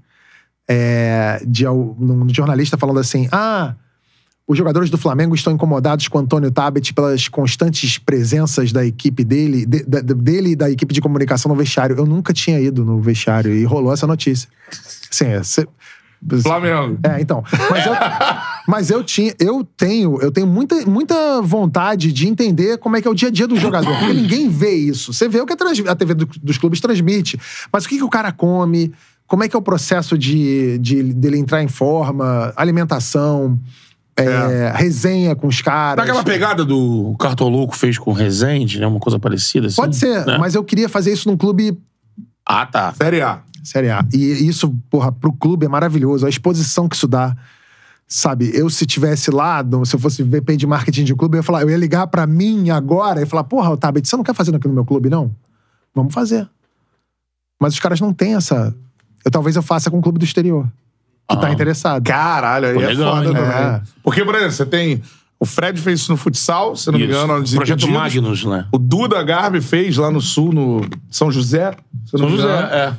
de um jornalista falando assim: os jogadores do Flamengo estão incomodados com Antônio Tabet pelas constantes presenças da equipe dele e da equipe de comunicação no vestiário. Eu nunca tinha ido no vestiário e rolou essa notícia. Assim, Flamengo. Então. Mas eu tenho muita vontade de entender como é que é o dia a dia do jogador. Porque ninguém vê isso. Você vê o que a TV dos clubes transmite. Mas o que o cara come? Como é que é o processo dele entrar em forma? Alimentação? Resenha com os caras. Daquela pegada do Cartoloco fez com o Rezende, né? Uma coisa parecida assim. Pode ser, né? Mas eu queria fazer isso num clube... Tá. Série A. Série A. E isso, porra, pro clube é maravilhoso. A exposição que isso dá. Sabe, se tivesse lá, se eu fosse VP de marketing de clube, eu ia ligar pra mim agora e falar: porra, Tabet, você não quer fazer aqui no meu clube, não? Vamos fazer. Mas os caras não têm essa... Talvez eu faça com o clube do exterior. Que tá interessado. Caralho, aí legal, foda hein? também. Porque, por exemplo, você tem... O Fred fez isso no futsal, se não me engano. O Projeto Magnus, né? O Duda Garbi fez lá no Sul, no São José. São José,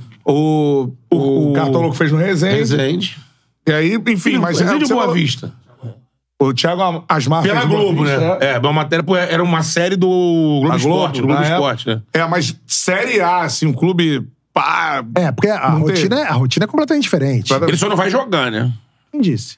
O Cartoloco fez no Resende. E aí, enfim... mas Resende ou Boa Vista? O Thiago Asmar pela Globo, né? Uma matéria, era uma série do Globo Esporte. Globo Esporte, né? Mas Série A, assim, um clube... porque a rotina é completamente diferente. Ele só não vai jogar, né? Quem disse?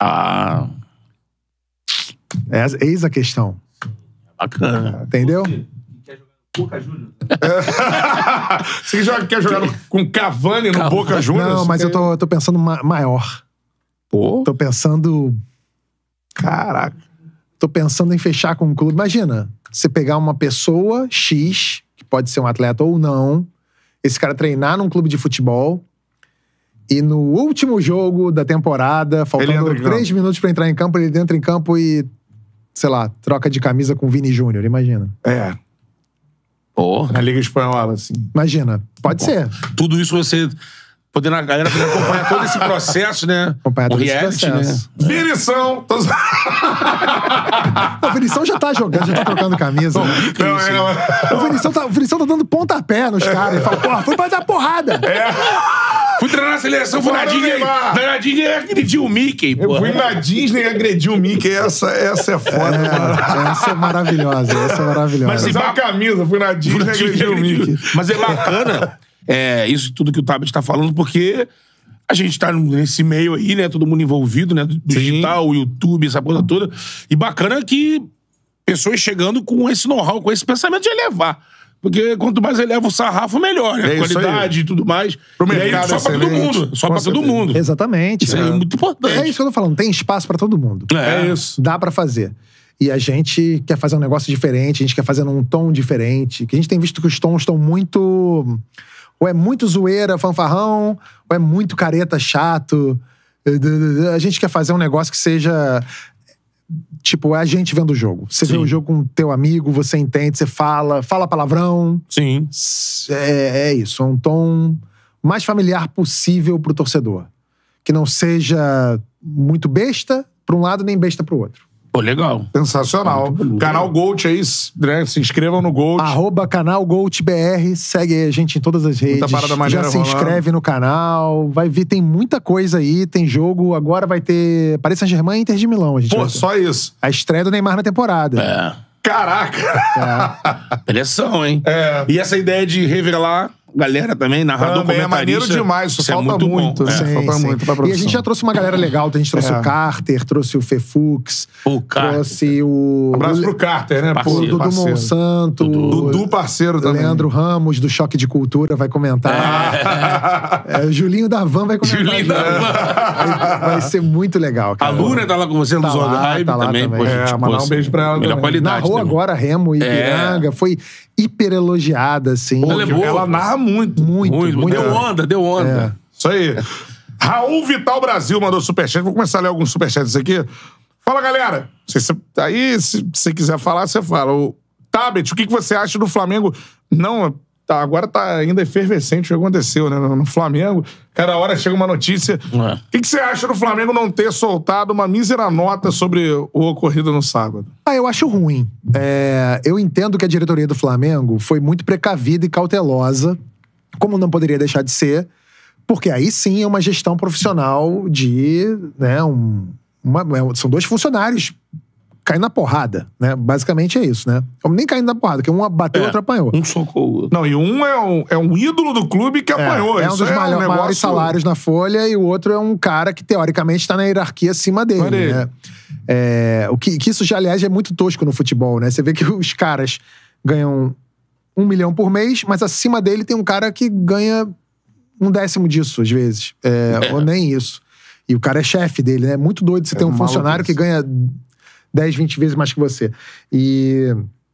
Eis a questão. Bacana. Entendeu? Boca Juniors. Você quer jogar com Cavani no Boca Juniors? Não, mas eu tô pensando maior. Pô. Tô pensando... Caraca. Tô pensando em fechar com um clube. Imagina, você pegar uma pessoa X, que pode ser um atleta ou não, esse cara treinar num clube de futebol e no último jogo da temporada, faltando 3 minutos pra entrar em campo, ele entra em campo e, sei lá, troca de camisa com o Vini Júnior, imagina. Porra. Na Liga Espanhola, assim. Imagina, pode ser. Tudo isso você... A galera poder acompanhar todo esse processo, né? Acompanhar todo reality, esse processo. né? Vinição! O Vinição já tá jogando, já tá trocando camisa. O Vinição tá dando pontapé nos caras. Ele fala, porra, foi pra dar porrada. Fui treinar na seleção, fui na Disney e agredi o Mickey, pô. Eu fui na Disney e agredi o Mickey. Essa é foda, mano. Essa é maravilhosa, Mas a camisa, fui na Disney e agredi o Mickey. Mas é bacana... isso tudo que o Tabet tá falando, porque a gente tá nesse meio aí, né? Todo mundo envolvido, né? Do digital, o YouTube, essa coisa toda. E bacana que pessoas chegando com esse know-how, com esse pensamento de elevar. Porque quanto mais eleva o sarrafo, melhor, né? É A isso qualidade e tudo mais. Pro E aí mercado só pra todo excelente. mundo. Só Com pra todo certeza. mundo. Exatamente. Isso aí é muito importante. É isso que eu tô falando. Tem espaço pra todo mundo. É isso. Dá pra fazer. E a gente quer fazer um negócio diferente, a gente quer fazer num tom diferente. Que a gente tem visto que os tons estão muito... Ou é muito zoeira, fanfarrão, ou é muito careta, chato. A gente quer fazer um negócio que seja... Tipo, é a gente vendo o jogo. Você vê o jogo com teu amigo, você entende, você fala palavrão. Sim. É isso. É um tom mais familiar possível pro torcedor. Que não seja muito besta pra um lado, nem besta pro outro. Pô, legal. Sensacional. Canal Gold aí, né? Se inscrevam no Gold. @canal GoldBR, segue aí a gente em todas as redes. parada maneira Já se rolando. inscreve no canal, vai ver, tem muita coisa aí, tem jogo, agora vai ter Paris Saint-Germain e Inter de Milão. A gente Pô, vai ter. só isso. A estreia do Neymar na temporada. É. Caraca! Pressão, hein? É. E essa ideia de revelar galera também, narrador, Também é comentarista. maneiro demais, isso é falta muito muito, bom. né? É. Falta muito pra E a gente já trouxe uma galera legal. A gente trouxe É. o Carter, trouxe o Fefux, O Carter. trouxe o... Abraço pro Carter, né? o Parceiro, Dudu parceiro. Monsanto. Dudu parceiro também. Leandro Ramos, do Choque de Cultura, vai comentar. O Julinho da Van vai comentar. Julinho da Van. Vai ser muito legal, A cara. Luna tá lá com você no Tá Zona lá, Hype tá lá também. também. Pô, É, gente, mandar pô, um beijo pra ela melhor também. qualidade Narrou também. agora Remo e Ipiranga. Foi hiper elogiada, assim. Ela é boa. Ela narra muito. Muito. Deu onda. Isso aí. Raul Vital Brasil mandou superchat. Vou começar a ler alguns superchats aqui. Fala, galera. Aí, se você quiser falar, você fala. O Tabet, o que você acha do Flamengo? Não, agora tá ainda efervescente o que aconteceu, né? No Flamengo. Cada hora chega uma notícia. O que você acha do Flamengo não ter soltado uma mísera nota sobre o ocorrido no sábado? Eu acho ruim. Eu entendo que a diretoria do Flamengo foi muito precavida e cautelosa, como não poderia deixar de ser, porque aí sim é uma gestão profissional de... Né, são dois funcionários caindo na porrada, né? Basicamente é isso, né? Nem caindo na porrada, porque um bateu e o outro apanhou. Um socorro. Não, e um é um ídolo do clube que apanhou. É um Isso dos maiores negócio... salários na Folha e o outro é um cara que, teoricamente, está na hierarquia acima dele, né? Que isso, já, aliás, é muito tosco no futebol, né? Você vê que os caras ganham 1 milhão por mês, mas acima dele tem um cara que ganha 1/10 disso, às vezes. Ou nem isso. E o cara é chefe dele, né? É muito doido você ter um funcionário que ganha 10, 20 vezes mais que você. E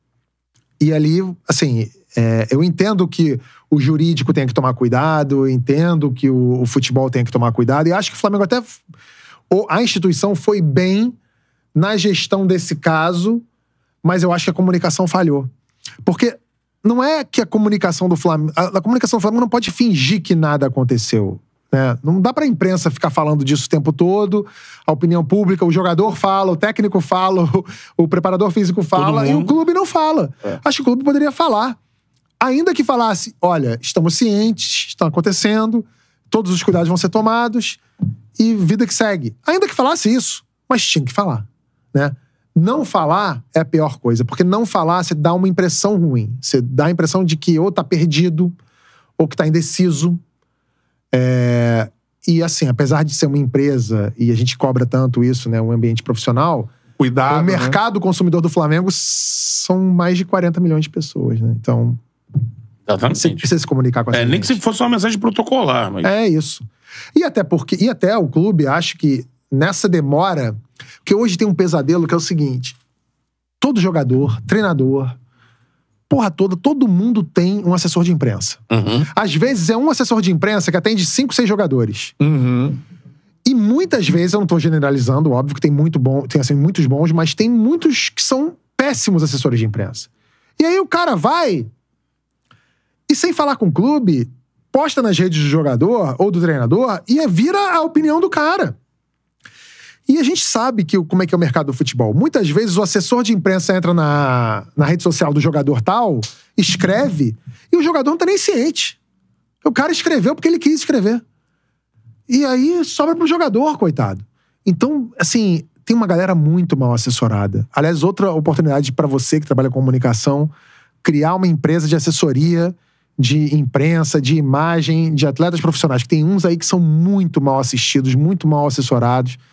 ali, assim, eu entendo que o jurídico tem que tomar cuidado, eu entendo que o futebol tem que tomar cuidado, e acho que o Flamengo até... A instituição foi bem na gestão desse caso, mas eu acho que a comunicação falhou. Porque não é que a comunicação do Flamengo... A comunicação do Flamengo não pode fingir que nada aconteceu. Né? Não dá pra imprensa ficar falando disso o tempo todo, a opinião pública, o jogador fala, o técnico fala, o preparador físico fala, e o clube não fala. Acho que o clube poderia falar. Ainda que falasse, olha, estamos cientes, está acontecendo, todos os cuidados vão ser tomados, e vida que segue. Ainda que falasse isso, mas tinha que falar, né? Não falar é a pior coisa, porque não falar, você dá uma impressão ruim. Você dá a impressão de que ou tá perdido, ou que tá indeciso. E assim, apesar de ser uma empresa, e a gente cobra tanto isso, né, um ambiente profissional, Cuidado, o mercado consumidor do Flamengo são mais de 40 milhões de pessoas, né? Então, você precisa se comunicar com essa Nem gente. que se fosse uma mensagem protocolar, mas... É isso. E até o clube, acho que nessa demora... Porque hoje tem um pesadelo que é o seguinte: todo jogador, treinador, porra toda, todo mundo tem um assessor de imprensa. Às vezes é um assessor de imprensa que atende 5, 6 jogadores. E muitas vezes, eu não tô generalizando, óbvio que tem assim, muitos bons, mas tem muitos que são péssimos assessores de imprensa. E aí o cara vai e, sem falar com o clube, posta nas redes do jogador ou do treinador e vira a opinião do cara. E a gente sabe como é que é o mercado do futebol. Muitas vezes o assessor de imprensa entra na rede social do jogador tal, escreve, e o jogador não tá nem ciente. O cara escreveu porque ele quis escrever. E aí sobra pro jogador, coitado. Então, assim, tem uma galera muito mal assessorada. Aliás, outra oportunidade pra você que trabalha com comunicação, criar uma empresa de assessoria, de imprensa, de imagem, de atletas profissionais, que tem uns aí que são muito mal assistidos, muito mal assessorados.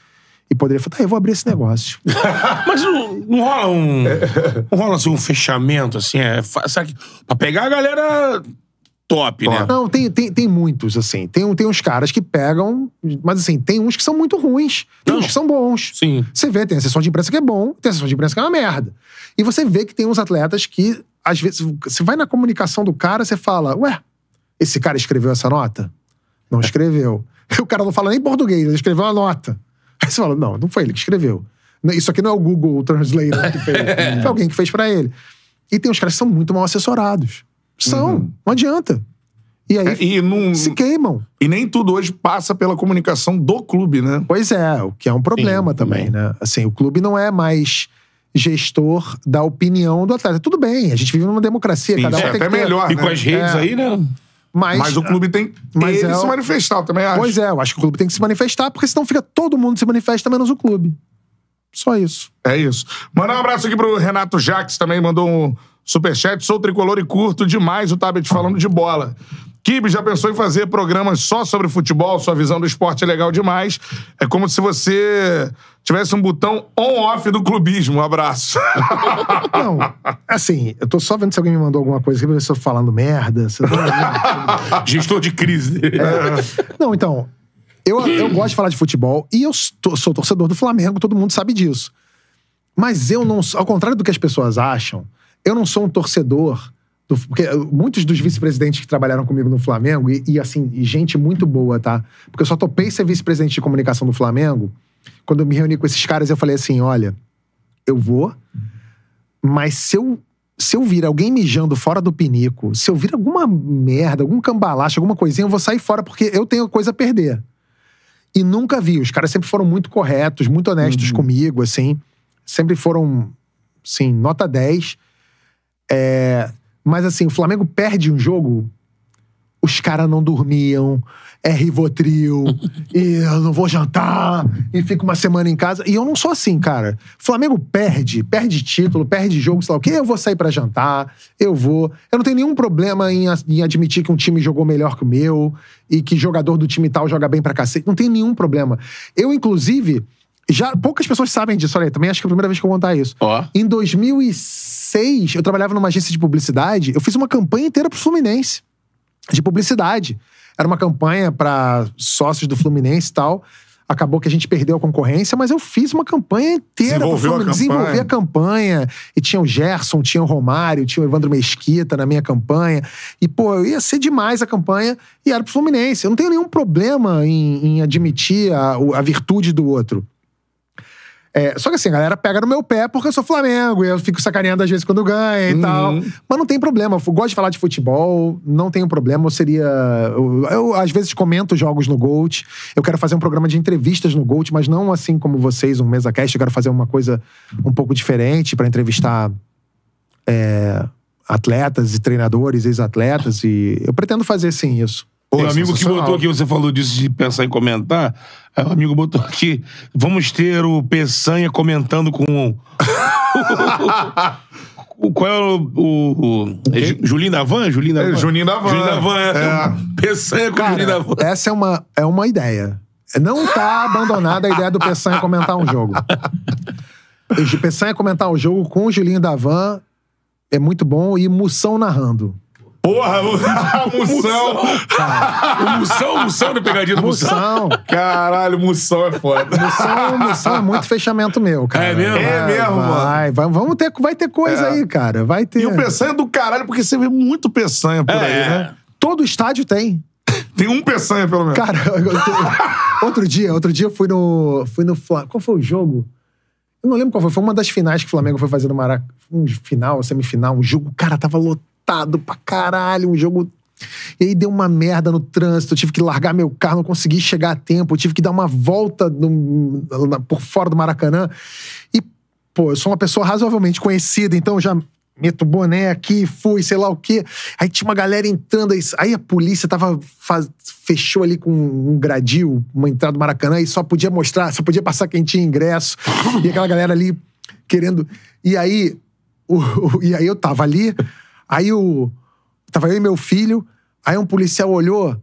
E poderia falar, eu vou abrir esse negócio. Mas não rola assim, um fechamento, assim, sabe, pra pegar a galera top, né? Não, tem muitos, assim. Tem uns caras que pegam, mas assim, tem uns que são muito ruins. Tem uns que são bons. Sim. Você vê, tem assessor de imprensa que é bom, tem assessor de imprensa que é uma merda. E você vê que tem uns atletas que, às vezes, você vai na comunicação do cara, você fala, ué, esse cara escreveu essa nota? Não escreveu. O cara não fala nem português, ele escreveu uma nota. Aí você fala, não foi ele que escreveu. Isso aqui não é o Google Translator que fez. Foi alguém que fez pra ele. E tem uns caras que são muito mal assessorados. Não adianta. E aí se queimam. E nem tudo hoje passa pela comunicação do clube, né? Pois é, o que é um problema também, né? Assim, o clube não é mais gestor da opinião do atleta. Tudo bem, a gente vive numa democracia, Sim, cada um tem até que ter... melhor, E com as redes aí, né? Mas o clube tem que se manifestar, eu também acho. Pois é, eu acho que o clube tem que se manifestar, porque senão fica todo mundo se manifesta, menos o clube. Só isso. É isso. Mandar um abraço aqui pro Renato Jaques, também mandou um superchat. Sou tricolor e curto demais o Tabet falando de bola. Kibe, já pensou em fazer programas só sobre futebol? Sua visão do esporte é legal demais. É como se você tivesse um botão on-off do clubismo. Um abraço. Não, assim, eu tô só vendo se alguém me mandou alguma coisa aqui, pra ver se eu tô falando merda. Gestor de crise. Não, então, eu gosto de falar de futebol e eu sou torcedor do Flamengo, todo mundo sabe disso. Mas eu não sou, ao contrário do que as pessoas acham, eu não sou um torcedor... Porque muitos dos vice-presidentes que trabalharam comigo no Flamengo, assim, gente muito boa, tá? Porque eu só topei ser vice-presidente de comunicação do Flamengo. Quando eu me reuni com esses caras, eu falei assim, olha, eu vou, mas se eu vir alguém mijando fora do pinico, se eu vir alguma merda, algum cambalacho, alguma coisinha, eu vou sair fora porque eu tenho coisa a perder. E nunca vi. Os caras sempre foram muito corretos, muito honestos comigo, assim. Sempre foram, assim, nota 10. Mas assim, o Flamengo perde um jogo, os caras não dormiam, é Rivotril, e eu não vou jantar, e fico uma semana em casa. E eu não sou assim, cara. Flamengo perde título, perde jogo, sei lá o quê, eu vou sair pra jantar, eu não tenho nenhum problema em admitir que um time jogou melhor que o meu, e que jogador do time tal joga bem pra cacete. Não tenho nenhum problema. Eu, inclusive... poucas pessoas sabem disso, olha aí, também acho que é a primeira vez que eu vou contar isso. Em 2006, eu trabalhava numa agência de publicidade, eu fiz uma campanha inteira pro Fluminense, de publicidade. Era uma campanha pra sócios do Fluminense e tal. Acabou que a gente perdeu a concorrência, mas eu fiz uma campanha inteira pro Fluminense. Desenvolvi a campanha. E tinha o Gerson, tinha o Romário, tinha o Evandro Mesquita na minha campanha. E, pô, eu ia ser demais a campanha e era pro Fluminense. Eu não tenho nenhum problema em admitir a virtude do outro. Só que assim, a galera pega no meu pé porque eu sou Flamengo e eu fico sacaneando às vezes quando ganha e tal. Mas não tem problema. Eu gosto de falar de futebol, não tenho problema. Eu às vezes comento jogos no GOAT. Eu quero fazer um programa de entrevistas no GOAT, mas não assim como vocês, um MesaCast. Eu quero fazer uma coisa um pouco diferente pra entrevistar atletas e treinadores, ex-atletas. E eu pretendo fazer sim isso. O amigo que botou aqui, você falou disso de pensar em comentar, o amigo botou aqui, vamos ter o Peçanha comentando com qual é o Julinho Davan? Juninho Davan. Peçanha com Cara, Julinho Davan. Essa é uma ideia. Não tá abandonada a ideia do Peçanha comentar um jogo. O Peçanha comentar um jogo com o Julinho Davan é muito bom e Mussão narrando. Porra, Mussão. O Mussão da pegadinha do Mussão. Caralho, Mussão é foda. Mussão é muito fechamento meu, cara. É mesmo? É mesmo, mano. Vai ter coisa aí, cara. Vai ter. E o Peçanha é do caralho, porque você vê muito Peçanha por aí, né? Todo estádio tem. Tem um Peçanha, pelo menos. Cara, outro dia eu fui no Flamengo. Qual foi o jogo? Eu não lembro qual foi. Foi uma das finais que o Flamengo foi fazer no Maracanã. Um final, semifinal, um jogo. Cara, tava lotado pra caralho, um jogo... E aí deu uma merda no trânsito, eu tive que largar meu carro, não consegui chegar a tempo, eu tive que dar uma volta por fora do Maracanã. E, pô, eu sou uma pessoa razoavelmente conhecida, então eu já meto o boné aqui, fui, sei lá o quê. Aí tinha uma galera entrando, aí a polícia fechou ali com um gradil, uma entrada do Maracanã, e só podia passar quem tinha ingresso. E aquela galera ali querendo... E aí eu tava ali... Aí tava eu e meu filho, aí um policial olhou,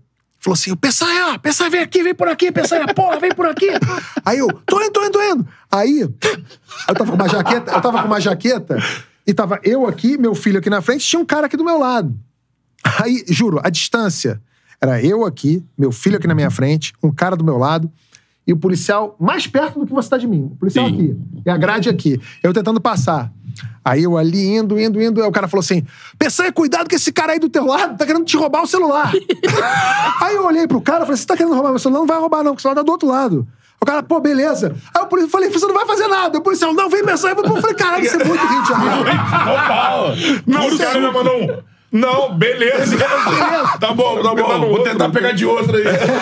falou assim, o Peçanha, vem aqui, vem por aqui, Peçanha, porra, vem por aqui. Aí eu, tô indo. Aí, eu tava com uma jaqueta, e tava eu aqui, meu filho aqui na frente, tinha um cara aqui do meu lado. Aí, juro, a distância era eu aqui, meu filho aqui na minha frente, um cara do meu lado, e o policial mais perto do que você tá de mim. O policial aqui, e a grade aqui. Eu tentando passar. Aí eu ali, indo, aí o cara falou assim, Peçanha, cuidado que esse cara aí do teu lado tá querendo te roubar o celular. Aí eu olhei pro cara e falei, você tá querendo roubar meu celular? Não vai roubar não, porque o celular tá do outro lado. O cara, pô, beleza. Aí eu falei, você não vai fazer nada. O policial, não, vem Peçanha. Eu falei, caralho, isso é muito Rio de Janeiro. Não, o cara me mandou um... Não, beleza. Tá bom. Vou tentar pegar de outro aí.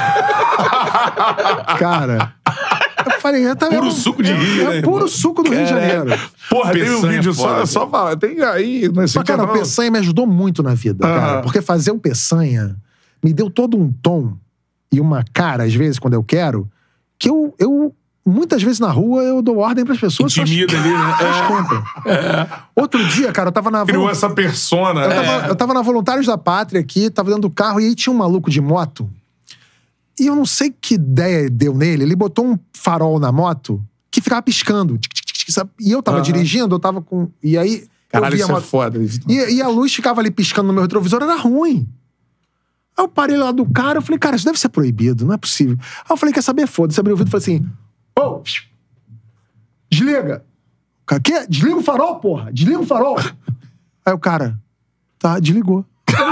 Cara... Eu falei, tá puro suco de Rio, né? Puro suco do Rio de Janeiro. Porra, tem um Peçanha vídeo foda, só falar. Tem aí... Mas, cara, o Peçanha me ajudou muito na vida, cara. Porque fazer um Peçanha me deu todo um tom e uma cara, às vezes, quando eu quero, que eu muitas vezes na rua, eu dou ordem pras pessoas. Intimida ali, né? Outro dia, cara, eu tava na... Criou essa persona. Eu tava na Voluntários da Pátria aqui, tava dentro do carro, e aí tinha um maluco de moto. E eu não sei que ideia deu nele. Ele botou um farol na moto que ficava piscando. E eu tava dirigindo, eu tava com... E aí... Caralho, isso é foda. E a luz ficava ali piscando no meu retrovisor, era ruim. Aí eu parei lá do cara, eu falei, cara, isso deve ser proibido, não é possível. Aí eu falei, quer saber? Foda-se. Abri o vidro e falei assim, ô, desliga. O cara, quê? Desliga o farol, porra. Desliga o farol. Aí o cara, tá, desligou.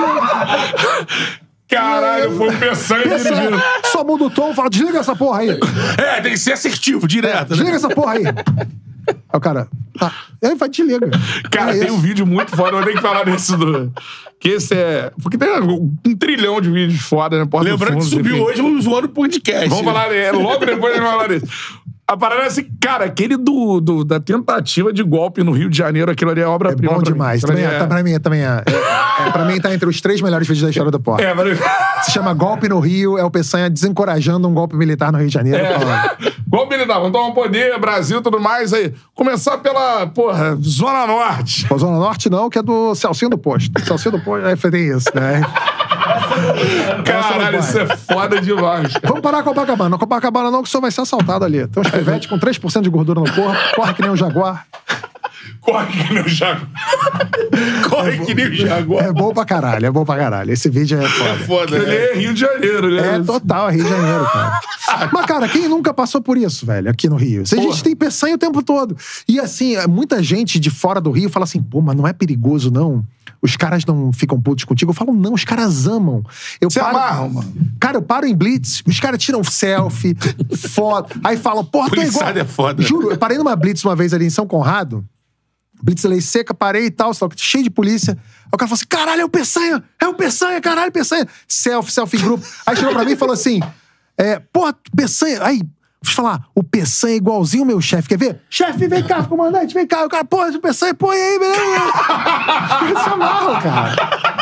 Caralho, foi um Peçanha dirigindo. Só muda o tom e fala, desliga essa porra aí. Tem que ser assertivo, direto. Desliga essa porra aí. Aí o cara, tá. Aí vai, desliga. Cara, tem um vídeo muito foda, eu tenho que falar desse do... Que esse é... Porque tem um trilhão de vídeos foda, né? Porta Lembrando que subiu hoje um zoando podcast. Vamos falar logo depois a gente vai falar desse. A parada é assim, cara, aquele da tentativa de golpe no Rio de Janeiro, aquilo ali é obra-prima. É bom demais. Também é. Pra mim tá entre os 3 melhores vídeos da história do Porta. Se chama Golpe no Rio, é o Peçanha desencorajando um golpe militar no Rio de Janeiro. Golpe militar, vamos tomar um poder, Brasil e tudo mais aí. Começar pela, porra, Zona Norte. Pô, Zona Norte não, que é do Celcinho do Posto. Celcinho do Posto, tem isso, né? Caralho, isso é foda demais. Vamos parar com Copacabana. Não, Copacabana não, que o senhor vai ser assaltado ali. Tem uns pivetes com 3% de gordura no corpo, corre que nem um jaguar. Corre que nem o Jaguar. Corre que nem o Jaguar. É bom pra caralho. Esse vídeo é foda. É foda, Ele é Rio de Janeiro, né? É total, é Rio de Janeiro, cara. Mas, cara, quem nunca passou por isso, velho, aqui no Rio? A gente tem Peçanha o tempo todo. E, assim, muita gente de fora do Rio fala assim, pô, mas não é perigoso, não? Os caras não ficam putos contigo? Eu falo, não, os caras amam. Amarram, mano. Cara, eu paro em Blitz, os caras tiram selfie, foto, aí falam, porra, tu é igual... é foda. Juro, eu parei numa Blitz uma vez ali em São Conrado, Blitz lei seca, parei e tal, cheio de polícia. Aí o cara falou assim, caralho, é o Peçanha, caralho, Peçanha. Selfie grupo. Aí chegou pra mim e falou assim, porra, Peçanha, aí... Vou te falar, o Peçanha é igualzinho o meu chefe. Quer ver? Chefe, vem cá, comandante, vem cá. O cara, pô, o Peçanha, põe aí, beleza? Isso é mal, cara.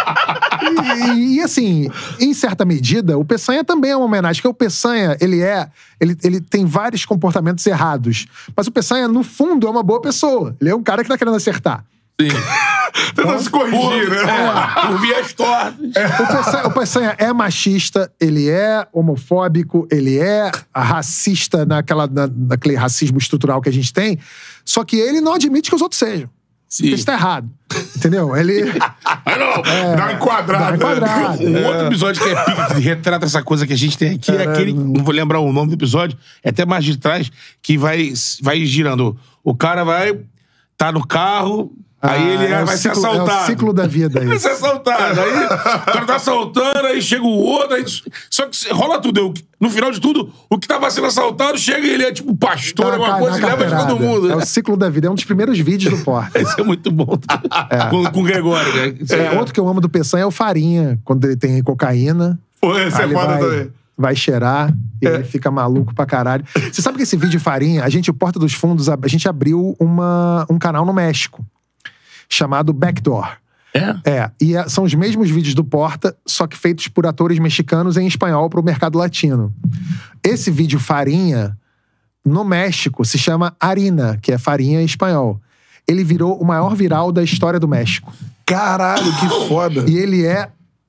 E assim, em certa medida, o Peçanha também é uma homenagem. Porque o Peçanha, ele tem vários comportamentos errados. Mas o Peçanha, no fundo, é uma boa pessoa. Ele é um cara que tá querendo acertar. Sim. Tentando se corrigir, né? Por vias tortas. O Peçanha é machista, ele é homofóbico, ele é racista naquele racismo estrutural que a gente tem, só que ele não admite que os outros sejam. Sim. Isso tá errado. Entendeu? Ele... Dá uma enquadrada. Um outro episódio que é pique, que retrata essa coisa que a gente tem aqui, é aquele, não vou lembrar o nome do episódio, é até mais de trás, que vai girando. O cara tá no carro... Aí ele vai ser assaltado. É o ciclo da vida. Vai ser assaltado. Aí o cara tá assaltando, aí chega o outro. Aí, só que rola tudo. No final de tudo, o que tava sendo assaltado chega e ele é tipo pastor, alguma coisa, e leva de todo mundo. É o ciclo da vida. É um dos primeiros vídeos do Porta. Esse é muito bom. Com o Gregório. Né? Outro que eu amo do Peçanha é o Farinha, quando ele tem cocaína. Pô, esse é foda também. Vai cheirar e ele fica maluco pra caralho. Você sabe que esse vídeo Farinha, o Porta dos Fundos, a gente abriu um canal no México. Chamado Backdoor. E são os mesmos vídeos do Porta, só que feitos por atores mexicanos em espanhol pro mercado latino. Esse vídeo Farinha, no México, se chama Harina, que é farinha em espanhol. Ele virou o maior viral da história do México. Caralho, que foda. E ele é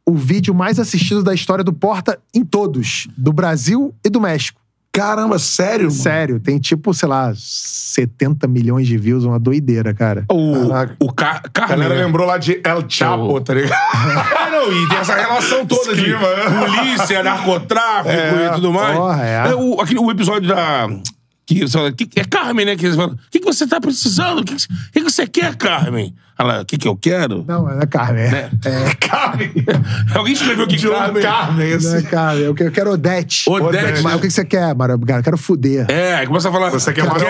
o vídeo mais assistido da história do Porta em todos. Do Brasil e do México. Caramba, sério? Mano? Sério, tem tipo, sei lá, 70 milhões de views, uma doideira, cara. O A Carmen, galera né? lembrou lá de El Chapo, tá ligado? Não, e tem essa relação toda de Esquema, né? polícia, narcotráfico e tudo mais. Porra, O episódio da... é Carmen, né? Que eles falam, o que você tá precisando? O que você quer, Carmen? Ela, o que eu quero? Não é Carmen. Né? Carmen. Alguém escreveu aqui Carmen? Carmen, Não é Carmen. Eu quero Odete. Odete. Mas o que você quer, Mara? Eu quero fuder. Aí começa a falar... Você quer Mario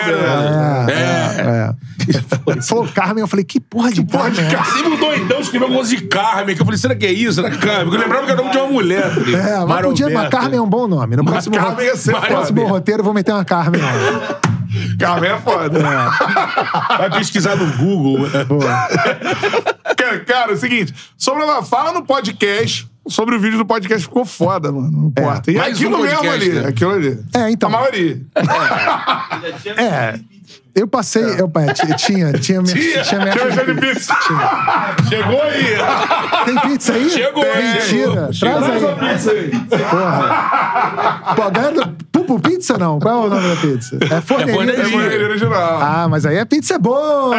Ele falou Carmen, eu falei, que porra de Carmen? Sempre um doidão escreveu um monte de Carmen, que eu falei, será que é isso? Será que é Carmen? Porque eu lembrava que era o nome de uma mulher. Mas podia, mas Carmen é um bom nome. No próximo, Carmen ia ser próximo roteiro eu vou meter uma Carmen lá. Carmen é foda. Vai pesquisar no Google. Cara, é o seguinte, fala no podcast sobre o vídeo do podcast, ficou foda, mano. Não importa. E mais aquilo um podcast, mesmo ali, né? aquilo ali. Então. A maioria. Eu passei, tinha minha Chama de pizza. Chegou aí. Tem pizza aí? Chegou aí. Mentira. Traz aí. Porra. Pô, a galera do Pupo Pizza, não? Qual é o nome da pizza? É Forneria. É maioria original. Ah, mas aí a pizza é boa.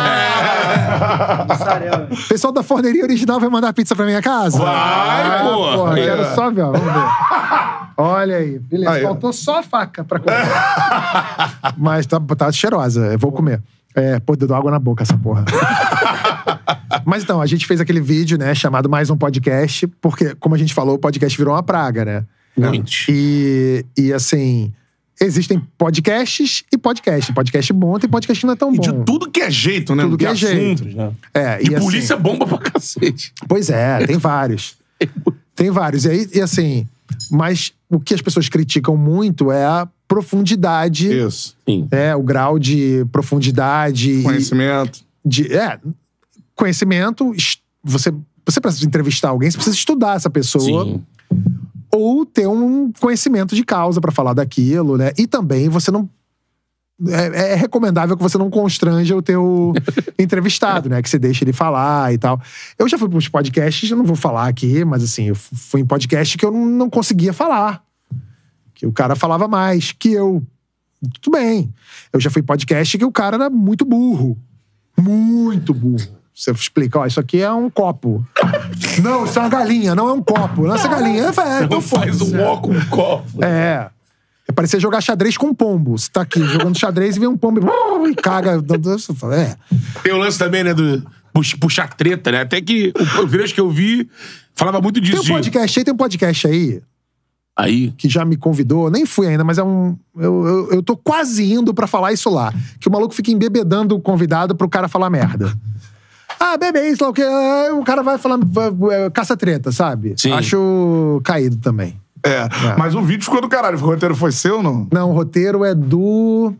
O pessoal da Forneria Original vai mandar pizza pra minha casa? Vai, pô. Porra, quero só ver, ó. Vamos ver. Olha aí. Beleza, Aí, ó. faltou só a faca pra comer. Mas tá cheirosa. Eu vou comer. Pô, deu água na boca essa porra. Mas então, a gente fez aquele vídeo, né, chamado Mais um Podcast, porque, como a gente falou, o podcast virou uma praga, né? Muito. E assim, existem podcasts e podcast. Podcast bom, tem podcast que não é tão bom. De tudo que é jeito, né? Tudo que De é jeito. assuntos, né? De E polícia bomba pra cacete. Pois é, tem vários. Tem vários. E assim, mas o que as pessoas criticam muito é a profundidade. Isso. Sim. O grau de profundidade. Conhecimento. Conhecimento. Você precisa entrevistar alguém, você precisa estudar essa pessoa. Sim. Ou ter um conhecimento de causa pra falar daquilo, né? E também você não... É recomendável que você não constranja o teu entrevistado, né? Que você deixe ele falar e tal. Eu já fui para uns podcasts, eu não vou falar aqui, mas assim, eu fui em podcast que eu não conseguia falar. Que o cara falava mais que eu. Tudo bem. Eu já fui em podcast que o cara era muito burro. Muito burro. Você explica, ó, isso aqui é um copo. Não, isso é uma galinha, não é um copo. Não, essa galinha Não faz um ó com um copo. Parecia jogar xadrez com um pombo. Você tá aqui jogando xadrez e vem um pombo e caga. Tem o lance também, né, do puxar treta, né? Até que o vídeo que eu vi falava muito disso. Tem um podcast aí que já me convidou, nem fui ainda, mas eu tô quase indo pra falar isso lá. Que o maluco fica embebedando o convidado pro cara falar merda. Bebe isso, lá o que? O cara vai falar caça-treta, sabe? Sim. Acho caído também. Mas o vídeo ficou do caralho. O roteiro foi seu ou não? Não, o roteiro é do...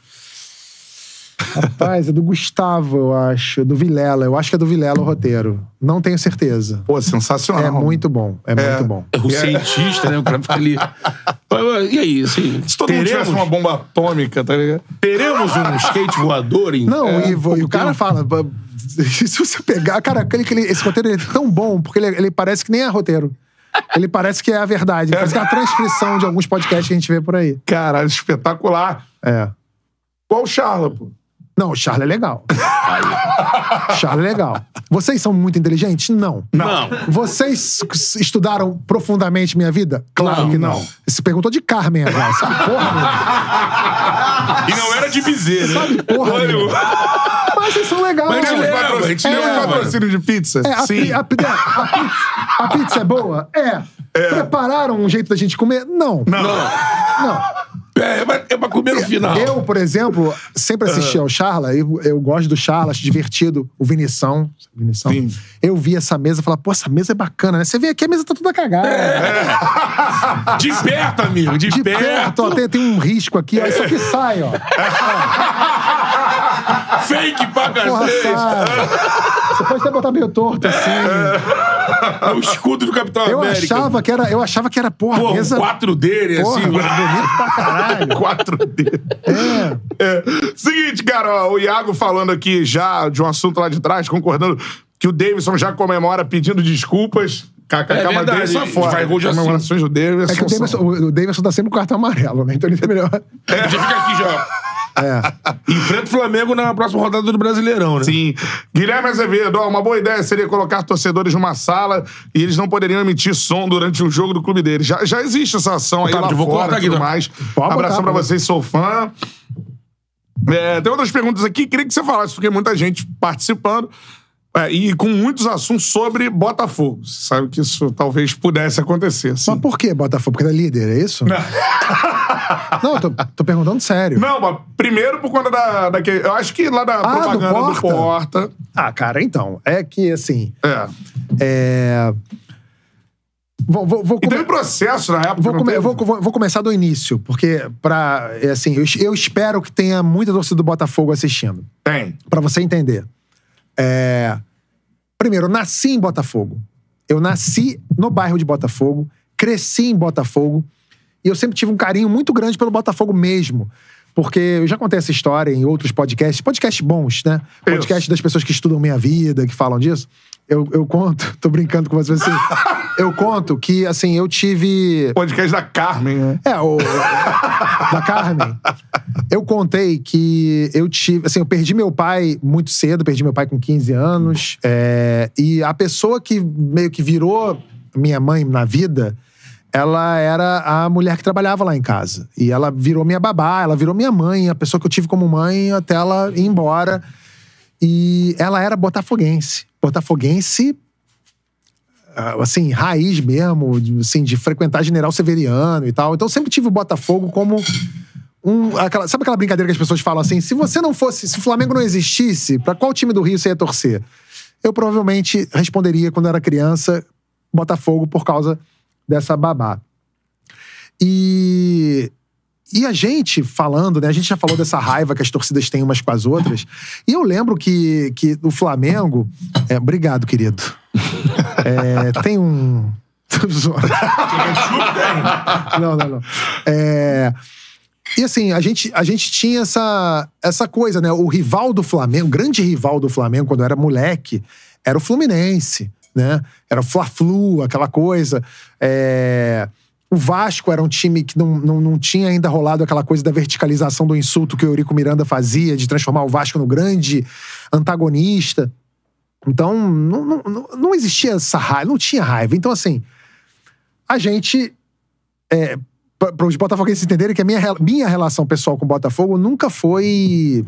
Rapaz, é do Gustavo, eu acho. Do Vilela. Eu acho que é do Vilela o roteiro. Não tenho certeza. Pô, sensacional. É muito bom. Muito bom. o cientista, né? O cara fica ali. E aí, assim, Se todo mundo tivesse uma bomba atômica, tá ligado? teremos um skate voador em... Não, e o cara fala... Se você pegar... Cara, esse roteiro é tão bom, porque ele parece que nem é roteiro. Ele parece que é a verdade. Parece que é a transcrição de alguns podcasts que a gente vê por aí. Caralho, espetacular. Qual o Charla, pô? Não, o Charla é legal. Charla é legal. Vocês são muito inteligentes? Não. Vocês estudaram profundamente minha vida? Claro que não. Você perguntou de Carmen agora. Sabe porra, meu? E não era de Bezerra, né? Sabe porra, meu? Mas vocês são legais. Mas a gente leva. Patrocínio de pizza? Sim. A pizza é boa? Prepararam um jeito da gente comer? Não. É pra comer no final. Eu, por exemplo, sempre assisti ao Charla. Eu gosto do Charla, acho divertido. O Vinição. Sim. Eu vi essa mesa e falava, pô, essa mesa é bacana, né? Você vê aqui, a mesa tá toda cagada. De perto, amigo. De perto. Ó, tem um risco aqui, ó. Isso aqui sai, ó. Fake pra Porra, cacete. sai. Você pode até botar meio torto assim. É o escudo do Capitão América. Eu achava que era, porra, Pô, mesa... o 4 dele, Porra, assim. bonito pra caralho. 4D. Seguinte, cara, ó, o Iago falando aqui já de um assunto lá de trás, concordando que o Davidson já comemora pedindo desculpas, Mas Davidson é foda. Vai hoje assim. Comemorações do Davidson. É que o Davidson tá sempre com o cartão amarelo, né? Então ele é melhor. Já fica aqui já. Enfrenta o Flamengo na próxima rodada do Brasileirão, né? Sim. Guilherme Azevedo, uma boa ideia seria colocar torcedores numa sala e eles não poderiam emitir som durante o jogo do clube deles. Já existe essa ação aí lá eu vou fora colocar e tudo aqui, mais. Abração pra vocês, sou fã. Tem outras perguntas aqui, queria que você falasse, porque muita gente participando e com muitos assuntos sobre Botafogo. Você sabe que isso talvez pudesse acontecer. Sim. Mas por que Botafogo? Porque ele é líder, é isso? Não, eu tô perguntando sério. Não, mas primeiro por conta daquele... Eu acho que lá da propaganda do Porta. Cara, então, é que assim... E teve processo na época. Vou começar do início, porque assim, eu espero que tenha muita torcida do Botafogo assistindo. Tem. Pra você entender. Primeiro, eu nasci em Botafogo. Eu nasci no bairro de Botafogo, cresci em Botafogo, e eu sempre tive um carinho muito grande pelo Botafogo mesmo. Porque eu já contei essa história em outros podcasts bons, né? Podcasts das pessoas que estudam minha vida, que falam disso. Eu conto, tô brincando com você assim. Eu conto que, assim, eu tive... Podcast da Carmen, né? Da Carmen. Eu contei que eu tive... Assim, eu perdi meu pai muito cedo, perdi meu pai com 15 anos. E a pessoa que meio que virou minha mãe na vida, ela era a mulher que trabalhava lá em casa. E ela virou minha babá, ela virou minha mãe, a pessoa que eu tive como mãe até ela ir embora. E ela era botafoguense. Botafoguense, assim, raiz mesmo, assim, de frequentar General Severiano e tal. Então eu sempre tive o Botafogo como sabe aquela brincadeira que as pessoas falam assim, se o Flamengo não existisse, pra qual time do Rio você ia torcer? Eu provavelmente responderia, quando eu era criança, Botafogo por causa dessa babá. E a gente falando, né? A gente já falou dessa raiva que as torcidas têm umas com as outras. E eu lembro que o Flamengo... obrigado, querido. Tem um... Não. E assim, a gente tinha essa coisa, né? O rival do Flamengo, o grande rival do Flamengo, quando eu era moleque, era o Fluminense, né? Era o Fla-Flu, aquela coisa. O Vasco era um time que não tinha ainda rolado aquela coisa da verticalização do insulto que o Eurico Miranda fazia, de transformar o Vasco no grande antagonista. Então, não existia essa raiva, não tinha raiva. Então, assim, a gente... para os botafoguenses entenderem que a minha relação pessoal com o Botafogo nunca foi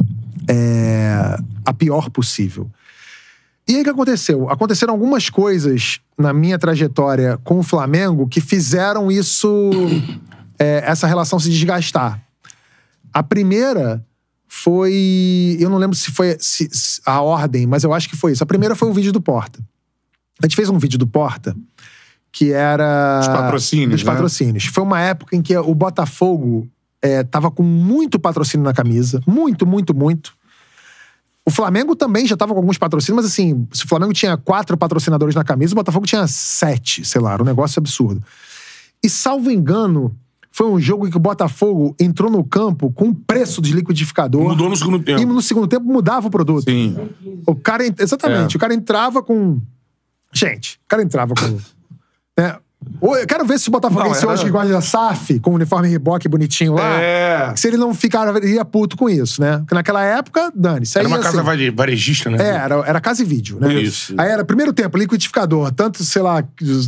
a pior possível. E aí o que aconteceu? Aconteceram algumas coisas na minha trajetória com o Flamengo que fizeram essa relação se desgastar. A primeira foi... Eu não lembro se foi a ordem, mas eu acho que foi isso. A primeira foi o vídeo do Porta. A gente fez um vídeo do Porta que era... Dos patrocínios, Dos patrocínios. Foi uma época em que o Botafogo tava com muito patrocínio na camisa. Muito, muito, muito. O Flamengo também já tava com alguns patrocínios, mas assim, se o Flamengo tinha 4 patrocinadores na camisa, o Botafogo tinha 7, sei lá, era um negócio absurdo. E, salvo engano, foi um jogo em que o Botafogo entrou no campo com o preço de liquidificador. Mudou no segundo tempo. E no segundo tempo mudava o produto. Sim. Exatamente. O cara entrava com... Gente, o cara entrava com... né? Eu quero ver se o Botafoguense hoje que gosta da SAF, com o uniforme Reebok bonitinho lá, se ele não ficaria puto com isso, né? Porque naquela época, dane-se. Era uma casa varejista, né? Era casa e vídeo, né? Isso. Aí era, primeiro tempo, liquidificador, tanto, sei lá,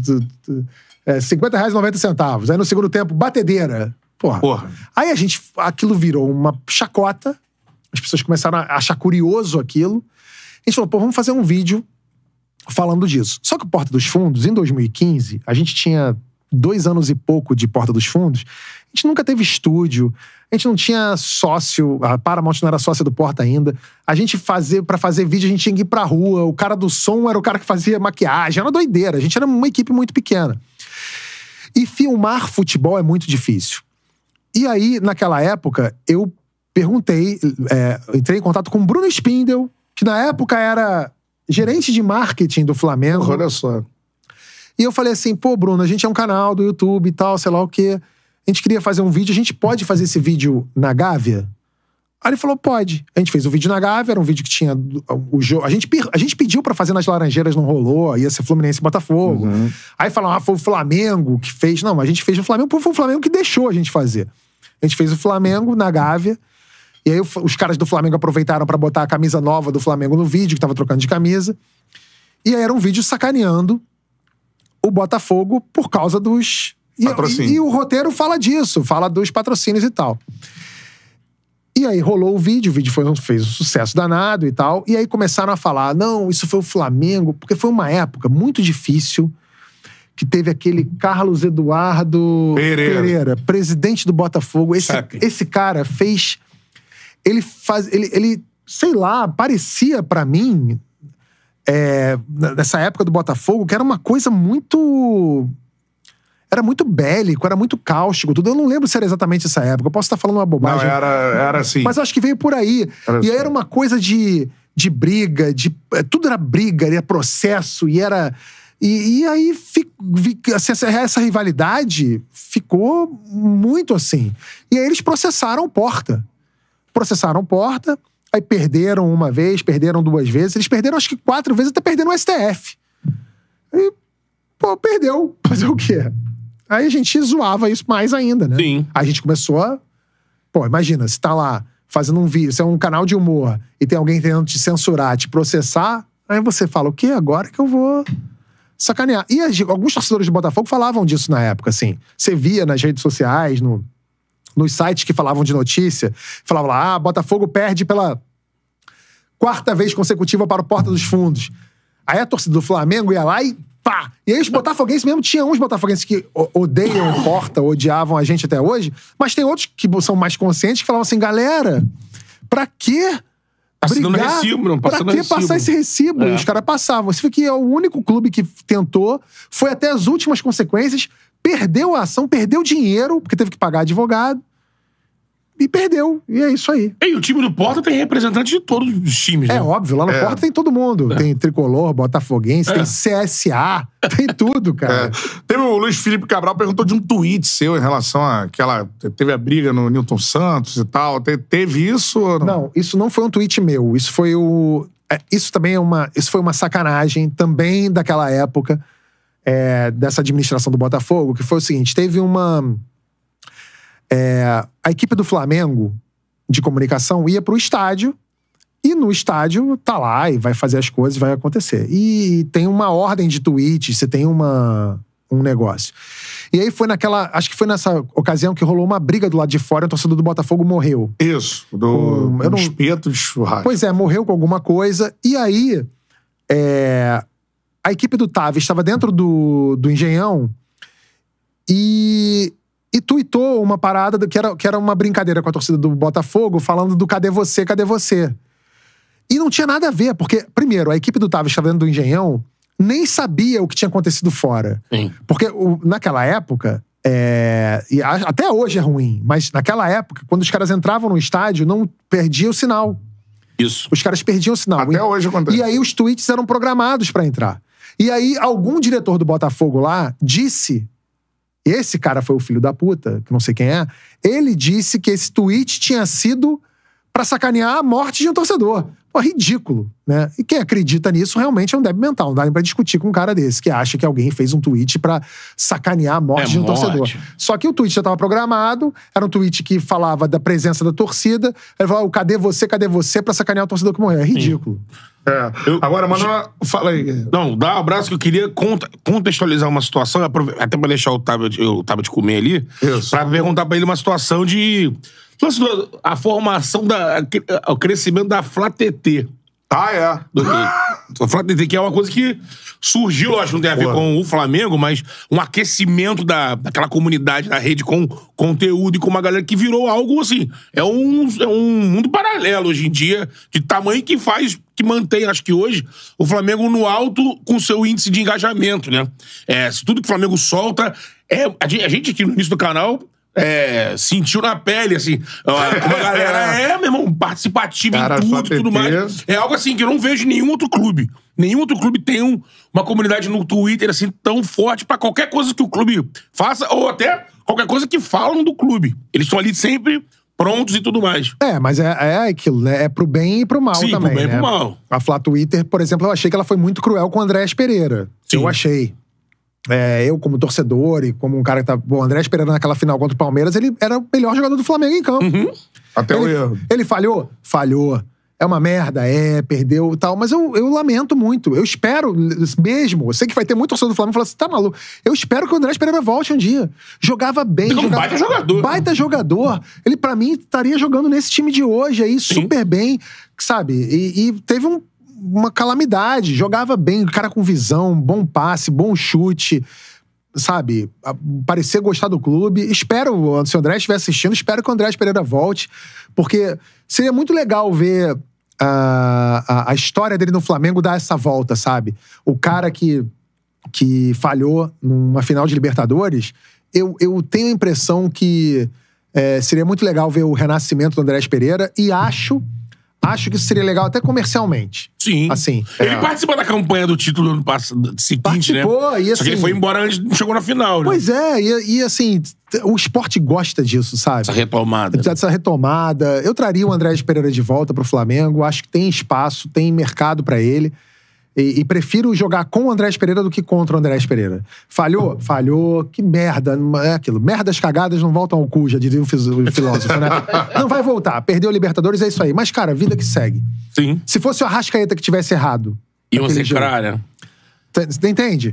R$50,90. Aí no segundo tempo, batedeira. Porra. Aí aquilo virou uma chacota, as pessoas começaram a achar curioso aquilo. A gente falou, vamos fazer um vídeo falando disso. Só que o Porta dos Fundos, em 2015, a gente tinha 2 anos e pouco de Porta dos Fundos, a gente nunca teve estúdio, a gente não tinha sócio, a Paramount não era sócia do Porta ainda. A gente pra fazer vídeo, a gente tinha que ir pra rua, o cara do som era o cara que fazia maquiagem, era doideira, a gente era uma equipe muito pequena. E filmar futebol é muito difícil. E aí, naquela época, eu perguntei, entrei em contato com o Bruno Spindel, que na época era gerente de marketing do Flamengo. Olha só. E eu falei assim, Bruno, a gente é um canal do YouTube e tal, sei lá o quê. A gente queria fazer um vídeo, a gente pode fazer esse vídeo na Gávea? Aí ele falou, pode. A gente fez o vídeo na Gávea, era um vídeo que tinha o jogo. A gente pediu pra fazer nas Laranjeiras, não rolou, ia ser Fluminense e Botafogo. Aí falaram, foi o Flamengo que fez. Não, a gente fez o Flamengo, foi o Flamengo que deixou a gente fazer. A gente fez o Flamengo na Gávea, e aí os caras do Flamengo aproveitaram pra botar a camisa nova do Flamengo no vídeo, que tava trocando de camisa. E aí era um vídeo sacaneando o Botafogo por causa dos... E o roteiro fala disso, fala dos patrocínios e tal. E aí rolou o vídeo fez um sucesso danado e tal. E aí começaram a falar, não, isso foi o Flamengo, porque foi uma época muito difícil que teve aquele Carlos Eduardo Pereira, presidente do Botafogo. Esse cara fez... Ele, sei lá, parecia pra mim, nessa época do Botafogo, que era uma coisa muito... Era muito bélico, era muito cáustico, tudo. Eu não lembro se era exatamente essa época. Eu posso estar falando uma bobagem. Não, era assim. Mas eu acho que veio por aí. E aí era uma coisa de briga, tudo era briga, era processo, e era... E aí essa rivalidade ficou muito assim. E aí eles processaram o Porta. Aí perderam uma vez, perderam 2 vezes. Eles perderam acho que 4 vezes, até perderam o STF. E, perdeu. Fazer o quê? Aí a gente zoava isso mais ainda, né? Sim. A gente começou a... imagina, se tá lá fazendo um vídeo, se é um canal de humor e tem alguém tentando te censurar, te processar, aí você fala, o quê? Agora que eu vou sacanear. E alguns torcedores de Botafogo falavam disso na época, assim. Você via nas redes sociais, nos sites que falavam de notícia, falavam lá, Botafogo perde pela 4ª vez consecutiva para o Porta dos Fundos. Aí a torcida do Flamengo ia lá e pá! E aí os botafoguenses mesmo, tinha uns botafoguenses que odeiam o Porta, odiavam a gente até hoje, mas tem outros que são mais conscientes que falavam assim, galera, pra quê brigar? Pra que passar esse recibo? E os caras passavam. Você vê que é o único clube que tentou, foi até as últimas consequências, perdeu a ação, perdeu dinheiro, porque teve que pagar advogado, e perdeu. E é isso aí. E o time do Porta tem representante de todos os times, né? É óbvio, lá no Porta tem todo mundo. Tem Tricolor, Botafoguense, tem CSA, tem tudo, cara. Teve o Luiz Felipe Cabral, perguntou de um tweet seu em relação àquela... Teve a briga no Newton Santos e tal. Teve isso ou não? Não, isso não foi um tweet meu. Isso foi isso também isso foi uma sacanagem também daquela época, dessa administração do Botafogo, que foi o seguinte, teve a equipe do Flamengo de comunicação ia pro estádio e no estádio tá lá e vai fazer as coisas, vai acontecer. E tem uma ordem de tweets, você tem um negócio. E aí acho que foi nessa ocasião que rolou uma briga do lado de fora e o torcedor do Botafogo morreu. Isso, espeto de churrasco. Pois é, morreu com alguma coisa. E aí, a equipe do Tavi estava dentro do Engenhão e tuitou uma parada que era uma brincadeira com a torcida do Botafogo, falando do cadê você, cadê você? E não tinha nada a ver, porque, primeiro, a equipe do Tavi estava dentro do Engenhão, nem sabia o que tinha acontecido fora. Sim. Porque naquela época, e até hoje é ruim, mas naquela época, quando os caras entravam no estádio, não perdia o sinal. Isso. Os caras perdiam o sinal. Até hoje acontece. E aí os tweets eram programados pra entrar. E aí algum diretor do Botafogo lá disse... Esse cara foi o filho da puta, que não sei quem é. Ele disse que esse tweet tinha sido pra sacanear a morte de um torcedor. Pô, ridículo, né? E quem acredita nisso realmente é um débil mental. Não dá nem pra discutir com um cara desse, que acha que alguém fez um tweet pra sacanear a morte de um torcedor. Só que o tweet já tava programado, era um tweet que falava da presença da torcida. Ele falava, cadê você, pra sacanear o torcedor que morreu. É ridículo. Agora, mano, fala aí. Não, dá um abraço que eu queria contextualizar uma situação, até pra deixar o tablet comer ali, pra perguntar pra ele uma situação de... A formação, o crescimento da Flá TT. A Flá TT, que é uma coisa que surgiu, lógico, não tem a ver com o Flamengo, mas um aquecimento daquela comunidade da rede com conteúdo e com uma galera que virou algo assim. É um mundo paralelo hoje em dia, de tamanho que mantém, acho que hoje, o Flamengo no alto com seu índice de engajamento, né? Se tudo que o Flamengo solta... A gente aqui no início do canal... sentiu na pele, assim. Como a galera meu irmão, participativa em tudo e tudo mais. É algo assim que eu não vejo em nenhum outro clube. Nenhum outro clube tem uma comunidade no Twitter, assim, tão forte pra qualquer coisa que o clube faça, ou até qualquer coisa que falam do clube. Eles estão ali sempre prontos e tudo mais. Mas é aquilo, né? É pro bem e pro mal Sim, também, pro bem e né? pro mal. A Flá Twitter, por exemplo, eu achei que ela foi muito cruel com o Andrés Pereira. Sim. Eu achei. Eu, como torcedor e como um cara que tá... Bom, o Andrés Pereira naquela final contra o Palmeiras, ele era o melhor jogador do Flamengo em campo. Até o erro. Ele falhou? Falhou. É uma merda, perdeu e tal. Mas eu lamento muito. Eu espero mesmo. Eu sei que vai ter muito torcedor do Flamengo falando assim, tá maluco? Eu espero que o Andrés Pereira volte um dia. Jogava bem. Ele é um baita jogador. Baita jogador. Ele, pra mim, estaria jogando nesse time de hoje aí, super bem, sabe? E teve uma calamidade. Jogava bem, cara com visão, bom passe, bom chute, sabe? Parecer gostar do clube. Espero, se o André estiver assistindo, espero que o Andrés Pereira volte, porque seria muito legal ver a história dele no Flamengo dar essa volta, sabe? O cara que falhou numa final de Libertadores, eu tenho a impressão que seria muito legal ver o renascimento do Andrés Pereira e acho que isso seria legal até comercialmente. Sim. Assim, ele participou da campanha do título no seguinte, participou, né? E, assim, só que ele foi embora antes, não chegou na final, né? Pois é, e assim, o esporte gosta disso, sabe? Essa retomada. Essa retomada. Eu traria o Andrés Pereira de volta pro Flamengo, acho que tem espaço, tem mercado pra ele. E prefiro jogar com o Andrés Pereira do que contra o Andrés Pereira. Falhou? Falhou. Que merda. É aquilo. Merdas cagadas não voltam ao cu, já diria o filósofo, né? Não vai voltar. Perdeu o Libertadores, é isso aí. Mas, cara, vida que segue. Sim. Se fosse o Arrascaeta que tivesse errado... E você, cara... Você entende?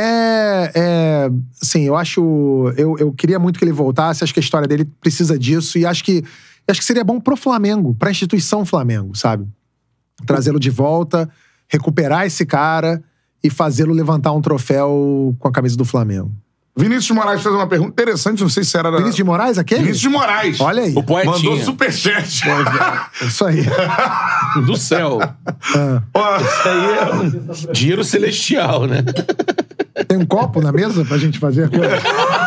Assim, eu acho... Eu queria muito que ele voltasse. Acho que a história dele precisa disso. E acho que seria bom pro Flamengo. Pra instituição Flamengo, sabe? Trazê-lo de volta... recuperar esse cara e fazê-lo levantar um troféu com a camisa do Flamengo. Vinícius de Moraes fez uma pergunta interessante, não sei se era... Vinícius de Moraes, aquele? Vinícius de Moraes. Olha aí. O poetinha. Mandou superchat. Isso aí. Do céu. Isso aí é dinheiro celestial, né? Tem um copo na mesa pra gente fazer a coisa?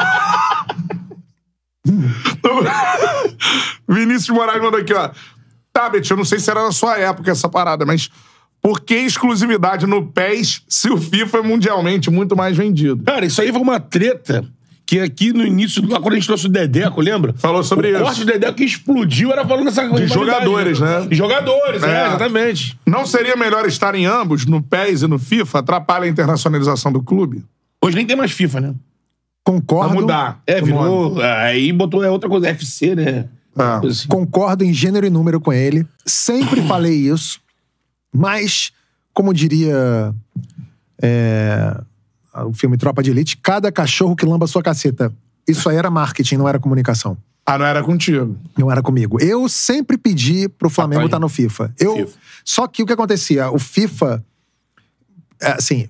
Vinícius de Moraes mandou aqui, ó. Tabet, eu não sei se era na sua época essa parada, mas... Por que exclusividade no PES se o FIFA é mundialmente muito mais vendido? Cara, isso aí foi uma treta que aqui no início, lá quando a gente trouxe o Dedeco, lembra? Falou sobre isso. O corte do Dedeco que explodiu era falando dessa De jogadores, né? De jogadores, exatamente. Não seria melhor estar em ambos, no PES e no FIFA? Atrapalha a internacionalização do clube? Hoje nem tem mais FIFA, né? Concordo. Vai mudar. Virou... Aí botou outra coisa, FC, né? Assim. Concordo em gênero e número com ele. Sempre falei isso. Mas, como diria o filme Tropa de Elite, cada cachorro que lamba sua caceta. Isso aí era marketing, não era comunicação. Não era contigo. Não era comigo. Eu sempre pedi pro Flamengo estar no FIFA. Só que o que acontecia? O FIFA, assim,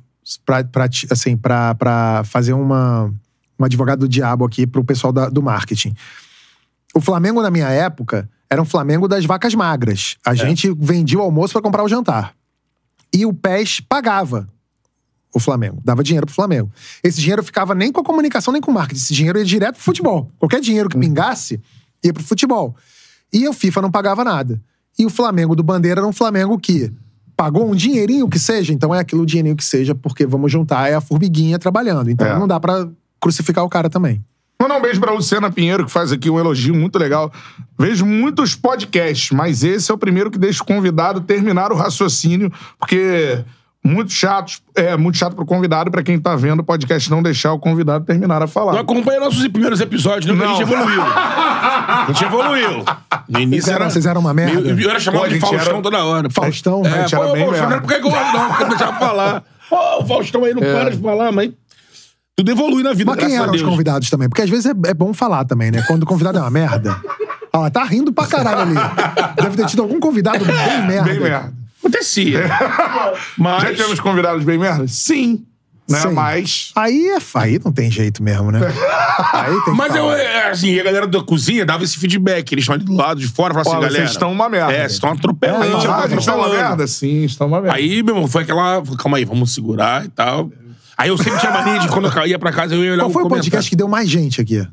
pra fazer um advogado do diabo aqui pro pessoal do marketing. O Flamengo, na minha época... era um Flamengo das vacas magras. A gente vendia o almoço pra comprar o jantar. E o PES pagava o Flamengo. Dava dinheiro pro Flamengo. Esse dinheiro ficava nem com a comunicação, nem com o marketing. Esse dinheiro ia direto pro futebol. Qualquer dinheiro que pingasse, ia pro futebol. E o FIFA não pagava nada. E o Flamengo do Bandeira era um Flamengo que pagou um dinheirinho que seja. Então é aquilo, dinheirinho que seja, porque vamos juntar, é a formiguinha trabalhando. Então não dá pra crucificar o cara também. Mandar um beijo pra Luciana Pinheiro, que faz aqui um elogio muito legal. Vejo muitos podcasts, mas esse é o primeiro que deixa o convidado terminar o raciocínio, porque muito chato pro convidado e pra quem tá vendo o podcast não deixar o convidado terminar a falar. Não acompanha nossos primeiros episódios, não. A gente evoluiu. A gente evoluiu. No início Vocês eram uma merda. Eu era chamado de Faustão toda hora. Faustão? A gente era bem Faustão, não é porque eu gosto, não, porque eu deixava falar. O Faustão aí não para de falar, mas... Tudo evolui na vida, mas quem eram os convidados também? Porque às vezes é bom falar também, né? Quando o convidado é uma merda. Tá rindo pra caralho ali. Deve ter tido algum convidado bem merda. Bem merda. Acontecia. Mas... Já tivemos convidados bem merda? Sim. Né? Sim. Mas... Aí não tem jeito mesmo, né? Aí tem que mas assim, a galera da cozinha dava esse feedback. Eles estão ali do lado de fora, falavam assim, galera... vocês estão uma merda. Vocês estão atropelando. Vocês estão uma merda? Sim, estão uma merda. Aí, meu irmão, foi aquela... Calma aí, vamos segurar e tal... Aí eu sempre tinha mania de quando eu ia pra casa, eu ia olhar Qual foi o podcast que deu mais gente aqui?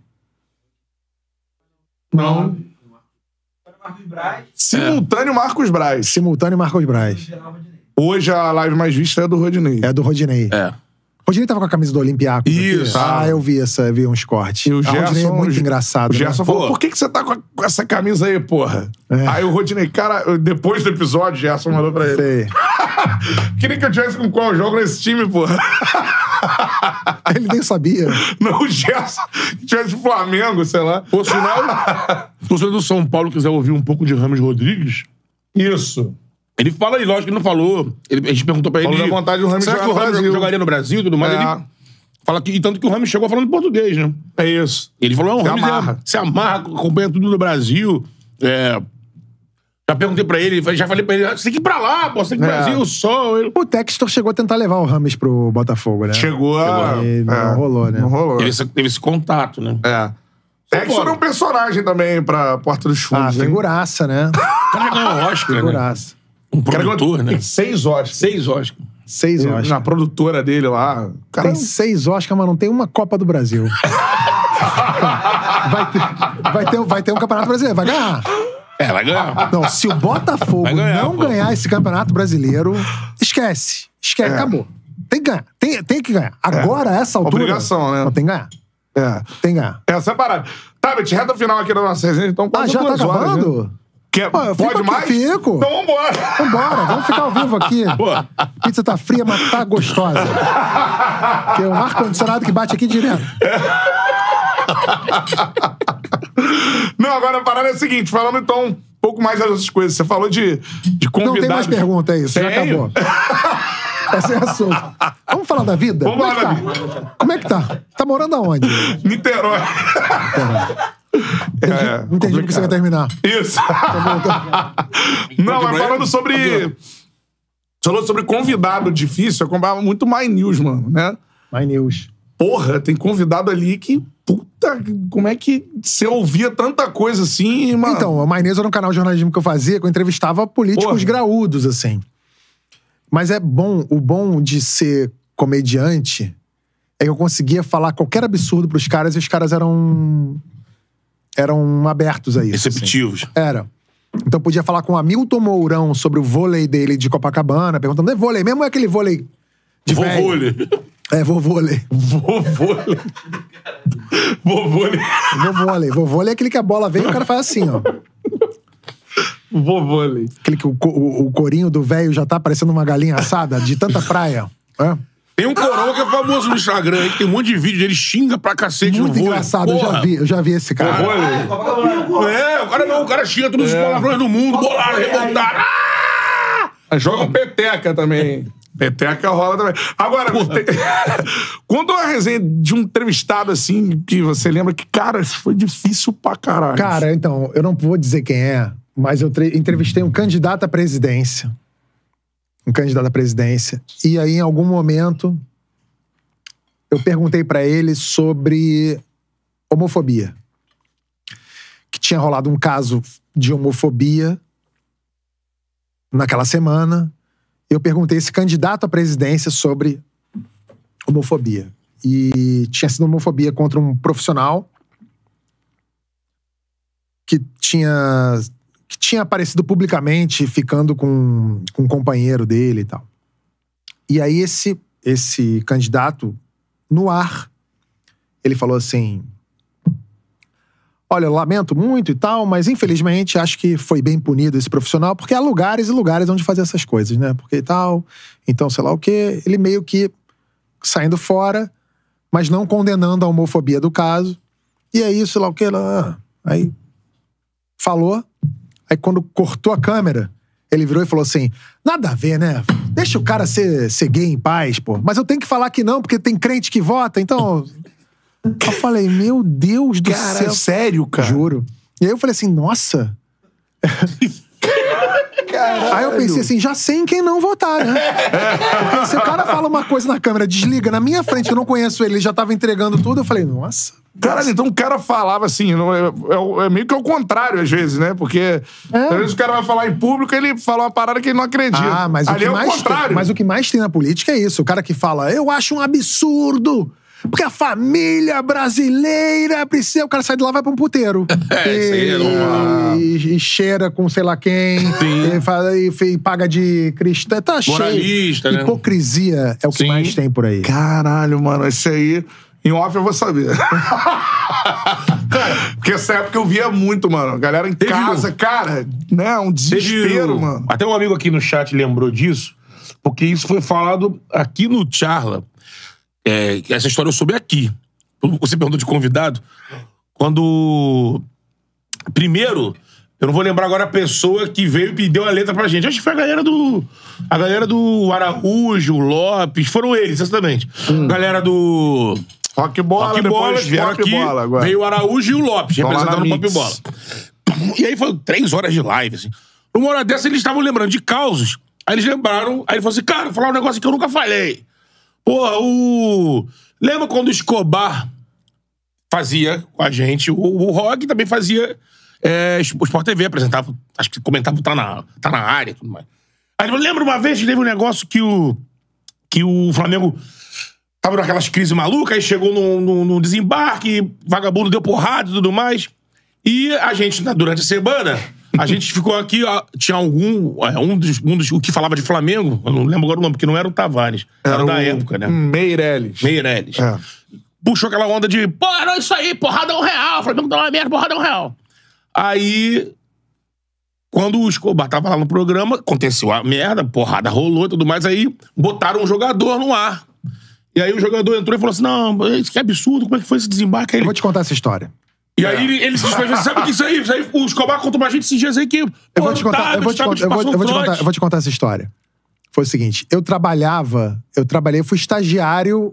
Não. Marcos Braz. Simultâneo Marcos Braz. Simultâneo Marcos Braz. Hoje a live mais vista é a do Rodinei. É a do Rodinei. Rodinei tava com a camisa do Olympiacos. Isso. Eu vi uns cortes. E o Rodinei Gerson é muito engraçado. O Gerson né? falou, por que você tá com essa camisa aí, porra? Aí o Rodinei, cara, depois do episódio, o Gerson mandou pra ele. Sei. Queria que eu tivesse com qual jogo nesse time, porra. Ele nem sabia. Não, o Gerson tivesse Flamengo, sei lá. Por sinal, se você do São Paulo quiser ouvir um pouco de Rames Rodrigues, Isso. ele fala aí, lógico que ele não falou. A gente perguntou pra ele... Falou da vontade do Rames será que jogar o no Rames Brasil? jogaria no Brasil e tudo mais? É. Ele fala que... E tanto que o Rames chegou falando português, né? É isso. Ele falou, não, o Rames amarra. se amarra, acompanha tudo no Brasil. Já perguntei pra ele, já falei pra ele, você tem que ir pra lá, pô, você tem que ir pro Brasil, só... O Textor chegou a tentar levar o Rames pro Botafogo, né? Chegou a... E não rolou, né? Não rolou. Teve esse contato, né? Textor é um personagem também pra Porta dos Fundos, hein? Figuraça, né? O cara ganhou o Oscar, né? Figuraça. Um produtor, né? Tem 6 Oscars. 6 Oscars. 6 Oscars. Na produtora dele lá. O cara... Tem 6 Oscars, mas não tem uma Copa do Brasil. vai ter um Campeonato Brasileiro, vai ganhar. Vai ganhar. Não, se o Botafogo Vai ganhar, não pô. ganhar esse Campeonato Brasileiro, esquece. Acabou. Tem que ganhar. Tem que ganhar. Agora, a essa altura... Obrigação, né? Não, tem que ganhar. Tem que ganhar. Essa é a parada. Tá, Bet, reta final aqui da nossa resenha, então quase Já tá 2 horas, acabando? né? Quer, Pô, eu fico pode aqui, mais? fico. Então vambora. Vambora, vamos ficar ao vivo aqui. Pizza tá fria, mas tá gostosa. Tem um ar-condicionado que bate aqui direto. Não, agora a parada é a seguinte, falando então um pouco mais das outras coisas. Você falou de convidados. Não tem mais pergunta, é isso. Já Tenho. acabou. Essa é a sua. Vamos falar da vida? Vamos Como é que falar tá? Como é que tá? Tá morando aonde? Niterói. Não entendi porque você quer terminar. Isso. Não, mas falando sobre... Falou sobre convidado difícil, eu comprava muito My News, mano, né? My News. Porra, tem convidado ali que... Puta, como é que você ouvia tanta coisa assim, mano? Então, o My News era um canal de jornalismo que eu fazia, que eu entrevistava políticos graúdos, assim. Mas é bom, o bom de ser comediante é que eu conseguia falar qualquer absurdo pros caras e os caras eram abertos a isso. Receptivos. Assim. Era. Então eu podia falar com o Hamilton Mourão sobre o vôlei dele de Copacabana, perguntando, é vôlei mesmo ou é aquele vôlei de velho? Vovôlei. É, vovôlei. Vovôlei é aquele que a bola vem e o cara faz assim, ó. Vovôlei. Aquele que o corinho do velho já tá parecendo uma galinha assada de tanta praia. É? Tem um coroa que é famoso no Instagram aí, que tem um monte de vídeo dele, xinga pra cacete Muito no vôlei. engraçado, Porra. eu já vi esse cara. O cara xinga todos os palavrões do mundo, bolado, revoltado. Joga um peteca também. Peteca rola também. Agora, conta uma resenha de um entrevistado assim, que você lembra que, cara, isso foi difícil pra caralho. Cara, então, eu não vou dizer quem é, mas eu entrevistei um candidato à presidência. E aí, em algum momento, eu perguntei pra ele sobre homofobia. Que tinha rolado um caso de homofobia naquela semana. Eu perguntei esse candidato à presidência sobre homofobia. E tinha sido homofobia contra um profissional que tinha aparecido publicamente ficando com um companheiro dele e tal. E aí esse candidato, no ar, ele falou assim, olha, eu lamento muito e tal, mas infelizmente acho que foi bem punido esse profissional, porque há lugares e lugares onde fazer essas coisas, né? Porque e tal, então sei lá o quê. Ele meio que saindo fora, mas não condenando a homofobia do caso. E aí, sei lá o quê. Aí falou. Aí quando cortou a câmera, ele virou e falou assim, nada a ver, né? Deixa o cara ser gay em paz, pô. Mas eu tenho que falar que não, porque tem crente que vota, então... Eu falei, meu Deus do Cara, céu. é sério, cara? Juro. E aí eu falei assim, nossa. Aí eu pensei assim, já sei em quem não votar, né? Porque se o cara fala uma coisa na câmera, desliga na minha frente, eu não conheço ele já tava entregando tudo, eu falei, nossa. Caralho, então o cara falava assim, não é meio que ao contrário às vezes, né? Porque às vezes o cara vai falar em público, ele fala uma parada que ele não acredita. Mas ali é o contrário. Mas o que mais tem na política é isso. O cara que fala, eu acho um absurdo Porque a família brasileira precisa... O cara sai de lá e vai pra um puteiro. Isso aí é normal. E cheira com sei lá quem. E paga de cristã. Tá Moralista, cheio. né? Hipocrisia é o que Sim. mais tem por aí. Caralho, mano, esse aí, em off eu vou saber. Porque essa época eu via muito, mano. A galera em casa, cara, né? Um desespero, mano. Até um amigo aqui no chat lembrou disso, porque isso foi falado aqui no Charla. Essa história eu soube aqui. Você perguntou de convidado. Quando... Primeiro, eu não vou lembrar agora a pessoa que veio e pediu a letra pra gente. Acho que foi a galera do Araújo, Lopes. Foram eles, exatamente. Galera do... Rock Bola, depois vieram Pop aqui. Bola agora. Veio o Araújo e o Lopes, Vão lá representando na o Pop Mix. Bola. E aí foi 3 horas de live, assim. Numa hora dessa, eles estavam lembrando de causos. Aí eles lembraram, aí ele falou assim, cara, vou falar um negócio que eu nunca falei. Porra, lembra quando o Escobar fazia com a gente, o Rock também fazia o Sport TV, apresentava, acho que comentava, tá na área e tudo mais. Aí ele falou, lembra uma vez que teve um negócio que o Flamengo tava naquelas crises malucas, aí chegou no desembarque, vagabundo deu porrada e tudo mais. E a gente, durante a semana, a gente ficou aqui, ó, tinha um dos o que falava de Flamengo, eu não lembro agora o nome, porque não era o Tavares, era da época, né? Meirelles. Puxou aquela onda de, pô, era isso aí, porrada R$1, Flamengo tá uma merda, porrada R$1. Aí, quando o Escobar tava lá no programa, aconteceu a merda, porrada rolou e tudo mais, aí botaram um jogador no ar. E aí o jogador entrou e falou assim, não, isso que é absurdo, como é que foi esse desembarque? Aí Eu vou te contar essa história. E aí ele se despediu, sabe o que isso aí? O Escobar contou pra gente esses dias aí que... Eu vou te contar essa história. Foi o seguinte, eu fui estagiário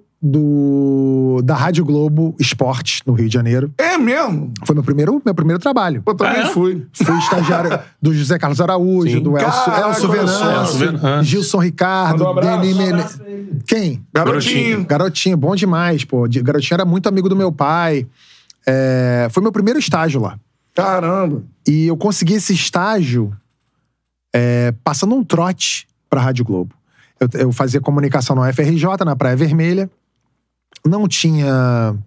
da Rádio Globo Esporte, no Rio de Janeiro. É mesmo? Foi meu primeiro trabalho. Eu também fui. Fui estagiário do José Carlos Araújo, do Elcio Venâncio, Gilson Ricardo, Denis Menezes. Quem? Garotinho, bom demais, pô. Garotinho era muito amigo do meu pai. Foi meu primeiro estágio lá. Caramba. E eu consegui esse estágio passando um trote pra Rádio Globo. Eu fazia comunicação na UFRJ, na Praia Vermelha. Não tinha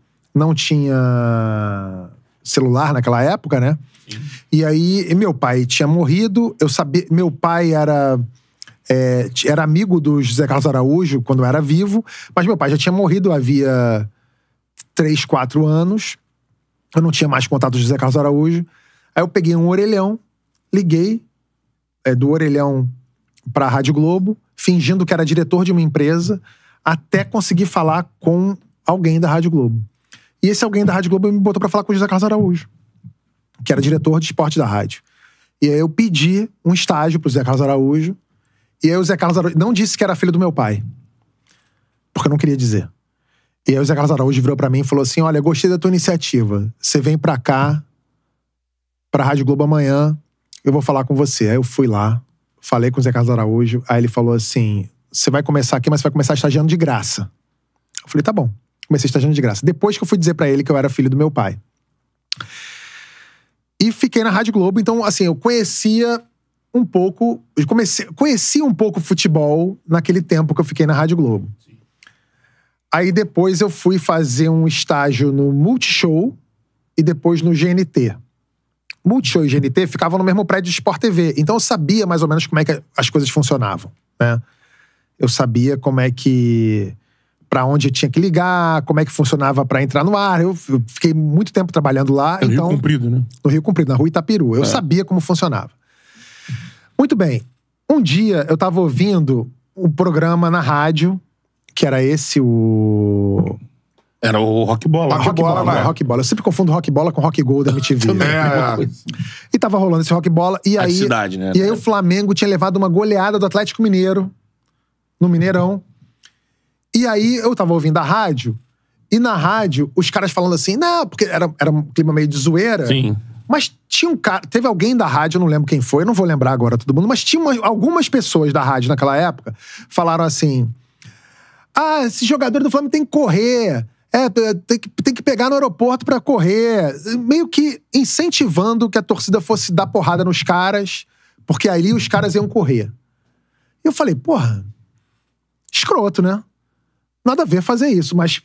celular naquela época, né? Sim. E aí, meu pai tinha morrido. Eu sabia... Meu pai era amigo do José Carlos Araújo quando eu era vivo. Mas meu pai já tinha morrido havia 3, 4 anos. Eu não tinha mais contato do José Carlos Araújo. Aí eu peguei um orelhão, liguei do orelhão pra Rádio Globo, fingindo que era diretor de uma empresa, até conseguir falar com alguém da Rádio Globo. E esse alguém da Rádio Globo me botou pra falar com o José Carlos Araújo, que era diretor de esporte da rádio. E aí eu pedi um estágio pro José Carlos Araújo, e aí o José Carlos Araújo não disse que era filho do meu pai, porque eu não queria dizer. E aí o José Carlos Araújo virou pra mim e falou assim, olha, gostei da tua iniciativa, você vem pra cá, pra Rádio Globo amanhã, eu vou falar com você. Aí eu fui lá, falei com o Zé Carlos Araújo, aí ele falou assim, você vai começar aqui, mas você vai começar estagiando de graça. Eu falei, tá bom. Comecei estagiando de graça. Depois que eu fui dizer pra ele que eu era filho do meu pai. E fiquei na Rádio Globo, então, assim, eu conhecia um pouco... Conhecia um pouco futebol naquele tempo que eu fiquei na Rádio Globo. Sim. Aí depois eu fui fazer um estágio no Multishow e depois no GNT. Multishow e GNT ficavam no mesmo prédio de Sport TV. Então eu sabia mais ou menos como é que as coisas funcionavam, né? Eu sabia como é que... Pra onde eu tinha que ligar, como é que funcionava pra entrar no ar. Eu fiquei muito tempo trabalhando lá. No Rio Comprido, né? No Rio Comprido, na Rua Itapiru. Eu sabia como funcionava. Muito bem. Um dia eu tava ouvindo um programa na rádio, que era esse, Era o Rock Bola. Rock Bola. Eu sempre confundo Rock Bola com Rock Gold da MTV. E tava rolando esse Rock Bola. E aí, cidade, né? E aí o Flamengo tinha levado uma goleada do Atlético Mineiro, no Mineirão. E aí eu tava ouvindo a rádio, e na rádio os caras falando assim, não, porque era um clima meio de zoeira. Sim. Mas tinha um cara, teve alguém da rádio, eu não lembro quem foi, eu não vou lembrar agora todo mundo, mas tinha algumas pessoas da rádio naquela época, falaram assim, esse jogador do Flamengo tem que correr, tem que pegar no aeroporto pra correr, meio que incentivando que a torcida fosse dar porrada nos caras, porque aí os caras iam correr. E eu falei, porra, escroto, né? Nada a ver fazer isso, mas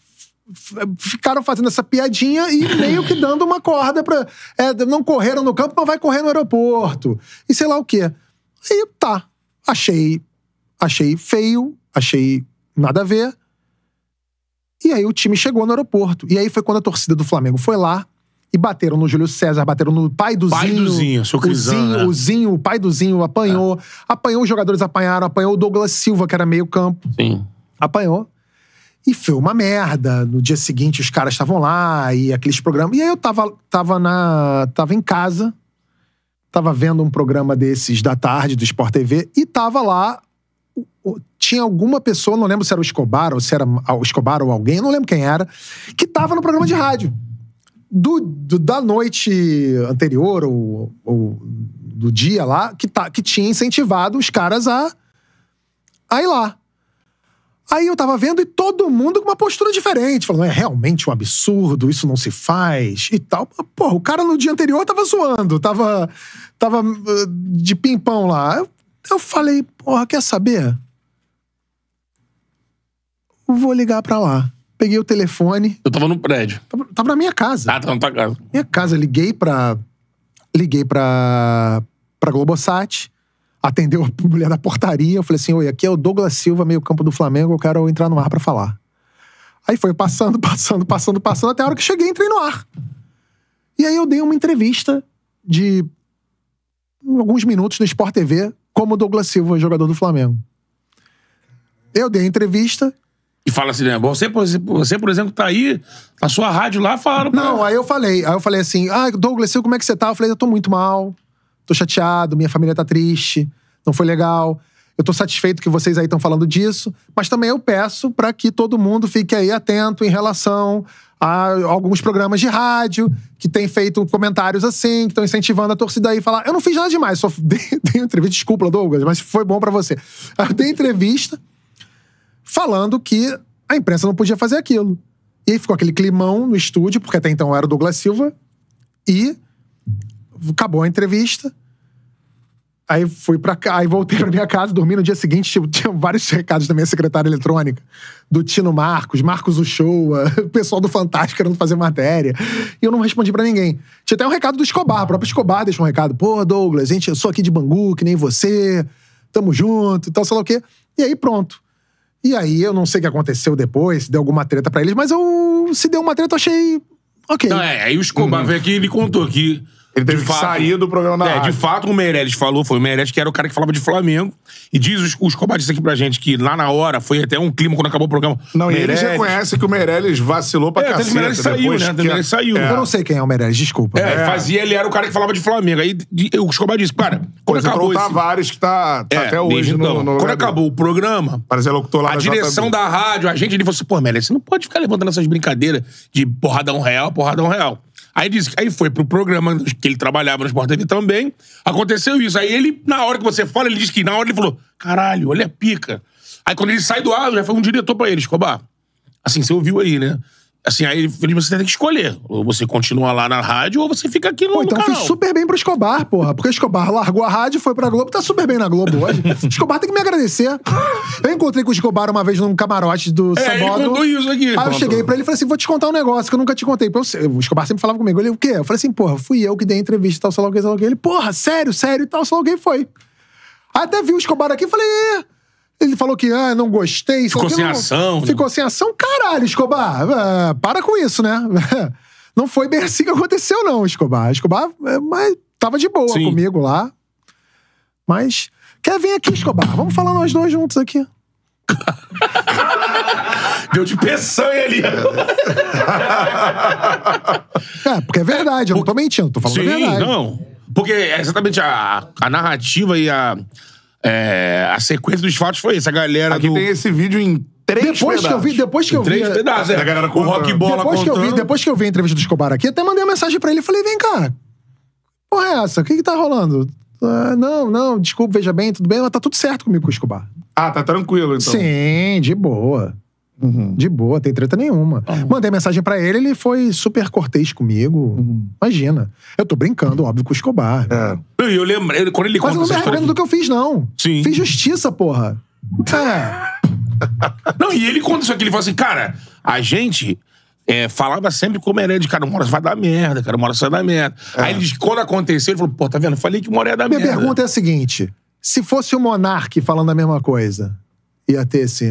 ficaram fazendo essa piadinha e meio que dando uma corda pra... não correram no campo, mas vai correr no aeroporto. E sei lá o quê. E tá. Achei feio, achei nada a ver. E aí o time chegou no aeroporto. E aí foi quando a torcida do Flamengo foi lá e bateram no Júlio César, bateram no pai do Zinho. Pai do Zinho, seu Crisão, o Zinho, o pai do Zinho apanhou. Apanhou, os jogadores apanharam. Apanhou o Douglas Silva, que era meio campo. Sim. Apanhou. E foi uma merda. No dia seguinte, os caras estavam lá e aqueles programas... E aí eu tava em casa, tava vendo um programa desses da tarde, do Sport TV, e tava lá... Tinha alguma pessoa, não lembro se era o Escobar, ou se era o Escobar ou alguém, não lembro quem era, que tava no programa de rádio. Da noite anterior, ou do dia lá, que tinha incentivado os caras a ir lá. Aí eu tava vendo e todo mundo com uma postura diferente, falando, é realmente um absurdo, isso não se faz e tal. Porra, o cara no dia anterior tava zoando, tava de pimpão lá. Eu falei, porra, quer saber? Vou ligar pra lá. Peguei o telefone. Eu tava no prédio. Tava na minha casa. Ah, tava na tua casa. Minha casa, liguei pra Globosat, atendeu a mulher da portaria, eu falei assim, oi, aqui é o Douglas Silva, meio campo do Flamengo, eu quero entrar no ar pra falar. Aí foi passando, até a hora que cheguei, entrei no ar. E aí eu dei uma entrevista de alguns minutos no Sport TV, como Douglas Silva, jogador do Flamengo. Eu dei a entrevista... E fala assim, né? Você, por exemplo, tá aí, na sua rádio lá, falaram... Não, aí eu falei assim, Douglas, como é que você tá? Eu falei, eu tô muito mal, tô chateado, minha família tá triste, não foi legal, eu tô satisfeito que vocês aí estão falando disso, mas também eu peço pra que todo mundo fique aí atento em relação a alguns programas de rádio que têm feito comentários assim, que estão incentivando a torcida aí a falar, eu não fiz nada demais, só dei entrevista, desculpa, Douglas, mas foi bom pra você. Eu dei entrevista falando que a imprensa não podia fazer aquilo. E aí ficou aquele climão no estúdio, porque até então era o Douglas Silva, e acabou a entrevista. Aí fui pra cá, aí voltei pra minha casa, dormi no dia seguinte, tinha vários recados da minha secretária eletrônica, do Tino Marcos Uchoa, o pessoal do Fantástico querendo fazer matéria, e eu não respondi pra ninguém. Tinha até um recado do Escobar, o próprio Escobar deixou um recado, pô, Douglas, gente, eu sou aqui de Bangu, que nem você, tamo junto, e tal, sei lá o quê. E aí pronto. E aí, eu não sei o que aconteceu depois, se deu alguma treta pra eles, mas se deu uma treta, eu achei ok. Não, aí o Escobar veio aqui e ele contou que... Ele teve que sair do programa da rádio. De fato, o Meirelles falou, foi o Meirelles que era o cara que falava de Flamengo. E diz o Escobar disse aqui pra gente que lá na hora foi até um clima quando acabou o programa. Não, e eles reconhecem que o Meirelles vacilou pra caceta. O Meirelles saiu, né? O Meirelles saiu. Eu não sei quem é o Meirelles, desculpa. Ele era o cara que falava de Flamengo. Aí o Escobar disse, cara, quando acabou o Tavares, que tá até hoje no quando acabou o programa, parecia locutor lá a direção da rádio, a gente, ele falou assim, pô, Meirelles, você não pode ficar levantando essas brincadeiras de porradão real. Aí disse que aí foi pro programa que ele trabalhava no Sport TV também. Aconteceu isso. Aí ele, na hora que você fala, ele disse que na hora ele falou, caralho, olha a pica. Aí quando ele sai do ar, já foi um diretor pra ele, Escobar. Assim, você ouviu aí, né? Assim, aí você tem que escolher. Ou você continua lá na rádio, ou você fica aqui no então canal. Fiz super bem pro Escobar, porra. Porque o Escobar largou a rádio, foi pra Globo, tá super bem na Globo hoje. O Escobar tem que me agradecer. Eu encontrei com o Escobar uma vez num camarote do Sambódromo. Ele contou isso aqui. Aí eu cheguei pra ele e falei assim, vou te contar um negócio que eu nunca te contei. O Escobar sempre falava comigo. Ele, o quê? Eu falei assim, porra, fui eu que dei a entrevista e tal, sei lá o que. Ele, porra, sério e tal, sei lá o que foi. Aí até vi o Escobar aqui e falei, ele falou que, não gostei. Ficou sem ação. Ficou sem ação? Caralho, Escobar. Para com isso, né? Não foi bem assim que aconteceu, não, Escobar. Escobar mas tava de boa comigo lá. Mas, quer vir aqui, Escobar? Vamos falar nós dois juntos aqui. Deu de peçanha ali. Porque é verdade, eu não tô mentindo, tô falando a verdade. Não. Porque é exatamente a narrativa e a sequência dos fatos foi essa. A galera aqui tem esse vídeo em 3 pedaços. Depois que eu vi... 3 pedaços, a galera o Rock Bola depois que eu vi a entrevista do Escobar aqui, até mandei uma mensagem pra ele e falei, vem cá, porra é essa? O que tá rolando? Não, desculpa, veja bem, tudo bem, mas tá tudo certo comigo com o Escobar. Ah, tá tranquilo, então. Sim, de boa. De boa, tem treta nenhuma. Mandei mensagem pra ele, ele foi super cortês comigo. Imagina. Eu tô brincando, óbvio, com o Escobar. Eu lembro, quando ele conta essa história... Mas eu não me arrependo do que eu fiz, não. Sim. Fiz justiça, porra. Não, e ele conta isso aqui, ele fala assim, cara, a gente falava sempre como era de cara, uma hora vai dar merda, cara, uma hora vai dar merda. Aí ele disse que quando aconteceu, ele falou, pô, tá vendo? Falei que uma hora ia dar merda. Minha pergunta é a seguinte, se fosse o Monark falando a mesma coisa, ia ter assim...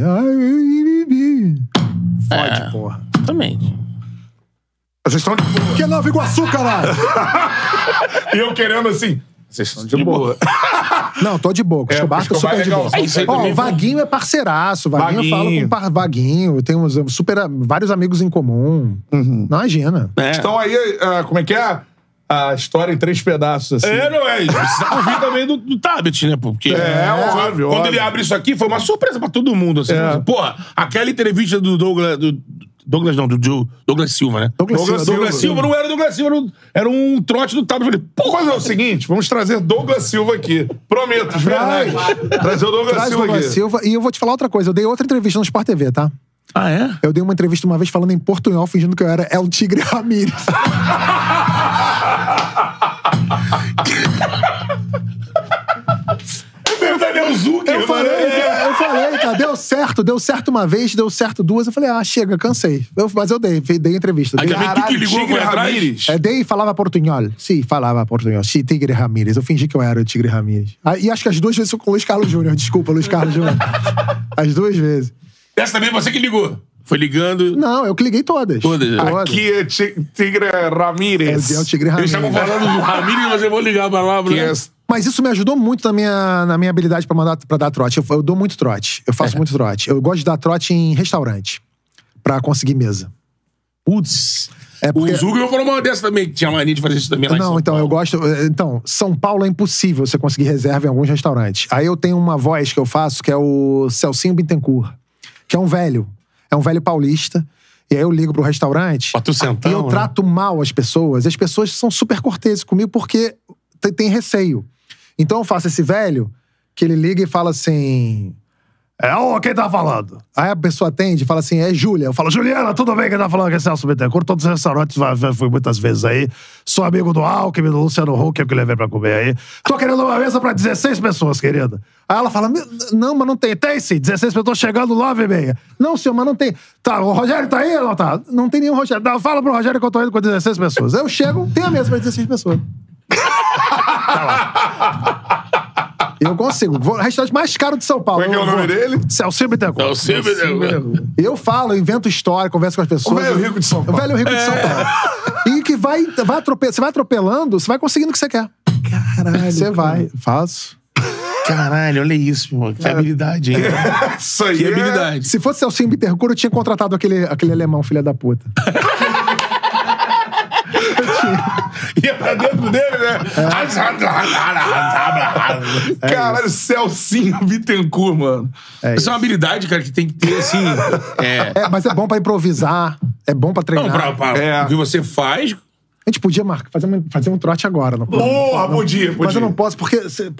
Fode, porra. Exatamente. Vocês estão de boa. Que é Nova Iguaçu, caralho! E eu querendo assim... Vocês estão de boa. Não, tô de boa. Com o Escobar tô super de boa. Ó, o Vaguinho é parceiraço. Vaguinho fala com Vaguinho. Tem vários amigos em comum. Imagina. Então aí, como é que é? A história em 3 pedaços, assim. Não é. Precisa ouvir também do Tabet, né? Porque óbvio. Quando ele abre isso aqui, foi uma surpresa pra todo mundo. Assim, porra, aquela entrevista do Douglas... Douglas Silva, né? Douglas Silva não era Douglas Silva, era um trote do Tabet. Eu falei, pô, mas é o seguinte, vamos trazer Douglas Silva aqui. Prometo, de verdade. Trazer o Douglas Silva aqui. E eu vou te falar outra coisa. Eu dei outra entrevista no Sport TV, tá? Ah, é? Eu dei uma entrevista uma vez falando em portunhol, fingindo que eu era El Tigre Ramírez. Eu falei, cara, deu certo uma vez, deu certo 2, eu falei, chega, cansei. Mas eu dei entrevista. Tu que ligou com o Ramírez? Dei e falava portunhol. Sim, falava portunhol. Sim, Tigre Ramírez. Eu fingi que eu era o Tigre Ramírez. E acho que as 2 vezes foi com o Luiz Carlos Júnior. Desculpa, Luiz Carlos Júnior. As 2 vezes. Essa também você que ligou? Foi ligando? Não, eu que liguei todas. Aqui é Tigre Ramírez. É o Tigre Ramírez. Eles estavam falando do Ramírez, mas eu vou ligar a palavra. Mas isso me ajudou muito na minha habilidade pra dar trote. Eu dou muito trote. Eu faço muito trote. Eu gosto de dar trote em restaurante. Pra conseguir mesa. Putz. O Zuckerman falou uma dessa também, que tinha mania de fazer isso também lá em São Paulo. Eu gosto... Então, São Paulo é impossível você conseguir reserva em alguns restaurantes. Aí eu tenho uma voz que eu faço, que é o Celcinho Bittencourt. Que é um velho. É um velho paulista. E aí eu ligo pro restaurante. Centão, e eu trato mal as pessoas. E as pessoas são super corteses comigo porque tem receio. Então eu faço esse velho que ele liga e fala assim... quem tá falando? Aí a pessoa atende e fala assim, é Júlia. Eu falo, Juliana, tudo bem? Quem tá falando? Que é Celso Bittencourt. Todos os restaurantes fui muitas vezes aí. Sou amigo do Alckmin, do Luciano Huck, que eu levei pra comer aí. Tô querendo uma mesa pra 16 pessoas, querida. Aí ela fala, não, mas não tem. Tem sim, 16 pessoas chegando 9h30. Não, senhor, mas não tem. Tá, o Rogério tá aí ou não tá? Não tem nenhum Rogério. Não, fala pro Rogério que eu tô indo com 16 pessoas. Eu chego, tem a mesa pra 16 pessoas. Tá lá. Eu consigo. Vou no restaurante mais caro de São Paulo. Como é que é o nome dele? Celcinho Bittencourt. Celcinho Bittencourt. Eu falo, invento história, converso com as pessoas. O velho rico de São Paulo. O velho rico de São Paulo. E que você vai atropelando, você vai conseguindo o que você quer. Caralho. Você vai. Faço. Caralho, olha isso, meu. Que habilidade, hein? Isso aí. Que habilidade. Se fosse Celcinho Bittencourt, eu tinha contratado aquele alemão, filha da puta. Ia pra dentro dele, né? Caralho, Celcinho Bittencourt, mano. Isso é uma habilidade, cara, que tem que ter, assim... Mas é bom pra improvisar, é bom pra treinar. O que você faz... A gente podia fazer um trote agora. Não, porra, podia. Mas eu não posso, porque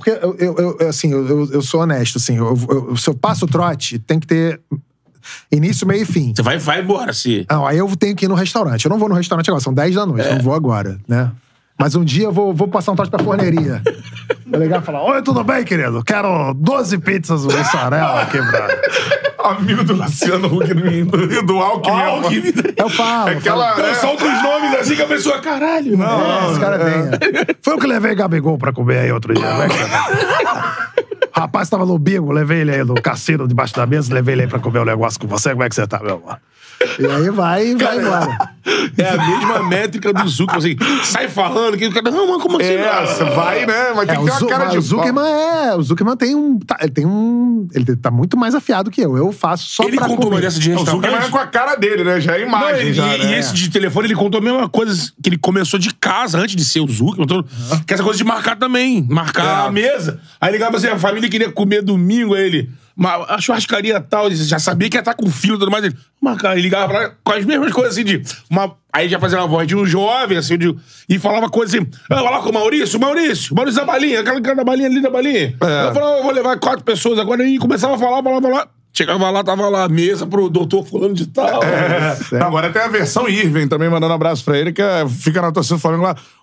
eu sou honesto, assim. Se eu passo o trote, tem que ter... Início, meio e fim. Você vai embora, se... Não, aí eu tenho que ir no restaurante. Eu não vou no restaurante agora, são 10 da noite, eu não vou agora, né? Mas um dia eu vou passar um trote pra forneria. Vou ligar e falar, oi, tudo bem, querido? Quero 12 pizzas mussarela quebrada. Amigo do Luciano Huck do Alckmin. Eu falo. Solta os nomes assim que a pessoa, caralho. Não, esse cara é. Foi eu que levei Gabigol pra comer aí outro dia, né? O rapaz tava no bingo, levei ele aí no cassino debaixo da mesa, levei ele aí pra comer um negócio com você. Como é que você tá, meu amor? E aí vai embora. É a mesma métrica do Zuckerman, assim, sai falando, que o cara, não, mas como assim? Você vai, né? Mas tem que ter uma cara de... O Zuckerman ele tá muito mais afiado que eu. Eu faço só ele pra comer. Ele contou uma dessa de restaurante. O Zuckerman é com a cara dele, né? Já é imagem. E esse de telefone, ele contou a mesma coisa que ele começou de casa, antes de ser o Zuckerman. Que essa coisa de marcar também. Marcar a mesa. Aí ligava assim, a família queria comer domingo, aí ele... A churrascaria tal, já sabia que ia estar com o filho e tudo mais. Ele ligava pra lá com as mesmas coisas assim aí já fazia uma voz de um jovem, assim, e falava coisas assim. Vai lá com o Maurício da balinha, aquela da balinha ali da balinha. Eu falava, eu vou levar 4 pessoas agora, e começava a falar. Chegava lá, tava lá a mesa pro doutor fulano de tal. Agora tem a versão Irving também, mandando um abraço pra ele, que fica na torcida do Flamengo lá.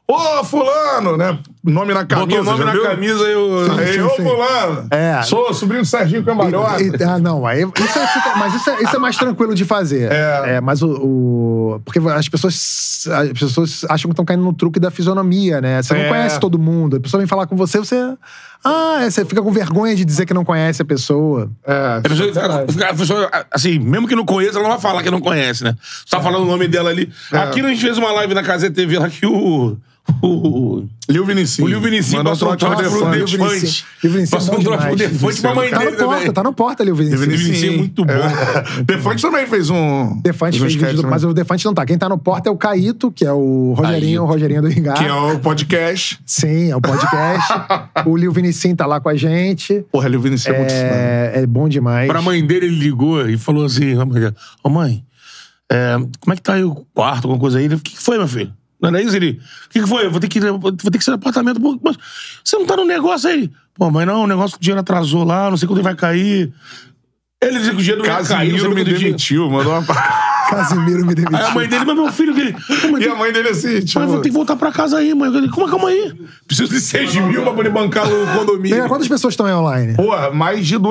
Ô, fulano, né? Nome na camisa. Botou o nome na camisa e eu... Aí, ô, fulano. Sou sobrinho do Serginho Cambalhota. Não, aí mas isso é mais tranquilo de fazer. Mas porque as pessoas acham que estão caindo no truque da fisionomia, né? Você não conhece todo mundo. A pessoa vem falar com você, você fica com vergonha de dizer que não conhece a pessoa. A pessoa, assim, mesmo que não conheça, ela não vai falar que não conhece, né? Você tá falando o nome dela ali. Aqui a gente fez uma live na Caseta TV lá que o Liu Vinicinho. O Liu Vinicinho passou um trote pro Defante. Passou um trote pro Defante pra mãe dele também. Tá no porta, Liu Vinicinho. Liu Vinicinho é muito bom. Defante também fez um... Defante fez vídeo, mas o Defante não tá. Quem tá no porta é o Caíto, que é o Rogerinho do Engar. Que é o podcast. Sim, é o podcast. O Liu Vinicinho tá lá com a gente. Porra, Liu Vinicinho é muito estranho. É bom demais. Pra mãe dele, ele ligou e falou assim, ô mãe, como é que tá aí o quarto, alguma coisa aí? O que foi, meu filho? Não é isso, ele? O que foi? Vou ter que sair do apartamento. Pô, mas você não tá no negócio aí? Pô, mas não, o negócio que o dinheiro atrasou lá, não sei quando ele vai cair. Ele disse que o dinheiro não ia cair. Casimiro me demitiu, mandou uma... Casimiro me demitiu. Aí a mãe dele, mas meu filho... E a mãe dele assim, tipo... Mas vou ter que voltar pra casa aí, mãe. Como é que calma aí? Preciso de 6 mil pra poder bancar o condomínio. Quantas pessoas estão aí online? Porra, mais de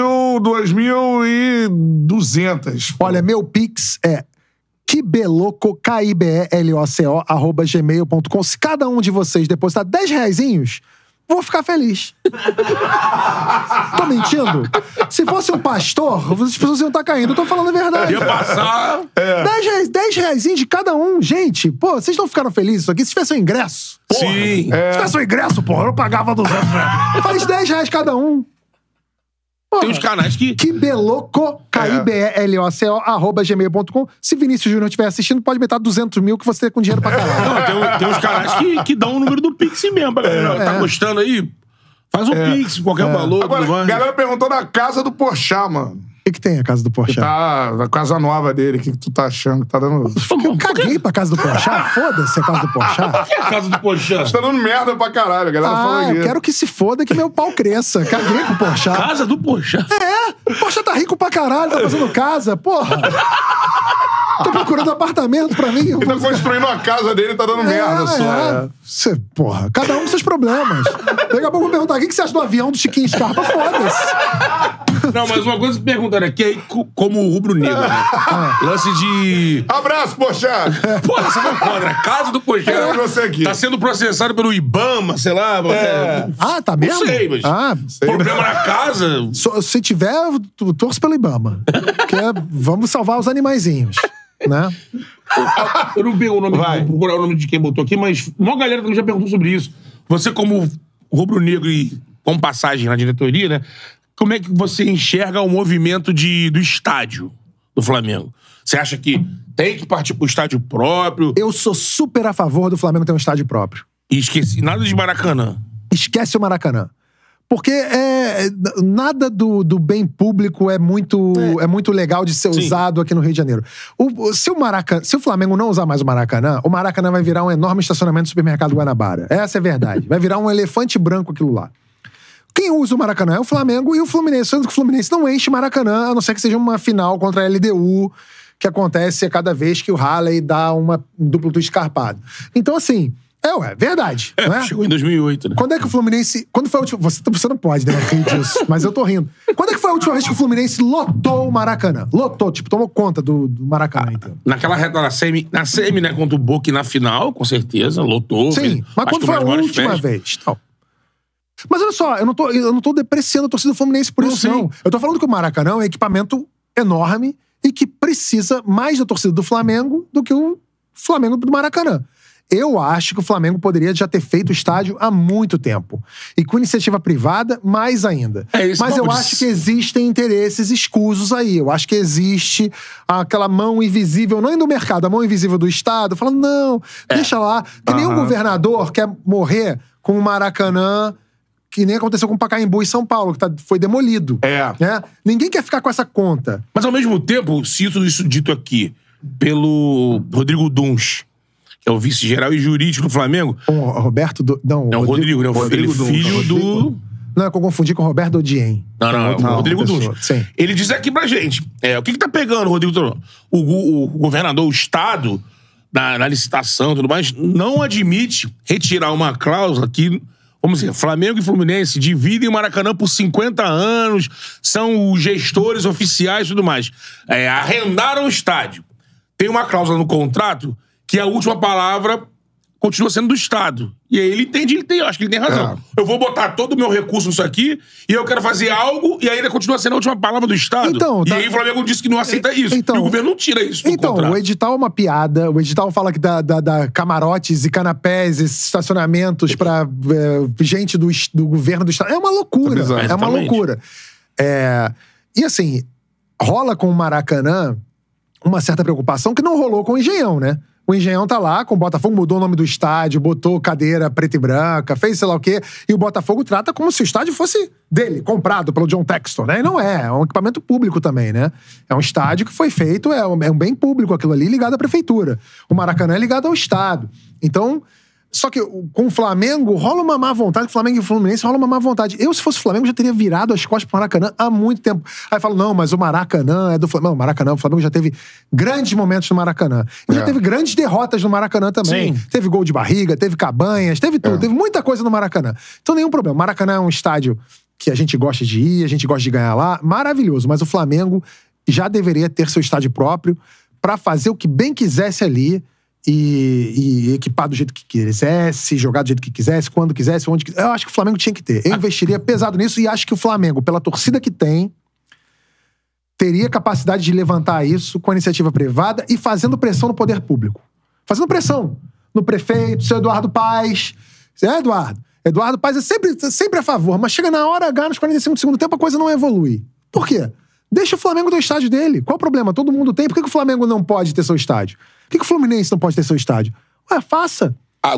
2.200. Olha, meu Pix é kibeloco, KIBELOCO, @gmail.com. Se cada um de vocês depositar 10 reaisinhos, vou ficar feliz. Tô mentindo? Se fosse um pastor, as pessoas iam estar caindo. Eu tô falando a verdade. Ia passar... 10 reaisinhos de cada um. Gente, pô, vocês não ficaram felizes isso aqui? Se tivesse um ingresso... Sim. Se tivesse um ingresso, porra, eu pagava 200 reais. Faz 10 reais cada um. Porra. Tem uns canais que... Kibeloco, KIBELOCO, @gmail.com. Se Vinícius Júnior estiver assistindo, pode botar 200 mil que você tem com dinheiro pra caralho. Não, tem uns canais que dão o número do Pix mesmo. Pra galera. Tá gostando aí? Faz um Pix, qualquer valor. Agora, a galera perguntou na casa do Porchat, mano. O que tem a casa do Porchat? Tá na casa nova dele. O que tu tá achando que tá dando... Eu caguei pra casa do Porchat. Foda-se a casa do Porchat. Por que a casa do Porchat? Tá dando merda pra caralho. A galera falou aqui. Eu quero que se foda que meu pau cresça. Caguei pro Porchat. Casa do Porchat? O Porchat tá rico pra caralho, tá fazendo casa. Porra. Tô procurando apartamento pra mim. Ele tá construindo a casa dele e tá dando merda só. Porra, cada um com seus problemas. Daqui a pouco eu vou perguntar, o que você acha do avião do Chiquinho Scarpa? Foda-se. Não, mas uma coisa que perguntaram aqui é como o rubro-negro, né? Lance de... Abraço, Porchat! Porra, você não pode, né? Casa do Porchat. Você aqui. Tá sendo processado pelo Ibama, sei lá. Tá mesmo? Não sei, mas... problema na casa... Se tiver, eu torço pelo Ibama. Porque vamos salvar os animaizinhos. Né? Eu não pego o nome, vou procurar o nome de quem botou aqui, mas uma galera também já perguntou sobre isso. Você, como rubro-negro e com passagem na diretoria, né? Como é que você enxerga o movimento do estádio do Flamengo? Você acha que tem que partir pro estádio próprio? Eu sou super a favor do Flamengo ter um estádio próprio. E esqueci nada de Maracanã. Esquece o Maracanã. Porque nada do bem público é muito legal de ser usado aqui no Rio de Janeiro. Se o Flamengo não usar mais o Maracanã vai virar um enorme estacionamento do supermercado Guanabara. Essa é a verdade. Vai virar um elefante branco aquilo lá. Quem usa o Maracanã é o Flamengo e o Fluminense. Sendo que o Fluminense não enche Maracanã, a não ser que seja uma final contra a LDU, que acontece a cada vez que o Halley dá um duplo twist escarpado. Então, assim... verdade. Não é? Chegou em 2008, né? Quando é que o Fluminense... Quando foi a última... Você não pode, né? Rir disso. Mas eu tô rindo. Quando é que foi a última vez que o Fluminense lotou o Maracanã? Lotou, tomou conta do Maracanã, então. Naquela reta na semi, né? Contra o Boca na final, com certeza. Lotou. Sim, mas quando foi a última vez? Tal. Mas olha só, eu não tô depreciando a torcida do Fluminense por isso, não. Eu tô falando que o Maracanã é um equipamento enorme e que precisa mais da torcida do Flamengo do que o Flamengo do Maracanã. Eu acho que o Flamengo poderia já ter feito o estádio há muito tempo. E com iniciativa privada, mais ainda. Mas eu acho que existem interesses escusos aí. Eu acho que existe aquela mão invisível, não é do mercado, a mão invisível do Estado, falando, não, deixa lá. Que nenhum governador quer morrer com o Maracanã, que nem aconteceu com o Pacaembu em São Paulo, que foi demolido. Né? Ninguém quer ficar com essa conta. Mas ao mesmo tempo, cito isso dito aqui pelo Rodrigo Duns, que é o vice-geral e jurídico do Flamengo. O Roberto... Não, o Rodrigo, né? Rodrigo filho do... Não, é que eu confundi com o Roberto Odien. Não, Rodrigo Duns. Sim. Ele diz aqui pra gente, o que tá pegando, Rodrigo? O governador, o Estado, na licitação e tudo mais, não admite retirar uma cláusula que, vamos dizer, Flamengo e Fluminense dividem o Maracanã por 50 anos, são os gestores oficiais e tudo mais. Arrendaram o estádio. Tem uma cláusula no contrato que a última palavra continua sendo do Estado. E aí ele entende, eu acho que ele tem razão. Eu vou botar todo o meu recurso nisso aqui e eu quero fazer algo e ainda continua sendo a última palavra do Estado. Então, e aí o Flamengo disse que não aceita isso. Então, e o governo não tira isso do contrato. Então, o edital é uma piada. O edital fala que dá camarotes e canapés e estacionamentos pra gente do governo do Estado. É uma loucura. É uma loucura. E assim, rola com o Maracanã uma certa preocupação que não rolou com o Engenhão, né? O Engenhão tá lá com o Botafogo, mudou o nome do estádio, botou cadeira preta e branca, fez sei lá o quê, e o Botafogo trata como se o estádio fosse dele, comprado pelo John Textor, né? E não é um equipamento público também, né? É um estádio que foi feito, é um bem público aquilo ali, ligado à prefeitura. O Maracanã é ligado ao Estado. Então, só que com o Flamengo rola uma má vontade, com o Flamengo e o Fluminense rola uma má vontade. Eu, se fosse o Flamengo, já teria virado as costas pro Maracanã há muito tempo. Aí falo, não, mas o Maracanã é do Flamengo. Não, o Flamengo já teve grandes momentos no Maracanã. E já teve grandes derrotas no Maracanã também. Sim. Teve gol de barriga, teve Cabanhas, teve tudo. Teve muita coisa no Maracanã. Então, nenhum problema. O Maracanã é um estádio que a gente gosta de ir, a gente gosta de ganhar lá. Maravilhoso. Mas o Flamengo já deveria ter seu estádio próprio pra fazer o que bem quisesse ali. E equipar do jeito que quisesse, jogar do jeito que quisesse, quando quisesse, onde quisesse. Eu acho que o Flamengo tinha que ter. Eu investiria pesado nisso e acho que o Flamengo, pela torcida que tem, teria capacidade de levantar isso com a iniciativa privada e fazendo pressão no poder público. Fazendo pressão no prefeito, seu Eduardo Paes. Eduardo Paes é sempre a favor, mas chega na hora H, nos 45 do segundo tempo, a coisa não evolui. Por quê? Deixa o Flamengo ter o estádio dele. Qual o problema? Todo mundo tem. Por que o Flamengo não pode ter seu estádio? Por que o Fluminense não pode ter seu estádio? Ué, faça.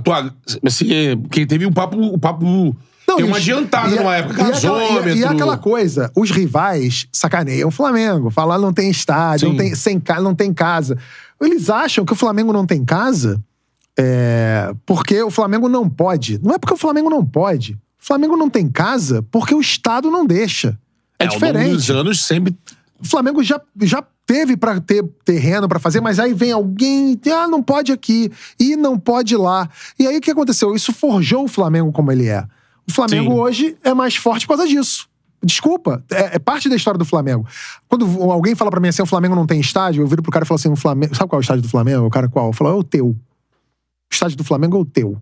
Porque teve um papo não, tem uma adiantada numa época. E aquela coisa, os rivais sacaneiam o Flamengo. Falar não tem estádio, não tem casa. Eles acham que o Flamengo não tem casa porque o Flamengo não pode. Não é porque o Flamengo não pode. O Flamengo não tem casa porque o Estado não deixa. É diferente. Ao longo dos anos sempre... O Flamengo já teve pra ter terreno pra fazer, mas aí vem alguém, não pode aqui, e não pode lá. E aí o que aconteceu? Isso forjou o Flamengo como ele é. O Flamengo hoje é mais forte por causa disso. Desculpa, é parte da história do Flamengo. Quando alguém fala pra mim assim, o Flamengo não tem estádio, eu viro pro cara e falo assim, o Flamengo, sabe qual é o estádio do Flamengo? O cara qual? Eu falo, é o teu. O estádio do Flamengo é o teu.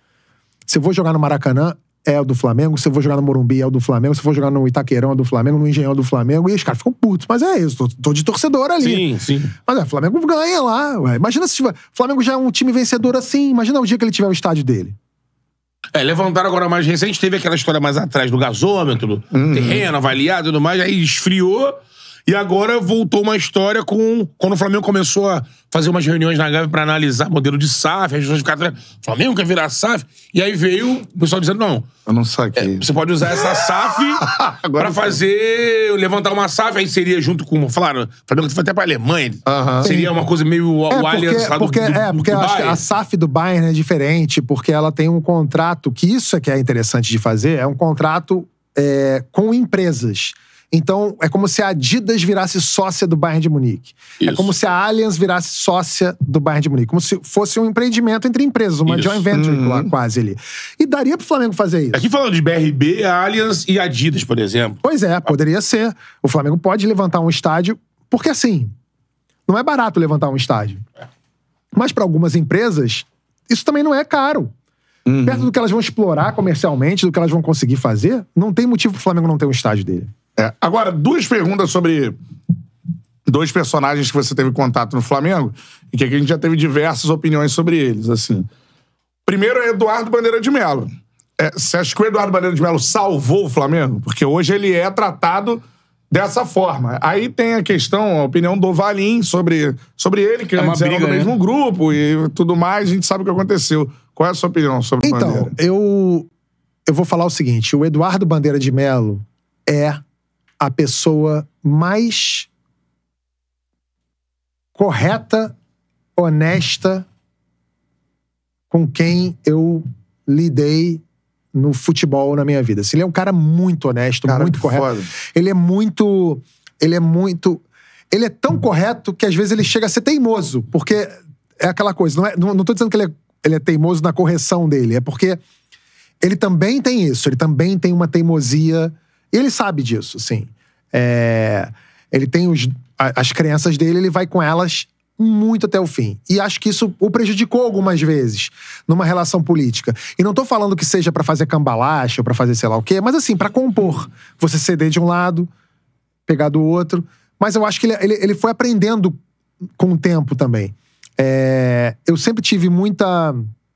Se eu vou jogar no Maracanã, é o do Flamengo. Se eu vou jogar no Morumbi, é o do Flamengo. Se eu for jogar no Itaquerão, é do Flamengo. No Engenhão, é do Flamengo. E os caras ficam putos. Mas é isso. Tô de torcedor ali. Sim. Mas o Flamengo ganha lá. Ué. Imagina se o Flamengo já é um time vencedor assim. Imagina o dia que ele tiver o estádio dele. Levantaram agora mais recente. Teve aquela história mais atrás do gasômetro, terreno avaliado e tudo mais. Aí esfriou. E agora voltou uma história quando o Flamengo começou a fazer umas reuniões na Gávea pra analisar modelo de SAF, as pessoas ficaram, Flamengo quer virar SAF? E aí veio o pessoal dizendo, não. Eu não saquei. Você pode usar essa SAF pra levantar uma SAF, aí seria junto com, falaram, o Flamengo foi até pra Alemanha. Seria uma coisa meio o Allianz lá porque eu acho que a SAF do Bayern é diferente, porque ela tem um contrato, que isso é que é interessante de fazer, é um contrato com empresas. Então, é como se a Adidas virasse sócia do Bayern de Munique. Isso. É como se a Allianz virasse sócia do Bayern de Munique. Como se fosse um empreendimento entre empresas, uma joint venture quase ali. E daria pro Flamengo fazer isso. Aqui falando de BRB, a Allianz e a Adidas, por exemplo. Pois é, poderia ser. O Flamengo pode levantar um estádio, porque assim, não é barato levantar um estádio. Mas para algumas empresas, isso também não é caro. Perto do que elas vão explorar comercialmente, do que elas vão conseguir fazer, não tem motivo pro Flamengo não ter um estádio dele. Agora, duas perguntas sobre dois personagens que você teve contato no Flamengo e que aqui a gente já teve diversas opiniões sobre eles, assim. Primeiro é Eduardo Bandeira de Melo. Você acha que o Eduardo Bandeira de Melo salvou o Flamengo? Porque hoje ele é tratado dessa forma. Aí tem a questão, a opinião do Valim sobre ele, que antes era do mesmo grupo e tudo mais, a gente sabe o que aconteceu. Qual é a sua opinião sobre o Bandeira? Então, eu vou falar o seguinte, o Eduardo Bandeira de Melo é a pessoa mais correta, honesta com quem eu lidei no futebol na minha vida. Assim, ele é um cara muito honesto, muito correto. Foda. Ele é tão correto que às vezes ele chega a ser teimoso, porque é aquela coisa. Não tô dizendo que ele é teimoso na correção dele. É porque ele também tem isso. Ele também tem uma teimosia. E ele sabe disso, assim. Ele tem as crenças dele, ele vai com elas muito até o fim. E acho que isso o prejudicou algumas vezes numa relação política. E não tô falando que seja pra fazer cambalache ou pra fazer sei lá o quê, mas assim, pra compor. Você ceder de um lado, pegar do outro. Mas eu acho que ele foi aprendendo com o tempo também. Eu sempre tive muita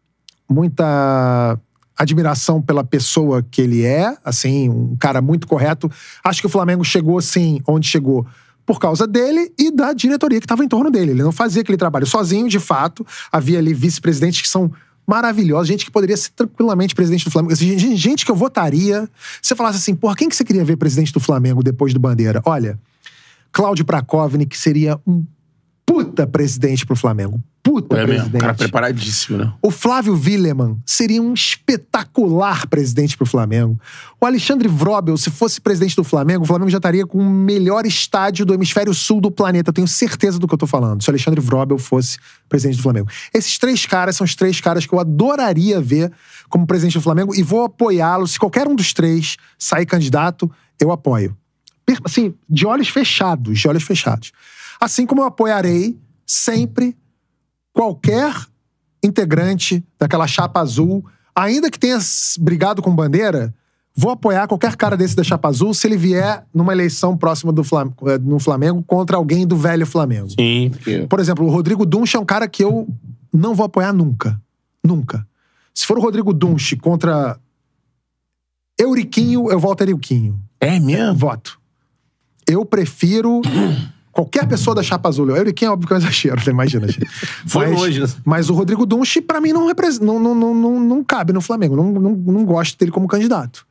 admiração pela pessoa que ele é, assim, um cara muito correto. Acho que o Flamengo chegou, assim, onde chegou por causa dele e da diretoria que estava em torno dele. Ele não fazia aquele trabalho sozinho, de fato. Havia ali vice-presidentes que são maravilhosos, gente que poderia ser tranquilamente presidente do Flamengo. Gente que eu votaria. Você falasse assim, porra, quem que você queria ver presidente do Flamengo depois do Bandeira? Olha, Cláudio Prakovic, que seria um puta presidente pro Flamengo. Puta presidente. Mesmo, cara preparadíssimo, né? O Flávio Willemann seria um espetacular presidente pro Flamengo. O Alexandre Wrobel, se fosse presidente do Flamengo, o Flamengo já estaria com o melhor estádio do hemisfério sul do planeta. Eu tenho certeza do que eu tô falando. Se o Alexandre Wrobel fosse presidente do Flamengo. Esses 3 caras são os 3 caras que eu adoraria ver como presidente do Flamengo e vou apoiá-los. Se qualquer um dos 3 sair candidato, eu apoio. Assim, de olhos fechados, de olhos fechados. Assim como eu apoiarei sempre qualquer integrante daquela chapa azul, ainda que tenha brigado com Bandeira, vou apoiar qualquer cara desse da chapa azul se ele vier numa eleição próxima no Flamengo contra alguém do velho Flamengo. Sim. Por exemplo, o Rodrigo Dunch é um cara que eu não vou apoiar nunca. Nunca. Se for o Rodrigo Dunch contra Euriquinho, eu voto Euriquinho. É mesmo? Voto. Eu prefiro qualquer pessoa da chapa azul. O Euriquinho é óbvio que é um exagero, você imagina, gente. Foi longe, né? Mas o Rodrigo Dunch, pra mim, não cabe no Flamengo. Não gosto dele como candidato.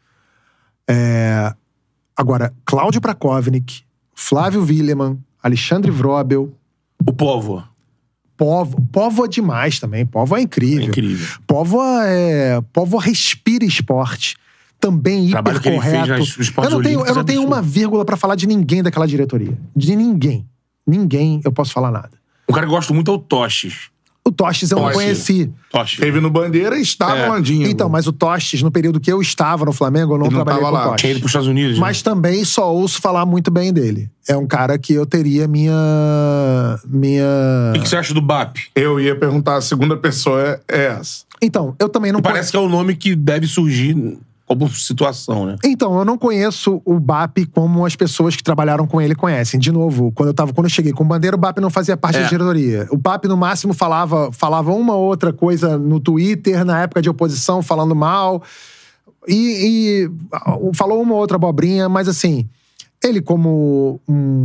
Agora, Cláudio Prakovic, Flávio Willemann, Alexandre Wrobel. O Povo. Povo é demais também. Povo é incrível. É incrível. Povo respira esporte. Também hiper correto. Eu não tenho uma vírgula pra falar de ninguém daquela diretoria. De ninguém. Ninguém eu posso falar nada. O cara que eu gosto muito é o Tostes. O Tostes eu não conheci. Tostes. Teve no Bandeira e estava Landinho. Então, mas o Tostes, no período que eu estava no Flamengo, eu não trabalhei com o Tostes. Tinha ido pros Estados Unidos. Mas também só ouço falar muito bem dele. É um cara que eu teria minha... O que você acha do BAP? Eu ia perguntar, a segunda pessoa é essa. Então, eu também não Parece que é o nome que deve surgir como situação, né? Então, eu não conheço o BAP como as pessoas que trabalharam com ele conhecem. De novo, quando eu cheguei com o Bandeira, o BAP não fazia parte da diretoria. O BAP, no máximo, falava uma outra coisa no Twitter, na época de oposição, falando mal. E falou uma outra abobrinha, mas assim, ele como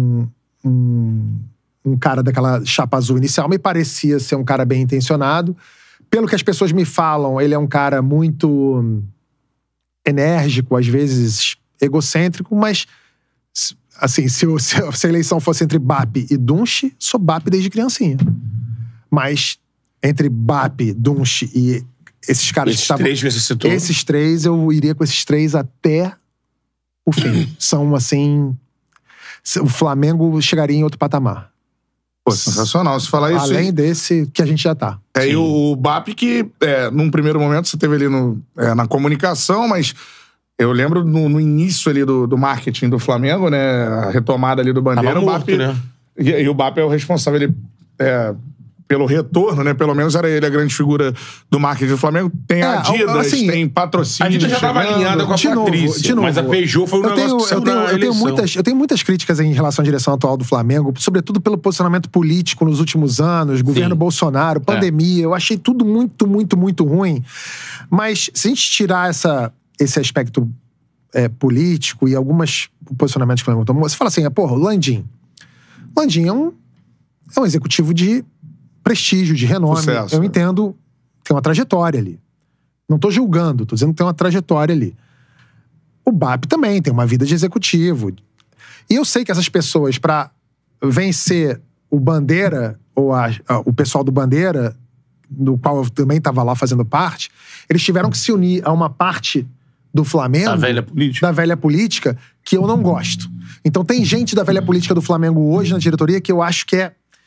um cara daquela chapa azul inicial, me parecia ser um cara bem intencionado. Pelo que as pessoas me falam, ele é um cara muito enérgico, às vezes egocêntrico, mas assim, se a eleição fosse entre BAP e Dunch, sou BAP desde criancinha. Mas entre BAP, Dunch e esses caras que estavam... Esses 3, eu iria com esses 3 até o fim. São, assim... O Flamengo chegaria em outro patamar. Pô, sensacional. Se falar isso... Além desse que a gente já tá. E o BAP que, num primeiro momento, você teve ali na comunicação, mas eu lembro no início ali do marketing do Flamengo, né? A retomada ali do Bandeira. Tava morto, né? E o BAP é o responsável, ele... pelo retorno, né? Pelo menos era ele a grande figura do marketing do Flamengo. Tem a Adidas, assim, tem patrocínio. A Adidas já estava alinhada com a Patrícia, mas a Peugeot foi um negócio que saiu da eleição. Eu tenho muitas críticas em relação à direção atual do Flamengo, sobretudo pelo posicionamento político nos últimos anos, governo Bolsonaro, pandemia. Eu achei tudo muito, muito, muito ruim. Mas se a gente tirar esse aspecto político e alguns posicionamentos que o Flamengo tomou, você fala assim, porra, o Landim. Landim é um executivo de prestígio, de renome. Sucesso, eu entendo, tem uma trajetória ali. Não tô julgando, tô dizendo que tem uma trajetória ali. O BAP também tem uma vida de executivo. E eu sei que essas pessoas, pra vencer o Bandeira, ou o pessoal do Bandeira, do qual eu também tava lá fazendo parte, eles tiveram que se unir a uma parte do Flamengo... Da velha política, que eu não gosto. Então tem gente da velha política do Flamengo hoje na diretoria que eu acho que é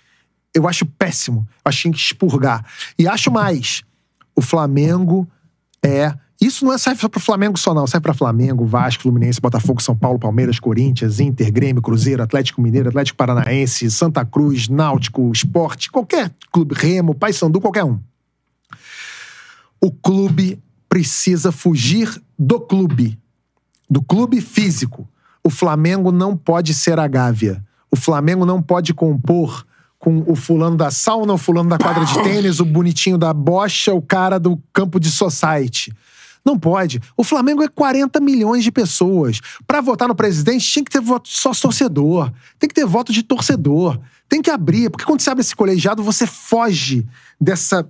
Eu acho péssimo. Eu acho que tem que expurgar. E acho mais. O Flamengo Isso não serve só pro Flamengo só, não. Serve pra Flamengo, Vasco, Fluminense, Botafogo, São Paulo, Palmeiras, Corinthians, Inter, Grêmio, Cruzeiro, Atlético Mineiro, Atlético Paranaense, Santa Cruz, Náutico, Sport, qualquer clube, Remo, Paysandu, qualquer um. O clube precisa fugir do clube físico. O Flamengo não pode ser a Gávea. O Flamengo não pode compor com o fulano da sauna, o fulano da quadra de tênis, o bonitinho da bocha, o cara do campo de society. Não pode. O Flamengo é 40 milhões de pessoas. Pra votar no presidente, tinha que ter voto só torcedor. Tem que ter voto de torcedor. Tem que abrir. Porque quando você abre esse colegiado, você foge dessa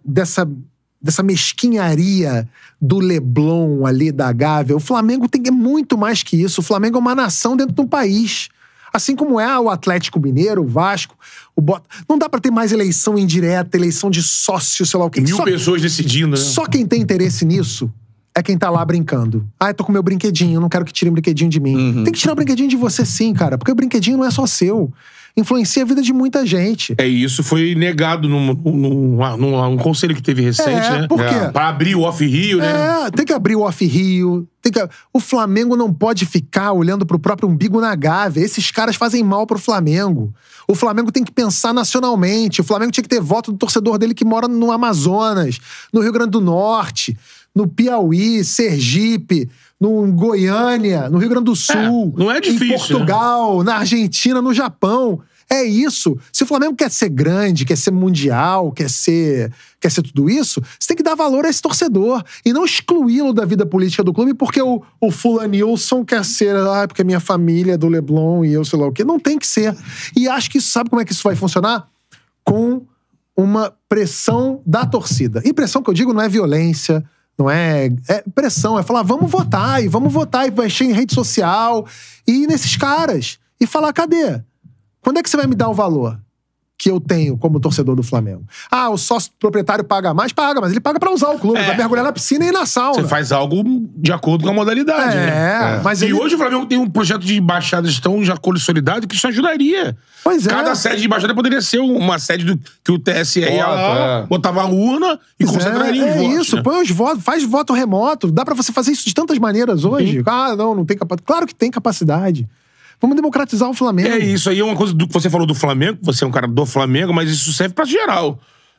mesquinharia do Leblon ali, da Gávea. O Flamengo é muito mais que isso. O Flamengo é uma nação dentro de um país. Assim como é o Atlético Mineiro, o Vasco, o não dá pra ter mais eleição indireta, eleição de sócio, sei lá o quê. 1000 pessoas decidindo, né? Só quem tem interesse nisso é quem tá lá brincando. Eu tô com meu brinquedinho, eu não quero que tirem o brinquedinho de mim. Tem que tirar o brinquedinho de você sim, cara, porque o brinquedinho não é só seu. Influencia a vida de muita gente. Isso foi negado num conselho que teve recente, né? Por quê? Pra abrir o Off-Rio, né? Tem que abrir o Off-Rio. O Flamengo não pode ficar olhando pro próprio umbigo na Gávea. Esses caras fazem mal pro Flamengo. O Flamengo tem que pensar nacionalmente. O Flamengo tinha que ter voto do torcedor dele que mora no Amazonas, no Rio Grande do Norte, no Piauí, Sergipe, no Goiânia, no Rio Grande do Sul, não é difícil, em Portugal, na Argentina, no Japão. É isso. Se o Flamengo quer ser grande, quer ser mundial, quer ser tudo isso, você tem que dar valor a esse torcedor e não excluí-lo da vida política do clube porque o Fulanilson quer ser, porque minha família é do Leblon e eu sei lá o quê. Não tem que ser. E acho que sabe como é que isso vai funcionar? Com uma pressão da torcida. E pressão que eu digo não é violência, não é pressão, é falar, vamos votar, e vai encher em rede social, e ir nesses caras, e falar, cadê? Quando é que você vai me dar o valor que eu tenho como torcedor do Flamengo? O sócio proprietário paga mais? Paga, mas ele paga pra usar o clube, pra mergulhar na piscina e ir na sauna. Você faz algo de acordo com a modalidade, né? Mas hoje o Flamengo tem um projeto de embaixadas tão já consolidado que isso ajudaria. Pois é. Cada sede de embaixada poderia ser uma sede que o TSE ia lá, botava a urna e concentraria os votos. Isso, né? põe os votos, faz voto remoto. Dá pra você fazer isso de tantas maneiras hoje. Não tem capacidade. Claro que tem capacidade. Vamos democratizar o Flamengo. Isso aí é uma coisa do que você falou do Flamengo, você é um cara do Flamengo, mas isso serve pra geral.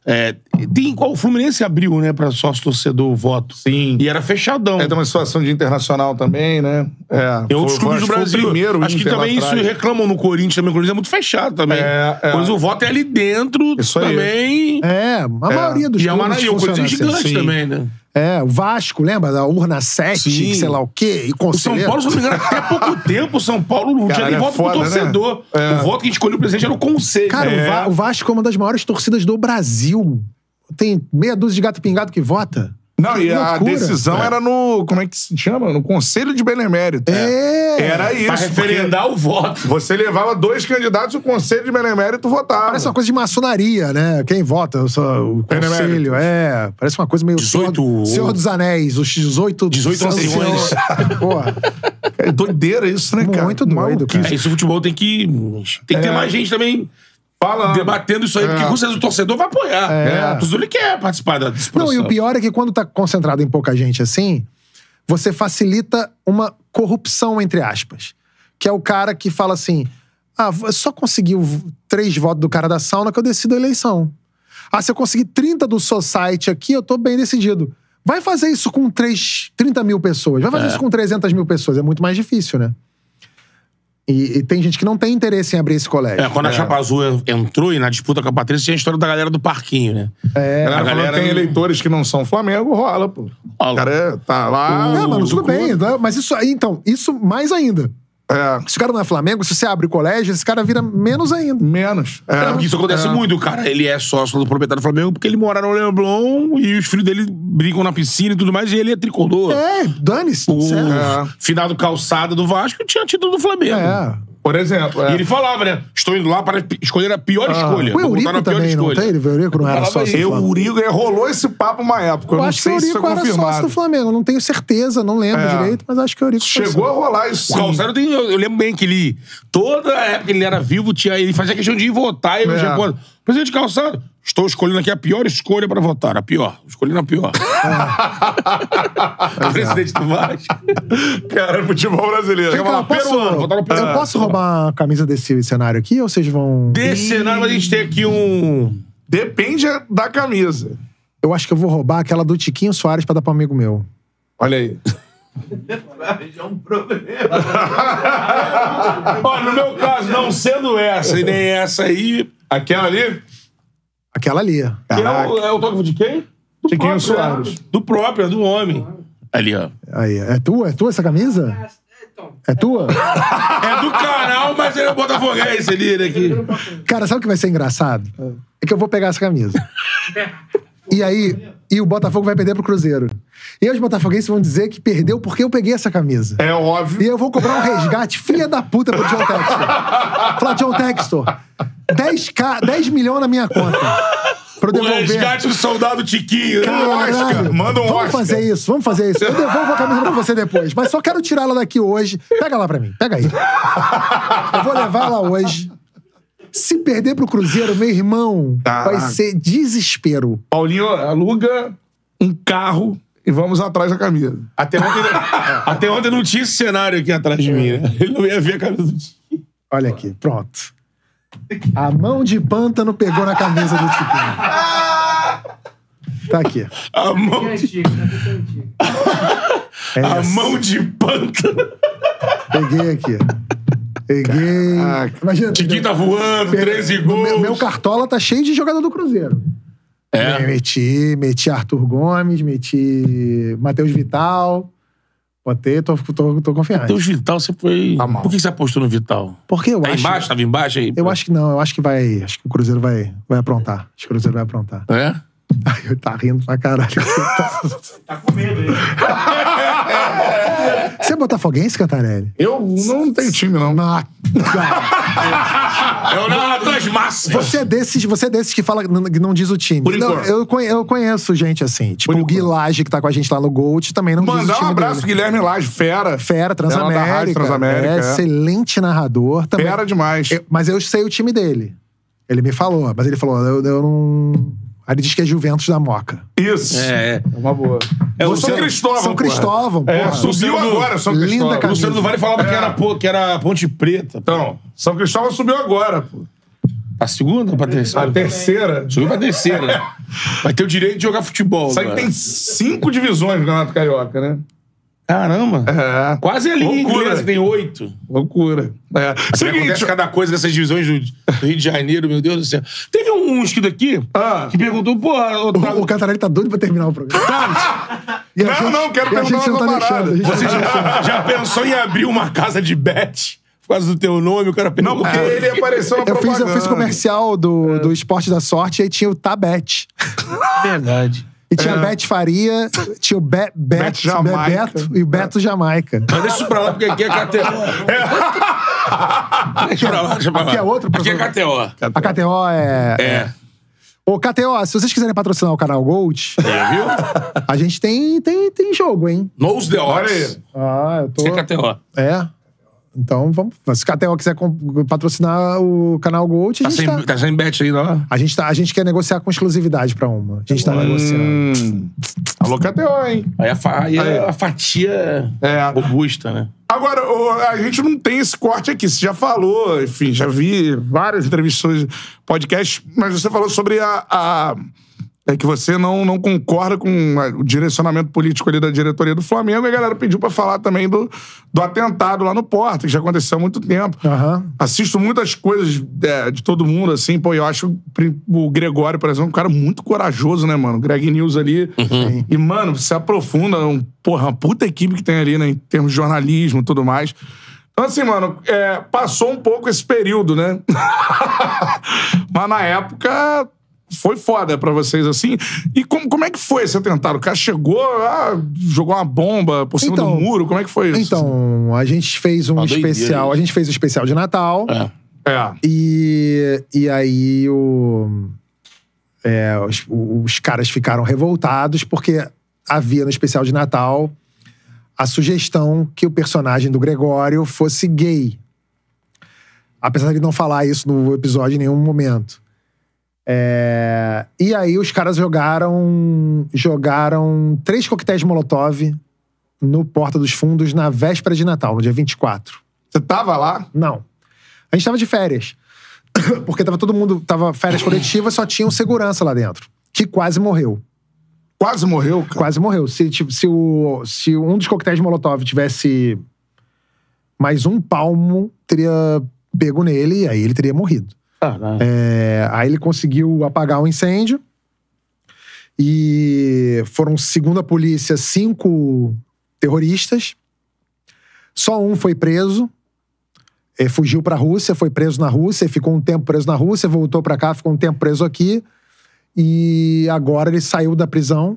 O Fluminense abriu, né, pra sócio-torcedor o voto. Sim. E era fechadão. Tem uma situação de internacional também, né? Tem outros clubes do Brasil. Acho que também isso reclamam no Corinthians também. O Corinthians é muito fechado também. Mas o voto é ali dentro isso também. A maioria dos clubes E o Corinthians é gigante assim. também, né? O Vasco, lembra? Da urna 7, sei lá o quê. E o São Paulo, se não me engano, até pouco tempo, o São Paulo não tinha nem voto pro torcedor. Né? O voto que escolheu o presidente era o conselho. Cara, o Vasco é uma das maiores torcidas do Brasil. Tem meia dúzia de gato pingado que vota. Não, e a decisão era no... Como é que se chama? No Conselho de Benemérito. Era isso. Pra referendar o voto. Você levava 2 candidatos, o Conselho de Benemérito votava. Parece uma coisa de maçonaria, né? Quem vota? O Conselho. Parece uma coisa meio... 18... Senhor dos Anéis, os 18 anciões. Porra. É doideira isso, né, cara? Muito doido, cara. Isso o futebol tem que ter mais gente também... debatendo isso aí, porque com certeza o torcedor vai apoiar. O torcedor ele quer participar desse processo. Não, e o pior é que quando tá concentrado em pouca gente assim, você facilita uma corrupção, entre aspas. Que é o cara que fala assim, só conseguiu 3 votos do cara da sauna que eu decido a eleição. Se eu conseguir 30 do society aqui, eu tô bem decidido. Vai fazer isso com 30 mil pessoas, vai fazer isso com 300 mil pessoas. É muito mais difícil, né? E tem gente que não tem interesse em abrir esse colégio. Quando a Chapa Azul entrou e na disputa com a Patrícia, tinha a história da galera do parquinho, né? A galera tem eleitores que não são Flamengo, rola, pô. O cara tá lá... Mas tudo bem. Mas isso aí, então, isso mais ainda. Se o cara não é Flamengo, se você abre o colégio, esse cara vira menos ainda. Menos. Porque isso acontece muito. O cara, ele é sócio do proprietário do Flamengo porque ele mora no Leblon e os filhos dele brincam na piscina e tudo mais, e ele é tricolor. Dane-se. O finado calçada do Vasco tinha título do Flamengo. Por exemplo. E ele falava, né? Estou indo lá para escolher a pior escolha. O Eurico também, não tem? O Eurico não era sócio do Flamengo. Eurico, rolou esse papo uma época. Eu não acho que sei o se foi Eurico era confirmado. sócio do Flamengo. Não tenho certeza, não lembro direito, mas acho que o Eurico Chegou a rolar isso. O Calçado, eu lembro bem que ele... Toda a época que ele era vivo, ele fazia questão de ir votar. E eu respondo, presidente Calçado, estou escolhendo aqui a pior escolha para votar. A pior. Escolhendo a pior. Presidente do Vasco. Cara, futebol brasileiro. Chegava peruano, votar no peruano. Eu posso roubar a camisa desse cenário aqui ou vocês vão... Desse cenário, mas a gente tem aqui um... Depende da camisa. Eu acho que eu vou roubar aquela do Tiquinho Soares pra dar pra um amigo meu. Olha aí. Já é um problema. Ó, no meu caso, não sendo essa e nem essa aí... Aquela ali? Aquela ali. Que é o autógrafo de quem? Do Tiquinho próprio, Soares. né? Do próprio, é do homem. Ali, ó. Aí, é tua? É tua essa camisa? É tua? É do canal, mas ele é o botafoguense ali, né? Aqui. Cara, sabe o que vai ser engraçado? É que eu vou pegar essa camisa. E aí, o Botafogo vai perder pro Cruzeiro. E aí os botafoguenses vão dizer que perdeu porque eu peguei essa camisa. É óbvio. E eu vou cobrar um resgate, filha da puta, pro John Textor. Falar, John Textor, 10 milhões na minha conta. Pra eu O devolver. resgate do soldado Tiquinho. né? Caralho. Manda um Vamos Oscar. fazer isso, vamos fazer isso. Eu devolvo a camisa pra você depois. Mas só quero tirar ela daqui hoje. Pega lá pra mim, pega aí. Eu vou levar ela hoje. Se perder pro Cruzeiro, meu irmão, vai ser desespero. Paulinho, aluga um carro e vamos atrás da camisa. Até ontem não tinha esse cenário aqui atrás de mim, né? Ele não ia ver a camisa do Tiquinho. Olha aqui, pronto. A mão de pântano pegou na camisa do Tiquinho. Tá aqui. A mão, Antigo, antigo. a essa. mão de pântano. Peguei aqui. Peguei. Imagina. Tiquinho tá voando, 13 gols. Meu cartola tá cheio de jogador do Cruzeiro. É. Meti Arthur Gomes, meti Matheus Vital. Botei, tô confiante. Então, o Vital, você foi... Tá mal. Por que você apostou no Vital? Porque eu Tá acho. embaixo? Tava embaixo aí? Eu acho que não, eu acho que vai. Acho que o Cruzeiro vai aprontar. Acho que o Cruzeiro vai aprontar. É? Ai, tá rindo pra caralho. Tá com medo aí. Você é botafoguense, Cantarelli? Eu não tenho time, não. Ah, cara. É o narrador das massas. Você é desses que fala que não diz o time. Por Não, enquanto. eu conheço gente assim. Tipo, Por o Gui Lage, que tá com a gente lá no Gold, também não diz o Mandar time um abraço, dele. Guilherme Lage, fera. Fera, Ela da Rádio Transamérica. Transamérica, é. Excelente narrador. Também. Fera demais. Mas eu sei o time dele. Ele me falou, mas ele falou, eu não... Aí ele diz que é Juventus da Moca. Isso. É. Uma boa. É o São Cristóvão, São Cristóvão, É, porra. subiu agora, São Linda Cristóvão. O camisa. Luciano do Vale falava que era Ponte Preta. Então, São Cristóvão subiu agora, pô. A segunda ou pra terceira? A terceira. Subiu pra terceira. Né? Vai ter o direito de jogar futebol. Isso aí agora. tem 5 divisões no Campeonato Carioca, né? Caramba. É. Quase ali, Loucura. inglesa, que tem 8. Loucura. É. Acontece Seguinte, cada coisa dessas divisões do Rio de Janeiro, meu Deus do céu. Teve um inscrito aqui que perguntou, porra, O Cantarelli tá doido pra terminar o programa. E a quero e a gente perguntar não tá uma deixando. parada. A gente você não tá deixando. já pensou em abrir uma casa de bet por causa do teu nome? O cara não, perguntou. porque ele apareceu na Eu propaganda. fiz comercial do Esporte da Sorte e aí tinha o Tabet. Verdade. E tinha Bet Faria, tinha o Bet Jamaica. Beto e o Beto Jamaica. Mas deixa isso pra lá, porque aqui é KTO. Deixa pra lá, deixa pra lá. Aqui é outro Aqui é programa. KTO. A KTO é... É. Ô, KTO, se vocês quiserem patrocinar o canal Gold, Viu? a gente tem jogo, hein? Knows the Olha odds. aí. Ah, eu tô... Isso é KTO. É. Então, vamos... Se o KTO quiser patrocinar o canal Gold, Tá sem bet aí, não? a gente quer negociar com exclusividade pra uma. A gente tá negociando. Alô, KTO, hein? Aí a fatia robusta, né? Agora, a gente não tem esse corte aqui. Você já falou, enfim, já vi várias entrevistas, podcasts, mas você falou sobre que você não concorda com o direcionamento político ali da diretoria do Flamengo, e a galera pediu pra falar também do atentado lá no Porta, que já aconteceu há muito tempo. Aham. Assisto muitas coisas de todo mundo, assim, pô, eu acho o Gregório, por exemplo, um cara muito corajoso, né, mano? O Greg News ali. E, mano, se aprofunda, uma puta equipe que tem ali, né, em termos de jornalismo e tudo mais. Então, assim, mano, passou um pouco esse período, né? Mas na época foi foda pra vocês, assim. E como é que foi? Você tentaram? O cara chegou, jogou uma bomba por cima do muro? Como é que foi isso? Então, a gente fez um especial. A gente fez o especial de Natal. E aí os caras ficaram revoltados porque havia no especial de Natal a sugestão que o personagem do Gregório fosse gay. Apesar de não falar isso no episódio em nenhum momento. E aí os caras jogaram 3 coquetéis Molotov no Porta dos Fundos na véspera de Natal, no dia 24. Você tava lá? Não. A gente tava de férias. Porque todo mundo tava férias coletivas, só tinha um segurança lá dentro. Que quase morreu. Quase morreu, cara? Quase morreu. Se um dos coquetéis Molotov tivesse mais um palmo, teria pego nele e aí ele teria morrido. Aí ele conseguiu apagar o incêndio e foram, segundo a polícia, 5 terroristas. Só um foi preso. Fugiu pra Rússia, foi preso na Rússia, ficou um tempo preso na Rússia, voltou pra cá, ficou um tempo preso aqui. E agora ele saiu da prisão.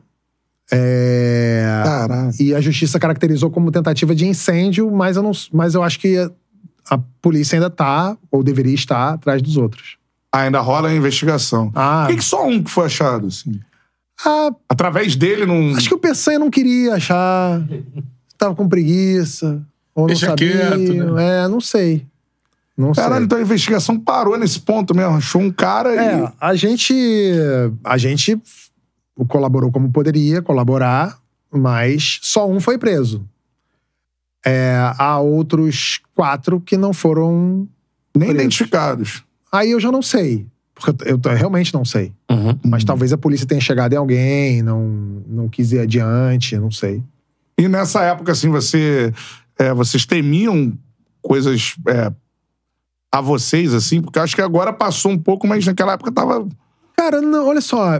E a justiça caracterizou como tentativa de incêndio, mas eu acho que a polícia ainda tá, ou deveria estar, atrás dos outros. Ainda rola a investigação. Por que só um que foi achado, assim? Através dele, não... Acho que o Peçanha não queria achar. Tava com preguiça. Ou não sabia. Quieto, né? Não sei. Caralho, então a investigação parou nesse ponto mesmo. Achou um cara e... A gente colaborou como poderia colaborar, mas só um foi preso. Há outros 4 que não foram... Nem identificados. Aí eu já não sei. Porque eu realmente não sei. Mas talvez a polícia tenha chegado em alguém, não quis ir adiante, não sei. E nessa época, assim, vocês temiam coisas a vocês, assim? Porque acho que agora passou um pouco, mas naquela época tava... Cara, não, olha só.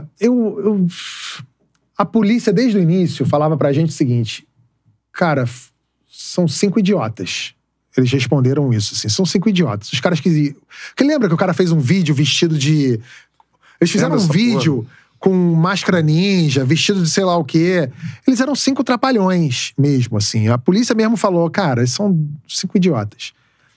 A polícia, desde o início, falava pra gente o seguinte. Cara, são 5 idiotas. Eles responderam isso, assim. São 5 idiotas. Os caras que lembra que o cara fez um vídeo vestido de... Eles fizeram um vídeo com máscara ninja, vestido de sei lá o quê. Eles eram 5 trapalhões mesmo, assim. A polícia mesmo falou, cara, eles são 5 idiotas.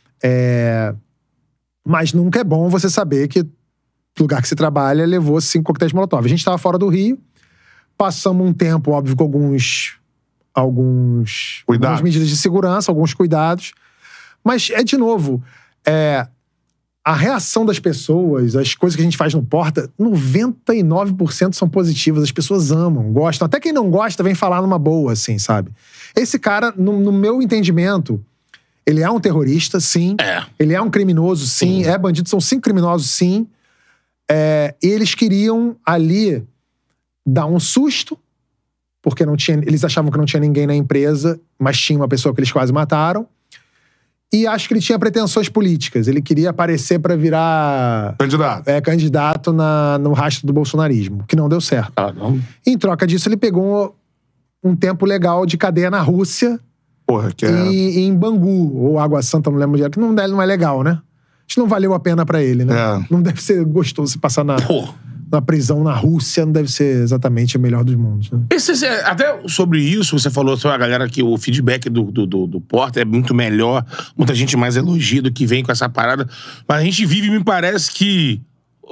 Mas nunca é bom você saber que o lugar que você trabalha levou 5 coquetéis Molotov. A gente tava fora do Rio, passamos um tempo, óbvio, com algumas medidas de segurança, alguns cuidados. Mas, de novo, a reação das pessoas, as coisas que a gente faz no Porta, 99% são positivas. As pessoas amam, gostam. Até quem não gosta vem falar numa boa, assim, sabe? Esse cara, no meu entendimento, ele é um terrorista, sim. Ele é um criminoso, sim. É bandido, são 5 criminosos, sim. E eles queriam ali dar um susto, porque eles achavam que não tinha ninguém na empresa, mas tinha uma pessoa que eles quase mataram. E acho que ele tinha pretensões políticas. Ele queria aparecer pra virar... candidato no rastro do bolsonarismo, que não deu certo. Em troca disso, ele pegou um tempo legal de cadeia na Rússia. E em Bangu, ou Água Santa, não lembro onde era, que não é legal, né? Acho que não valeu a pena pra ele, né? Não deve ser gostoso se passar na prisão na Rússia, não deve ser exatamente o melhor dos mundos, né? Até sobre isso, você falou sobre a galera que o feedback do Porta é muito melhor, muita gente mais elogia do que vem com essa parada, mas a gente vive, me parece que...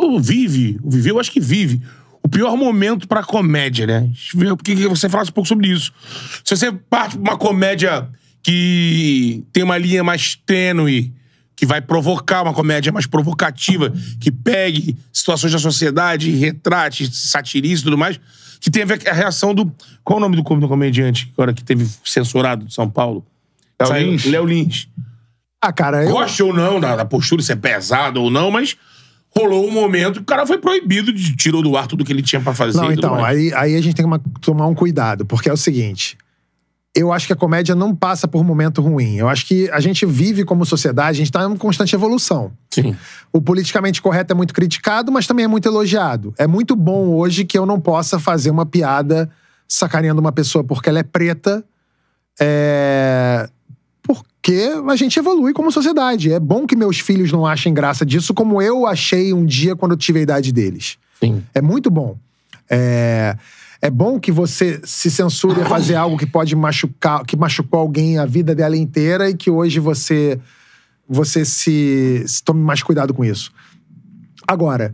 eu acho que vive o pior momento pra comédia, né? Porque você falasse um pouco sobre isso. Se você parte pra uma comédia que tem uma linha mais tênue, que vai provocar uma comédia mais provocativa, que pegue situações da sociedade, retrate, satirize e tudo mais, que tem a ver com a reação do... Qual o nome do comediante agora que teve censurado de São Paulo? Léo Lins. Cara, Goste ou não da postura, se é pesado ou não, mas rolou um momento que o cara foi proibido, tirou do ar tudo que ele tinha pra fazer. Não, então, aí a gente tem que tomar um cuidado, porque é o seguinte... Eu acho que a comédia não passa por momento ruim. Eu acho que a gente vive como sociedade, a gente tá em constante evolução. Sim. O politicamente correto é muito criticado, mas também é muito elogiado. É muito bom hoje que eu não possa fazer uma piada sacaneando uma pessoa porque ela é preta. Porque a gente evolui como sociedade. É bom que meus filhos não achem graça disso como eu achei um dia quando eu tive a idade deles. Sim. É muito bom. É bom que você se censure a fazer algo que pode machucar, que machucou alguém a vida dela inteira e que hoje você se tome mais cuidado com isso. Agora,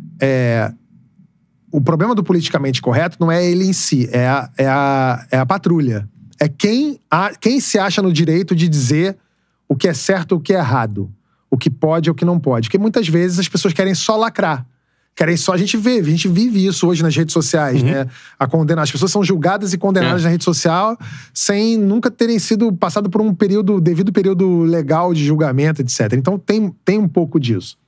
o problema do politicamente correto não é ele em si, é a patrulha. É quem se acha no direito de dizer o que é certo ou o que é errado. O que pode ou o que não pode. Porque muitas vezes as pessoas querem só lacrar. A gente vive isso hoje nas redes sociais, né? As pessoas são julgadas e condenadas na rede social sem nunca terem sido passado por um devido período legal de julgamento, etc. Então tem um pouco disso.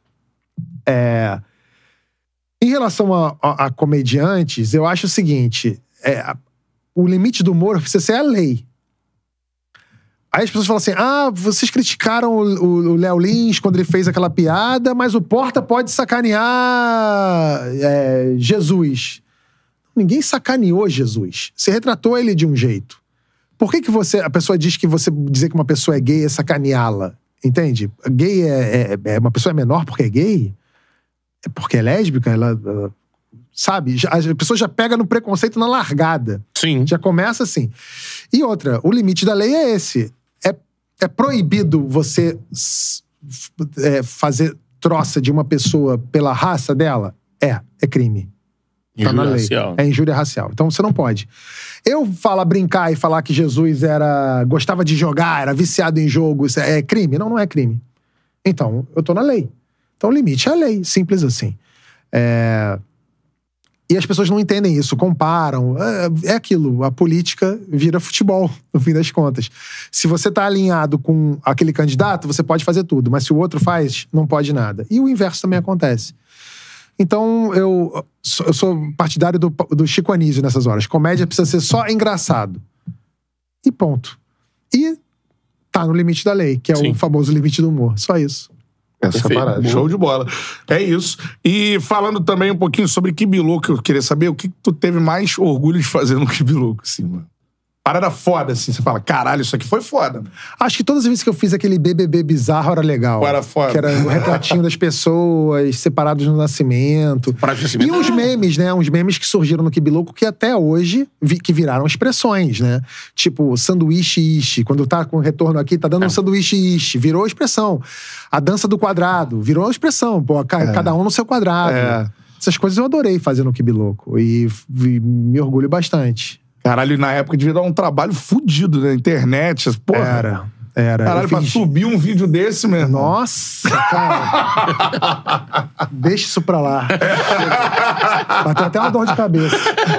Em relação a comediantes, eu acho o seguinte: o limite do humor precisa ser a lei. Aí as pessoas falam assim: vocês criticaram o Léo Lins quando ele fez aquela piada, mas o Porta pode sacanear Jesus. Ninguém sacaneou Jesus. Você retratou ele de um jeito. Por que a pessoa diz que você dizer que uma pessoa é gay é sacaneá-la? Entende? Gay uma pessoa é menor porque é gay? É porque é lésbica? Ela sabe? A pessoa já pega no preconceito na largada. Sim. Já começa assim. E outra, o limite da lei é esse. É proibido você fazer troça de uma pessoa pela raça dela? É crime. Tá na lei. Racial. É injúria racial. Então você não pode. Brincar e falar que Jesus gostava de jogar, era viciado em jogo, isso é crime? Não é crime. Então, eu tô na lei. Então o limite é a lei, simples assim. E as pessoas não entendem isso, comparam. É aquilo, a política vira futebol, no fim das contas. Se você tá alinhado com aquele candidato, você pode fazer tudo. Mas se o outro faz, não pode nada. E o inverso também acontece. Então, eu sou partidário do Chico Anísio nessas horas. Comédia precisa ser só engraçado. E ponto. E tá no limite da lei, que é o famoso limite do humor. Só isso. Essa parada. Show de bola. É isso. E falando também um pouquinho sobre Kibiloco, eu queria saber o que tu teve mais orgulho de fazer no Kibiloco, assim, mano. Parada foda, assim. Você fala, caralho, isso aqui foi foda. Acho que todas as vezes que eu fiz aquele BBB bizarro era legal. Era foda. Que era o retratinho das pessoas, separados no nascimento. E uns memes, né? Uns memes que surgiram no Kibiloco que até hoje que viraram expressões, né? Tipo, sanduíche ishi. Quando tá com retorno aqui, tá dando um sanduíche ishi. Virou expressão. A dança do quadrado. Virou expressão. Pô, cada um no seu quadrado. Essas coisas eu adorei fazer no Kibiloco. E me orgulho bastante. Caralho, na época devia dar um trabalho fudido na internet. Porra. Era. Caralho, pra subir um vídeo desse, mesmo. Nossa, cara. Deixa isso pra lá. Bateu até uma dor de cabeça.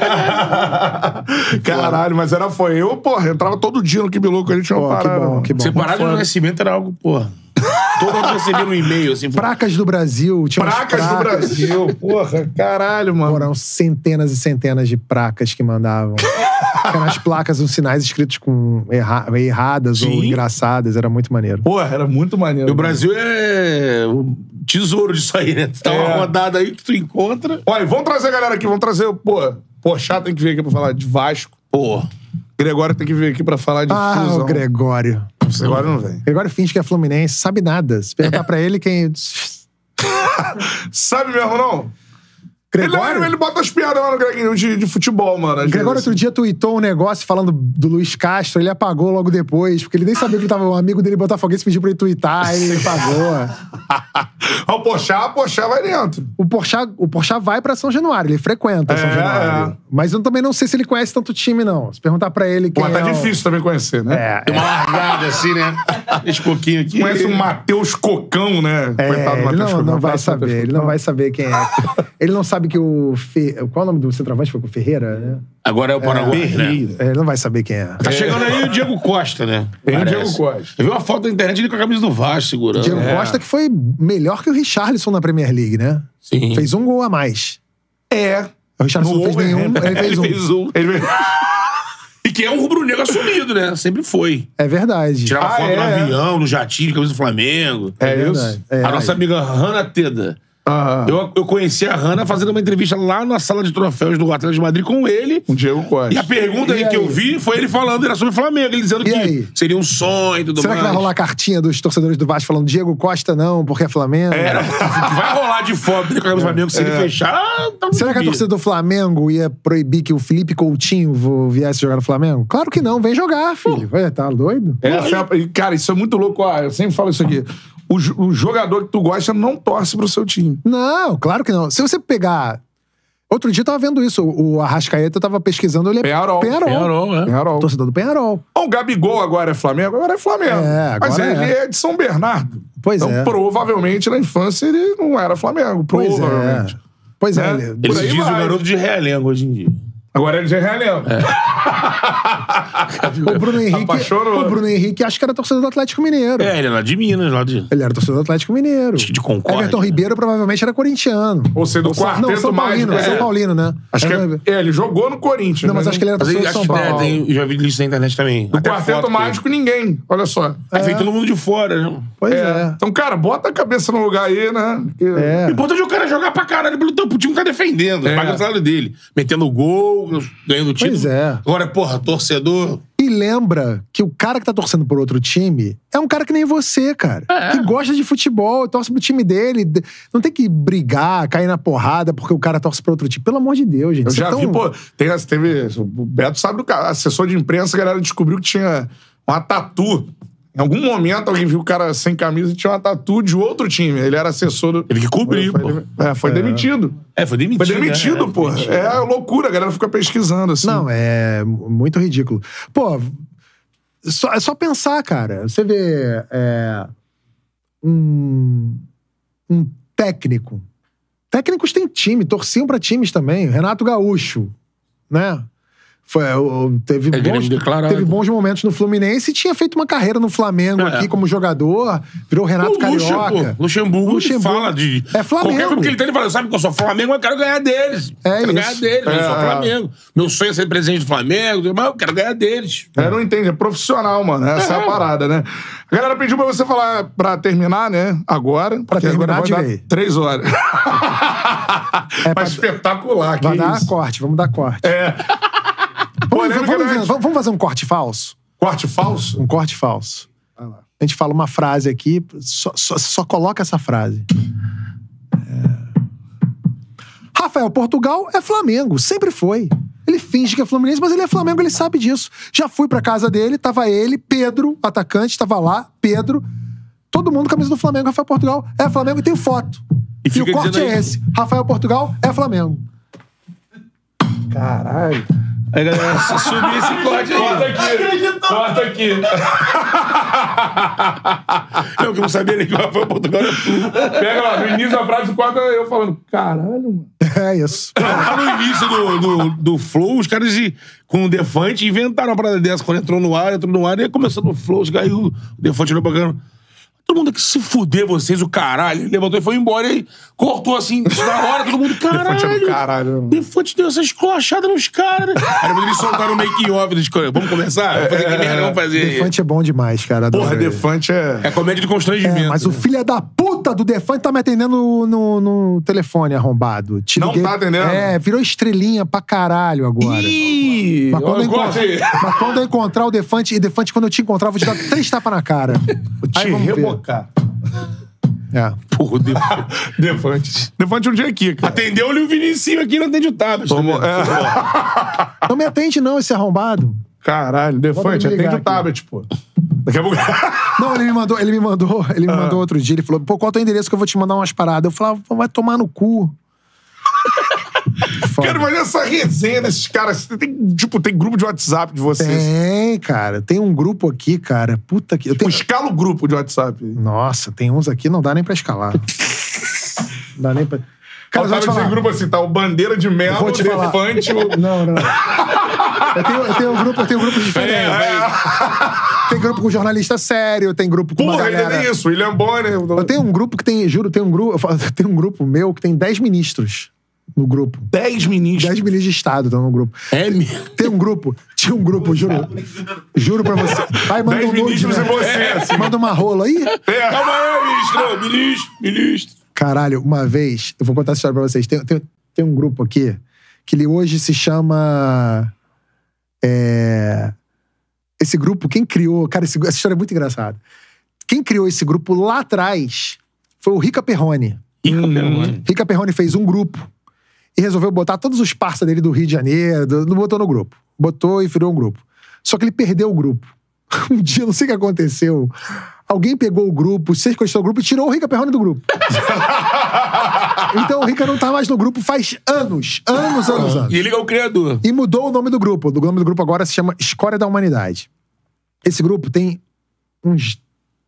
Caralho, mas foi. Eu, porra, entrava todo dia no Kibiloco, a gente não parava. Que bom. Separado do nascimento era algo, porra. Todo mundo recebia um e-mail, assim. Placas do Brasil. Placas do Brasil, porra. Caralho, mano. Foram centenas e centenas de placas que mandavam. Aquelas placas, uns sinais escritos com erradas ou engraçadas. Era muito maneiro. Porra, era muito maneiro. E o Brasil é o tesouro disso aí, né? Tá uma rodada aí que tu encontra. Olha, vamos trazer a galera aqui. Vamos trazer, Porchat tem que vir aqui pra falar de Vasco. Gregório tem que vir aqui pra falar de Fusão. O Gregório. O Gregório não vem. Gregório finge que é Fluminense, sabe nada. Se perguntar pra ele quem... Sabe mesmo, não? Gregório? Ele bota as piadas lá no Greginho de futebol, mano. Gregório outro dia tweetou um negócio falando do Luiz Castro, ele apagou logo depois, porque ele nem sabia que tava um amigo dele botafoguense pediu pra ele tweetar, aí ele apagou. O Porchat vai dentro. O Porchat vai pra São Januário, ele frequenta São Januário. Mas eu também não sei se ele conhece tanto time, não. Se perguntar pra ele quem tá difícil também conhecer, né? Tem uma largada assim, né? Esse pouquinho aqui. Conhece o Matheus Cocão, né? Coitado do Matheus Cocão. Não vai saber, ele não vai saber quem é. Ele não sabe que qual é o nome do centroavante? Foi com o Ferreira, né? Agora é o Paraguai, né? Ele não vai saber quem é. Tá chegando aí o Diego Costa, né? Tem o Diego Costa. Eu vi uma foto na internet ele com a camisa do Vasco segurando. Diego Costa que foi melhor que o Richarlison na Premier League, né? Sim. Fez um gol a mais. O Richarlison não fez nenhum, ele fez um. E que é um rubro-negro assumido, né? Sempre foi. É verdade. Tirava foto no avião, no jatinho, camisa do Flamengo. É isso. A nossa amiga Hanna Teda. Eu conheci a Hanna fazendo uma entrevista lá na sala de troféus do Atlético de Madrid com ele. Com o Diego Costa. E a pergunta aí que eu vi foi ele falando, era sobre o Flamengo, ele dizendo que aí? seria um sonho e tudo Será mais. que vai rolar a cartinha dos torcedores do Vasco falando Diego Costa não, porque é Flamengo? Vai rolar de foto dele com a camisa do Flamengo, se ele fechar... Tá Será que a torcida do Flamengo ia proibir que o Felipe Coutinho viesse jogar no Flamengo? Claro que não, vem jogar, filho. Vai, tá doido? Cara, isso é muito louco. Eu sempre falo isso aqui. O jogador que tu gosta não torce pro seu time. Não, claro que não. Se você pegar... Outro dia eu tava vendo isso. O Arrascaeta tava pesquisando, ele é Peñarol. Penharol. Torcedor do Peñarol. O Gabigol agora é Flamengo? Agora é Flamengo. Mas agora ele é de São Bernardo. Pois então, é. provavelmente, na infância, ele não era Flamengo. Provavelmente. Pois é. Né? Ele se aí diz o vai. garoto de Realengo hoje em dia. Agora ele já é Realengo. O Bruno Henrique acho que era torcedor do Atlético Mineiro. Ele é lá de Minas, lá de... Ele era torcedor do Atlético Mineiro. De Concórdia. Everton Ribeiro provavelmente era corintiano. Ou seja, do quarteto Não, São Paulino, mágico. São Paulino, né? Acho que ele jogou no Corinthians. Não, mas acho que ele era torcedor de São Paulo. Eu já vi isso na internet também. Do Até quarteto foto mágico, ninguém. Olha só. Aí vem todo mundo de fora, né? Pois é. Então, cara, bota a cabeça no lugar aí, né? O importante é o cara jogar pra caralho pelo time que tá defendendo. Paga o salário dele. Metendo gol, ganhando título. Pois é. Agora, porra, torcedor... E lembra que o cara que tá torcendo por outro time é um cara que nem você, cara. Que gosta de futebol, torce pro time dele. Não tem que brigar, cair na porrada porque o cara torce pro outro time. Pelo amor de Deus, gente. Eu já vi, pô, teve... O Beto sabe do cara. Assessor de imprensa, a galera descobriu que tinha uma tatu. Em algum momento, alguém viu o cara sem camisa e tinha uma tatu de outro time. Ele era assessor do... Teve que cobrir, pô. Foi demitido. Foi demitido. Foi demitido, né? pô. É loucura, a galera fica pesquisando, assim. Não, é muito ridículo. Pô, é só pensar, cara. Você vê um técnico. Técnicos têm time, torciam pra times também. Renato Gaúcho, né? Teve bons momentos no Fluminense e tinha feito uma carreira no Flamengo aqui como jogador. Virou Renato Carioca. Luxemburgo fala de... Flamengo. Qualquer coisa que ele tem, ele fala, sabe que eu sou Flamengo, eu quero ganhar deles. Quero ganhar deles, eu sou Flamengo. Meu sonho é ser presidente do Flamengo, mas eu quero ganhar deles. Não entende, é profissional, mano. Essa é a parada, né? A galera pediu pra você falar, pra terminar, né? Agora. Pra terminar agora vai de dar 3 horas. Mas espetacular, que vai dar isso. corte, vamos dar corte. Vamos fazer um corte falso? Corte falso? Um corte falso. A gente fala uma frase aqui, só coloca essa frase. Rafael Portugal é Flamengo, sempre foi. Ele finge que é Fluminense, mas ele é Flamengo, ele sabe disso. Já fui pra casa dele, tava ele, Pedro, atacante, tava lá, Pedro. Todo mundo camisa do Flamengo, Rafael Portugal é Flamengo e tem foto. E o corte é esse. Rafael Portugal é Flamengo. Caralho. Aí, galera, subir esse corte aí. Corta aqui. Eu que não sabia nem que o Rafael Portugal era Flu. Pega lá, no início da frase, corta eu falando, caralho, mano. É isso. Lá no início do Flow, os caras com o Defante inventaram uma parada dessa. Quando entrou no ar, e começou no Flow, os caras, o Defante olhou pra câmera. Todo mundo aqui se fuder vocês, o caralho. Ele levantou e foi embora e cortou assim, na hora, todo mundo, caralho. Defante é do caralho. Defante deu essa esculachada nos caras. Aí depois eles soltaram o make-off das coisas. Vamos começar? Vamos fazer que merda, vamos fazer. Defante é bom demais, cara. Adoro Porra, ele. Defante é... É comédia de constrangimento. Mas o filho da puta do Defante tá me atendendo no telefone arrombado. Não tá atendendo? Virou estrelinha pra caralho agora. Ih! Mas quando eu encontrar o Defante, e Defante, quando eu te encontrar, eu vou te dar 3 tapas na cara. Aí vamos ver. Porra, o Defante. Defante um dia aqui, cara. Atendeu-lhe o Vinicinho aqui, não atende o tablet. Não me atende não, esse arrombado. Caralho, Defante, atende o tablet, pô. Daqui a pouco... Não, ele me mandou outro dia, ele falou, pô, qual é o teu endereço que eu vou te mandar umas paradas? Eu falava, vai tomar no cu. Quero fazer essa resenha desses caras. Tem grupo de WhatsApp de vocês. Tem, cara. Tem um grupo aqui, cara. Puta que... Escala o grupo de WhatsApp. Nossa, tem uns aqui, não dá nem pra escalar. Não dá nem pra... Cara, eu vou te falar. Esse grupo assim, tá o Bandeira de Melo, o Defante... Não. Eu tenho um grupo diferente. Tem grupo com jornalista sério, tem grupo com uma galera... Porra, é isso, William Bonner... Eu tenho um grupo que tem, juro, tem um grupo meu que tem 10 ministros no grupo. 10 ministros? 10 ministros de Estado estão no grupo. Tinha um grupo, juro pra você. Vai, manda 10 ministros e você, assim. Manda uma rola aí. Calma aí, ministro. Caralho, uma vez, eu vou contar essa história pra vocês. Tem um grupo aqui que ele hoje se chama... Esse grupo, quem criou... Cara, essa história é muito engraçada. Quem criou esse grupo lá atrás foi o Rica Perrone. Rica Perrone fez um grupo e resolveu botar todos os parça dele do Rio de Janeiro, não botou no grupo. Botou e virou um grupo. Só que ele perdeu o grupo. Um dia, não sei o que aconteceu, alguém pegou o grupo, sequestrou o grupo e tirou o Rica Perrone do grupo. Então o Rica não tá mais no grupo faz anos. E ele é o criador. E mudou o nome do grupo. O nome do grupo agora se chama Escória da Humanidade. Esse grupo tem uns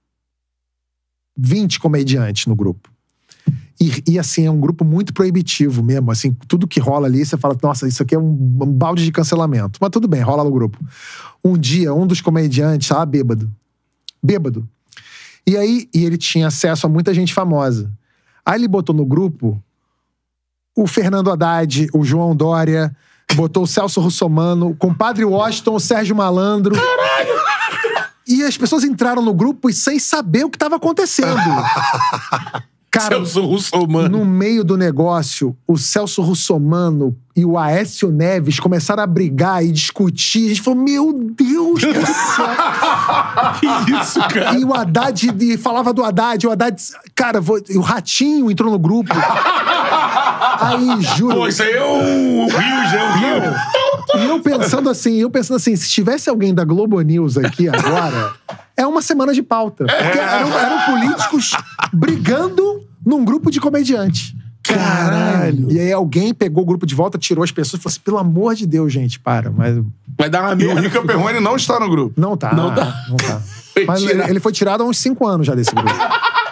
20 comediantes no grupo. E assim, é um grupo muito proibitivo mesmo. Assim, tudo que rola ali, você fala, nossa, isso aqui é um balde de cancelamento. Mas tudo bem, rola no grupo. Um dia, um dos comediantes tava bêbado. E aí, ele tinha acesso a muita gente famosa. Aí ele botou no grupo o Fernando Haddad, o João Dória, botou o Celso Russomano, o compadre Washington, o Sérgio Malandro. Caralho! E as pessoas entraram no grupo e sem saber o que estava acontecendo. Cara, Celso Russomano. No meio do negócio, o Celso Russomano e o Aécio Neves começaram a brigar e discutir. A gente falou, meu Deus do céu. Que isso, cara? E o Haddad, e falava do Haddad, o Haddad... Cara, e o Ratinho entrou no grupo. Aí, juro... Pô, isso aí é o Rio. E eu pensando assim, se tivesse alguém da Globo News aqui agora, é uma semana de pauta. Porque eram políticos brigando num grupo de comediante. Caralho. E aí alguém pegou o grupo de volta, tirou as pessoas e falou assim, pelo amor de Deus, gente, para. Mas... Vai dar uma E o merda. Rica Perrone não está no grupo. Não tá. Mas ele foi tirado há uns 5 anos já desse grupo.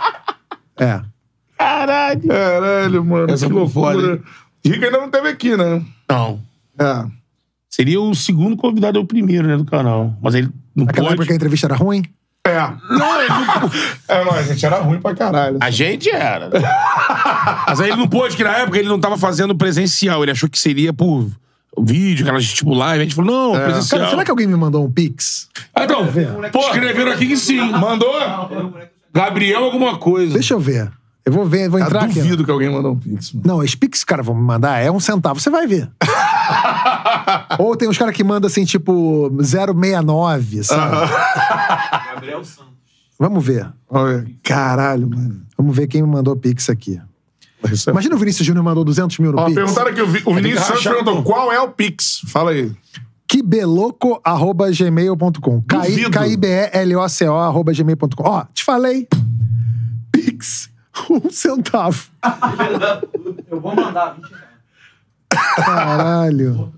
Caralho, mano. Essa que foi loucura. foda. Rica ainda não teve aqui, né? Não. Seria o segundo convidado, é o primeiro, né, do canal. Mas ele não Aquela época que a entrevista era ruim? Não, ele não... A gente era ruim pra caralho. A gente era. Mas aí ele não pôde, que na época ele não tava fazendo presencial. Ele achou que seria por vídeo, aquelas tipo live. A gente falou, não, presencial. Cara, será que alguém me mandou um pix? Então, pô, escreveram aqui que sim. Mandou? Gabriel alguma coisa. Deixa eu ver. Eu vou ver, vou entrar aqui. Duvido que alguém mandou um pix. Mano. Não, os pix, cara, vão me mandar é 1 centavo. Você vai ver. Ou tem uns caras que mandam assim, tipo, 0,69, sabe? Gabriel Santos. Vamos ver. Caralho, mano. Vamos ver quem me mandou pix aqui. Imagina o Vinícius Júnior mandou 200 mil no pix. Perguntaram aqui, o Vinícius Santos perguntou, qual é o pix? Fala aí. Kibeloco@gmail.com. KIBELOCO@gmail.com. Ó, te falei. Pix. 1 centavo. Eu vou mandar 20 reais. Caralho.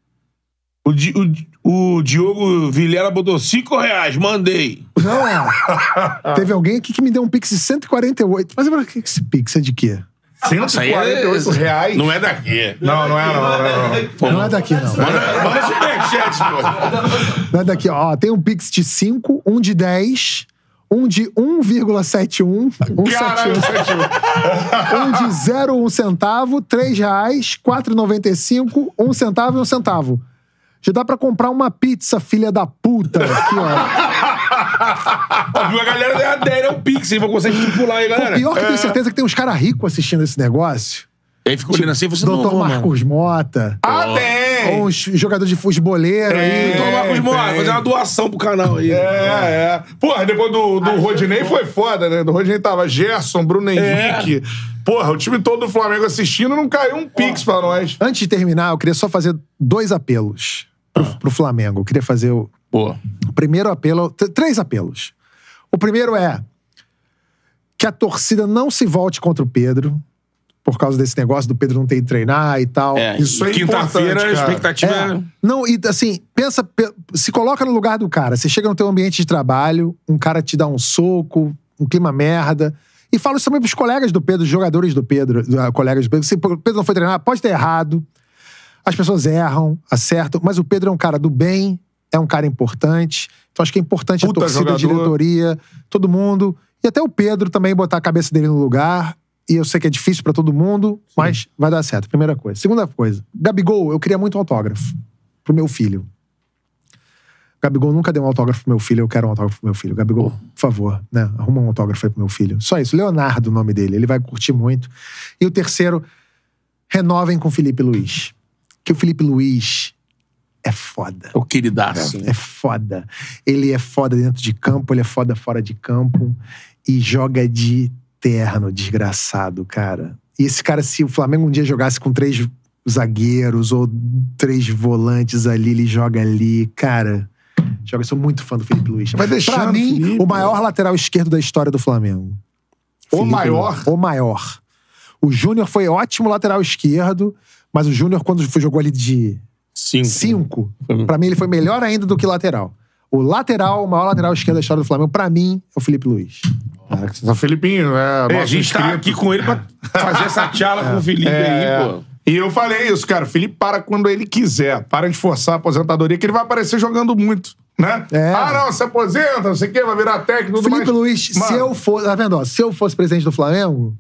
O Diogo Vilela botou R$5, mandei. Não é. Teve alguém aqui que me deu um pix de 148. Mas o que esse pix é de quê? 148 reais? Não é daqui. Não é não. Não é daqui, não. Manda superchat, pô. Não é daqui, ó. Tem um pix de 5, um de 10, um de 1,71, Caralho, 1 de 0,1 centavo, R$3, 4,95, 1 centavo e 1 centavo. Já dá pra comprar uma pizza, filha da puta. Aqui, ó. Viu? A galera da ideia é o Pix, hein? Vou conseguir estipular aí, galera. O pior que eu tenho certeza que tem uns caras ricos assistindo esse negócio. E aí ficou olhando assim e você Dr. não, Marcos Mota. Tem! Ou uns jogadores de futeboleiro aí. Então, Marcos Mota, fazer uma doação pro canal aí. Porra, depois do Rodinei foi foda, né? Do Rodinei tava Gerson, Bruno Henrique. Porra, o time todo do Flamengo assistindo, não caiu um pix pra nós. Antes de terminar, eu queria só fazer 2 apelos pro Flamengo. Eu queria fazer o primeiro apelo... 3 apelos. O primeiro é que a torcida não se volte contra o Pedro, por causa desse negócio do Pedro não ter ido treinar e tal. Isso é quinta-feira, a expectativa é... Não, e assim, pensa, se coloca no lugar do cara. Você chega no teu ambiente de trabalho, um cara te dá um soco, um clima merda. E falo isso também pros colegas do Pedro, jogadores do Pedro, colegas do Pedro. Se o Pedro não foi treinar, pode ter errado. As pessoas erram, acertam. Mas o Pedro é um cara do bem, é um cara importante. Então acho que é importante a torcida, a diretoria, todo mundo. E até o Pedro também botar a cabeça dele no lugar. E eu sei que é difícil pra todo mundo, mas vai dar certo. Primeira coisa. Segunda coisa. Gabigol, eu queria muito autógrafo pro meu filho. Gabigol nunca deu um autógrafo pro meu filho, eu quero um autógrafo pro meu filho. Gabigol, por favor, né? Arruma um autógrafo aí pro meu filho. Só isso. Leonardo, o nome dele. Ele vai curtir muito. E o terceiro, renovem com o Felipe Luiz. Que o Felipe Luiz é foda. O queridaço. É foda. Ele é foda dentro de campo, ele é foda fora de campo. E joga de terno, desgraçado, cara. E esse cara, se o Flamengo um dia jogasse com 3 zagueiros ou 3 volantes ali, ele joga ali, cara... Eu sou muito fã do Felipe Luiz. Vai deixando, pra mim, Felipe, o maior lateral esquerdo da história do Flamengo. O maior? O maior. O Júnior foi ótimo lateral esquerdo, mas o Júnior, quando jogou ali de 5, pra mim ele foi melhor ainda do que lateral. O maior lateral esquerdo da história do Flamengo, pra mim, é o Felipe Luiz. O Felipinho, a gente tá aqui com ele pra fazer essa tchala com o Felipe aí, pô. E eu falei isso, cara. O Felipe para quando ele quiser. Para de forçar a aposentadoria, que ele vai aparecer jogando muito, né? Não, se aposenta, não sei o quê, vai virar técnico. Tudo Felipe mais. Luiz, se eu fosse... Tá vendo, ó? Se eu fosse presidente do Flamengo,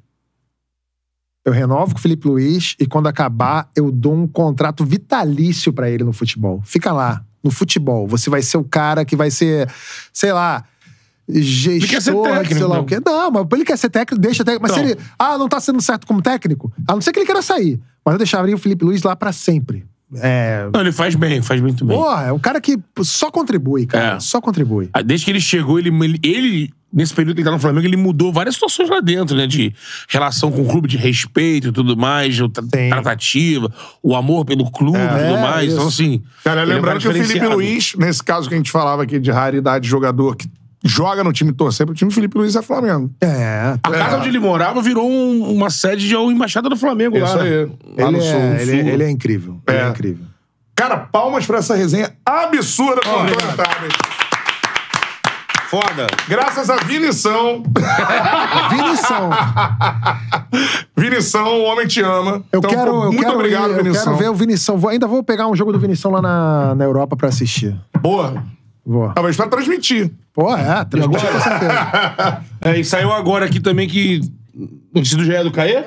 eu renovo com o Felipe Luiz e quando acabar, eu dou um contrato vitalício pra ele no futebol. Fica lá, no futebol. Você vai ser o cara que vai ser, sei lá... gestor, técnico, sei lá o quê. Não, mas ele quer ser técnico, deixa técnico. Mas se ele, não tá sendo certo como técnico, a não ser que ele queira sair. Mas eu deixaria o Felipe Luiz lá pra sempre. Não, ele faz muito bem. Porra, é um cara que só contribui, cara. Só contribui. Desde que ele chegou, ele nesse período que ele tá no Flamengo, ele mudou várias situações lá dentro, né? De relação com o clube, de respeito e tudo mais, tratativa, o amor pelo clube e tudo mais. Isso. Então, assim... Cara, lembrando que o Felipe Luiz, nesse caso que a gente falava aqui de raridade de jogador que joga no time torcer pro time, o Felipe Luiz é Flamengo. A casa onde ele morava virou uma sede de embaixada do Flamengo lá. Isso aí. Lá no Sul. Ele é incrível. Ele é incrível. Cara, palmas pra essa resenha absurda com o Antônio Tabet. Foda. Graças a Vinição. Vinição, o homem te ama. Muito obrigado, Vinição. Eu quero ver o Vinição. Ainda vou pegar um jogo do Vinição lá na Europa pra assistir. Boa. Vou. Talvez pra transmitir. Transmitir com certeza. E saiu agora aqui também que... Notícia do GE do Caê?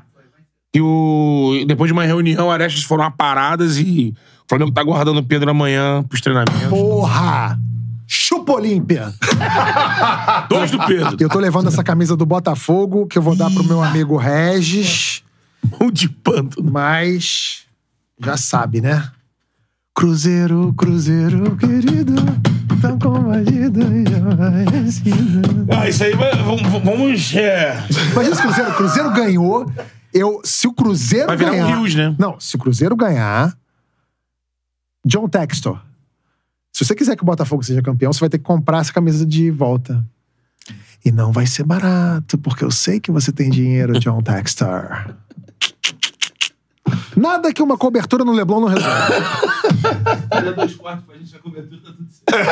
Que depois de uma reunião, arestas foram aparadas e o Flamengo tá aguardando o Pedro amanhã pros treinamentos. Porra! Chupa Olímpia! 2 do Pedro. Eu tô levando essa camisa do Botafogo, que eu vou dar pro meu amigo Regis. De panto. Mas... já sabe, né? Cruzeiro, Cruzeiro, querido, tão combatido e já Isso aí, vamos... Imagina se o Cruzeiro ganhou. Se o Cruzeiro vai virar ganhar... um Rios, né? Não, se o Cruzeiro ganhar... John Textor. Se você quiser que o Botafogo seja campeão, você vai ter que comprar essa camisa de volta. E não vai ser barato, porque eu sei que você tem dinheiro, John Textor. Nada que uma cobertura no Leblon não resolve. Olha 2 quartos pra gente, a cobertura tá tudo certo.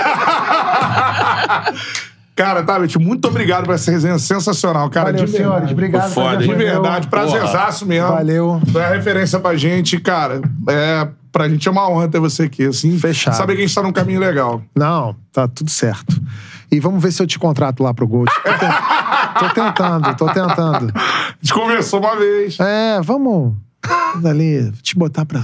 Cara, Tabet, muito obrigado por essa resenha sensacional, cara. Valeu, de senhores. verdade. Obrigado. Foda, De verdade, prazerzaço mesmo. Valeu. Tu é referência pra gente, cara. Pra gente é uma honra ter você aqui, assim. Fechado. Saber que a gente tá num caminho legal. Não, tá tudo certo. E vamos ver se eu te contrato lá pro Gold. Tô tentando. A gente conversou uma vez. Vamos ali, te botar pra...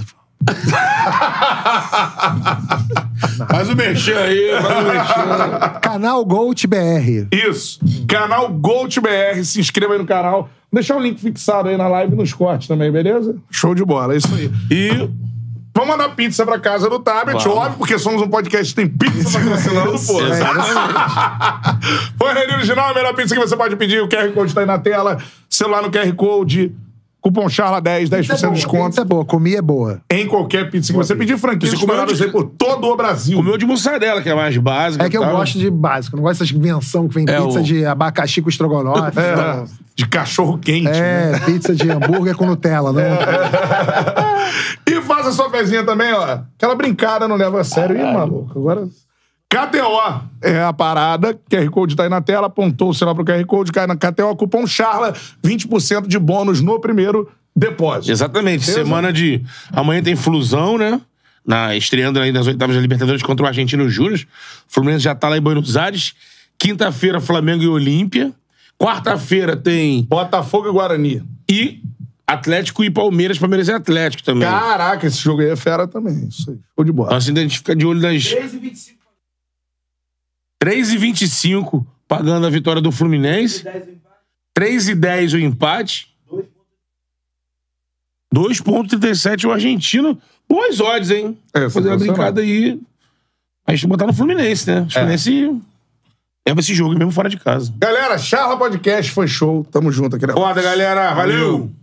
Faz o mexer aí, Canal Gold BR. Isso. Canal Gold BR. Se inscreva aí no canal. Vou deixar o link fixado aí na live e nos cortes também, beleza? Show de bola, é isso aí. E... vamos mandar pizza pra casa do Tabet, óbvio, porque somos um podcast que tem pizza patrocinando, pô. Forneria Original, a melhor pizza que você pode pedir. O QR Code tá aí na tela. Celular no QR Code. Cupom CHARLA10, 10% de desconto. Pizza é boa, comida é boa. Em qualquer pizza que você pedir, franquias cobradas aí por todo o Brasil. Comeu de mussarela, que é mais básica. É que eu gosto de básico. Eu não gosto dessas invenção que vem pizza de abacaxi com estrogonofe. De cachorro quente. né? Pizza de hambúrguer com Nutella, né? E faça sua fezinha também, ó. Aquela brincada não leva a sério. Ih, maluco, agora... KTO é a parada. QR Code tá aí na tela, apontou o celular pro QR Code, cai na KTO, cupom CHARLA, 20% de bônus no primeiro depósito. Exatamente. Semana de... amanhã tem Flusão, né? Estreando aí nas oitavas da Libertadores contra o Argentino Júnior. O Fluminense já tá lá em Buenos Aires. Quinta-feira, Flamengo e Olímpia. Quarta-feira tem... Botafogo e Guarani. E Atlético e Palmeiras. Palmeiras e Atlético também. Caraca, esse jogo aí é fera também. Isso aí. Show de bola. Então, assim, a gente fica de olho nas... 13h25. 3,25 pagando a vitória do Fluminense. 3,10 o empate. 2,37 o argentino. Boas odds, hein? Vou fazer uma brincada aí. A gente botar no Fluminense, né? O Fluminense leva esse jogo mesmo fora de casa. Galera, Charla Podcast foi show. Tamo junto aqui. Foda, galera. Valeu.